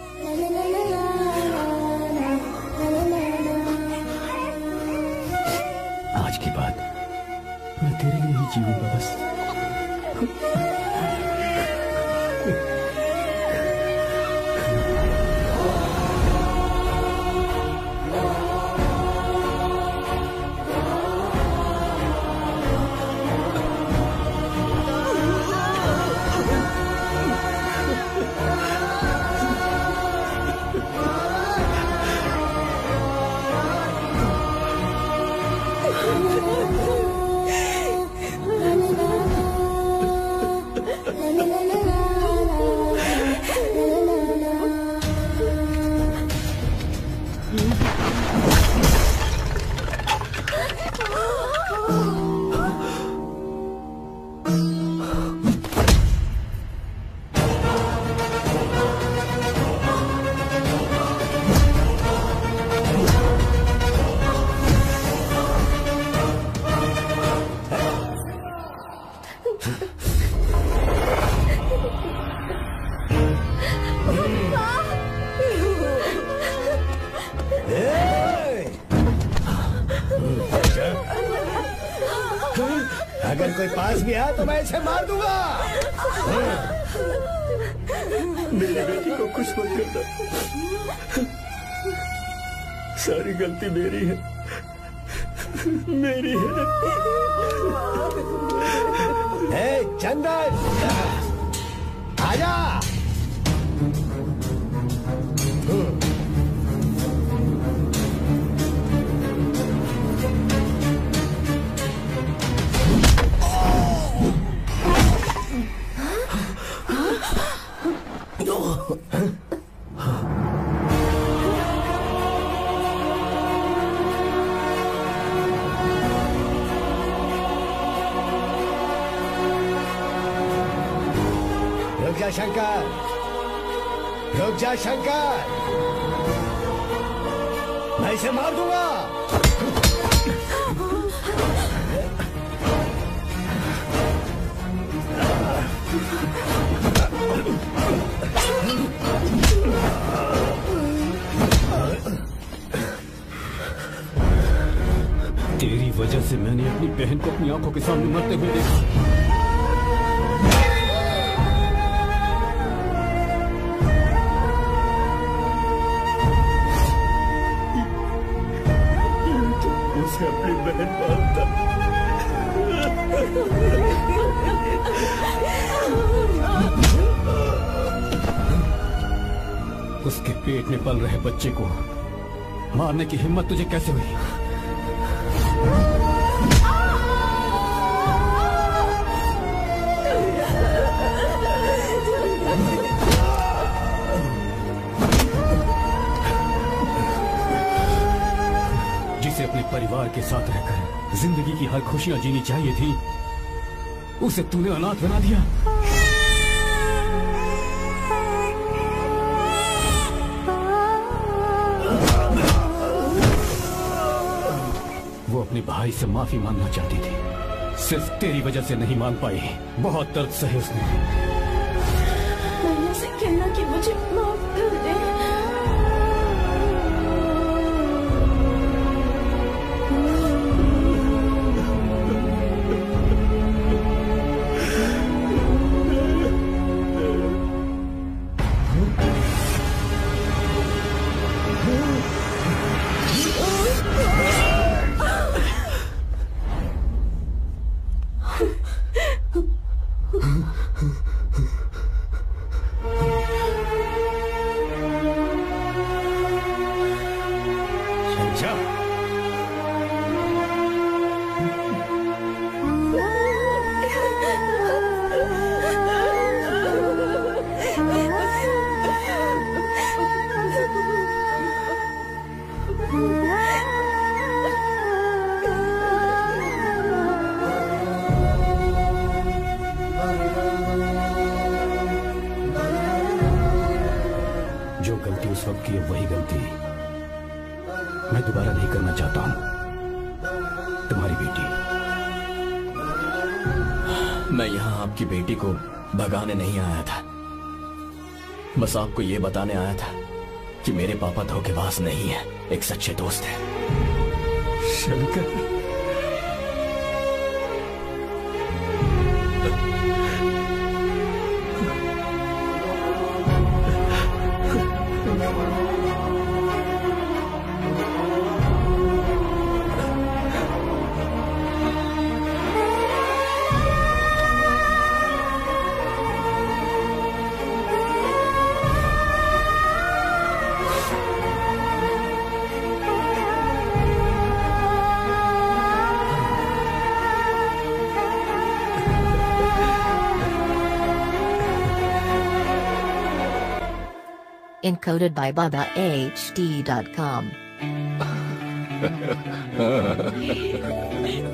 आज के बाद मैं तेरे लिए ही जीऊंगा बस।
अगर कोई पास भी आया तो मैं इसे मार दूंगा।
मेरी बेटी को खुश मत करना। सारी गलती मेरी है, मेरी है।
ए, चंदन, आजा। रुक जा शंकर, रुक जा शंकर, मैं इसे मार दूंगा।
तेरी वजह से मैंने अपनी बहन को अपनी आंखों के सामने मरते हुए देखा।
उसे अपनी बहन मानता।
उसके पेट में पल रहे बच्चे को मारने की हिम्मत तुझे कैसे हुई? जिसे अपने परिवार के साथ रहकर जिंदगी की हर खुशियां जीनी चाहिए थी, उसे तूने अनाथ बना दिया। वो अपने भाई से माफी मांगना चाहती थी, सिर्फ तेरी वजह से नहीं मांग पाई। बहुत दर्द सहे उसने।
मैंने से कहना कि मुझे माफ कर दे।
जो गलती उस वक्त की है वही गलती मैं दोबारा नहीं करना चाहता हूं। तुम्हारी बेटी।
मैं यहाँ आपकी बेटी को भगाने नहीं आया था, बस आपको ये बताने आया था कि मेरे पापा धोखेबाज नहीं है, एक सच्चे दोस्त हैं।
Shankar,
Encoded by Baba H D dot com.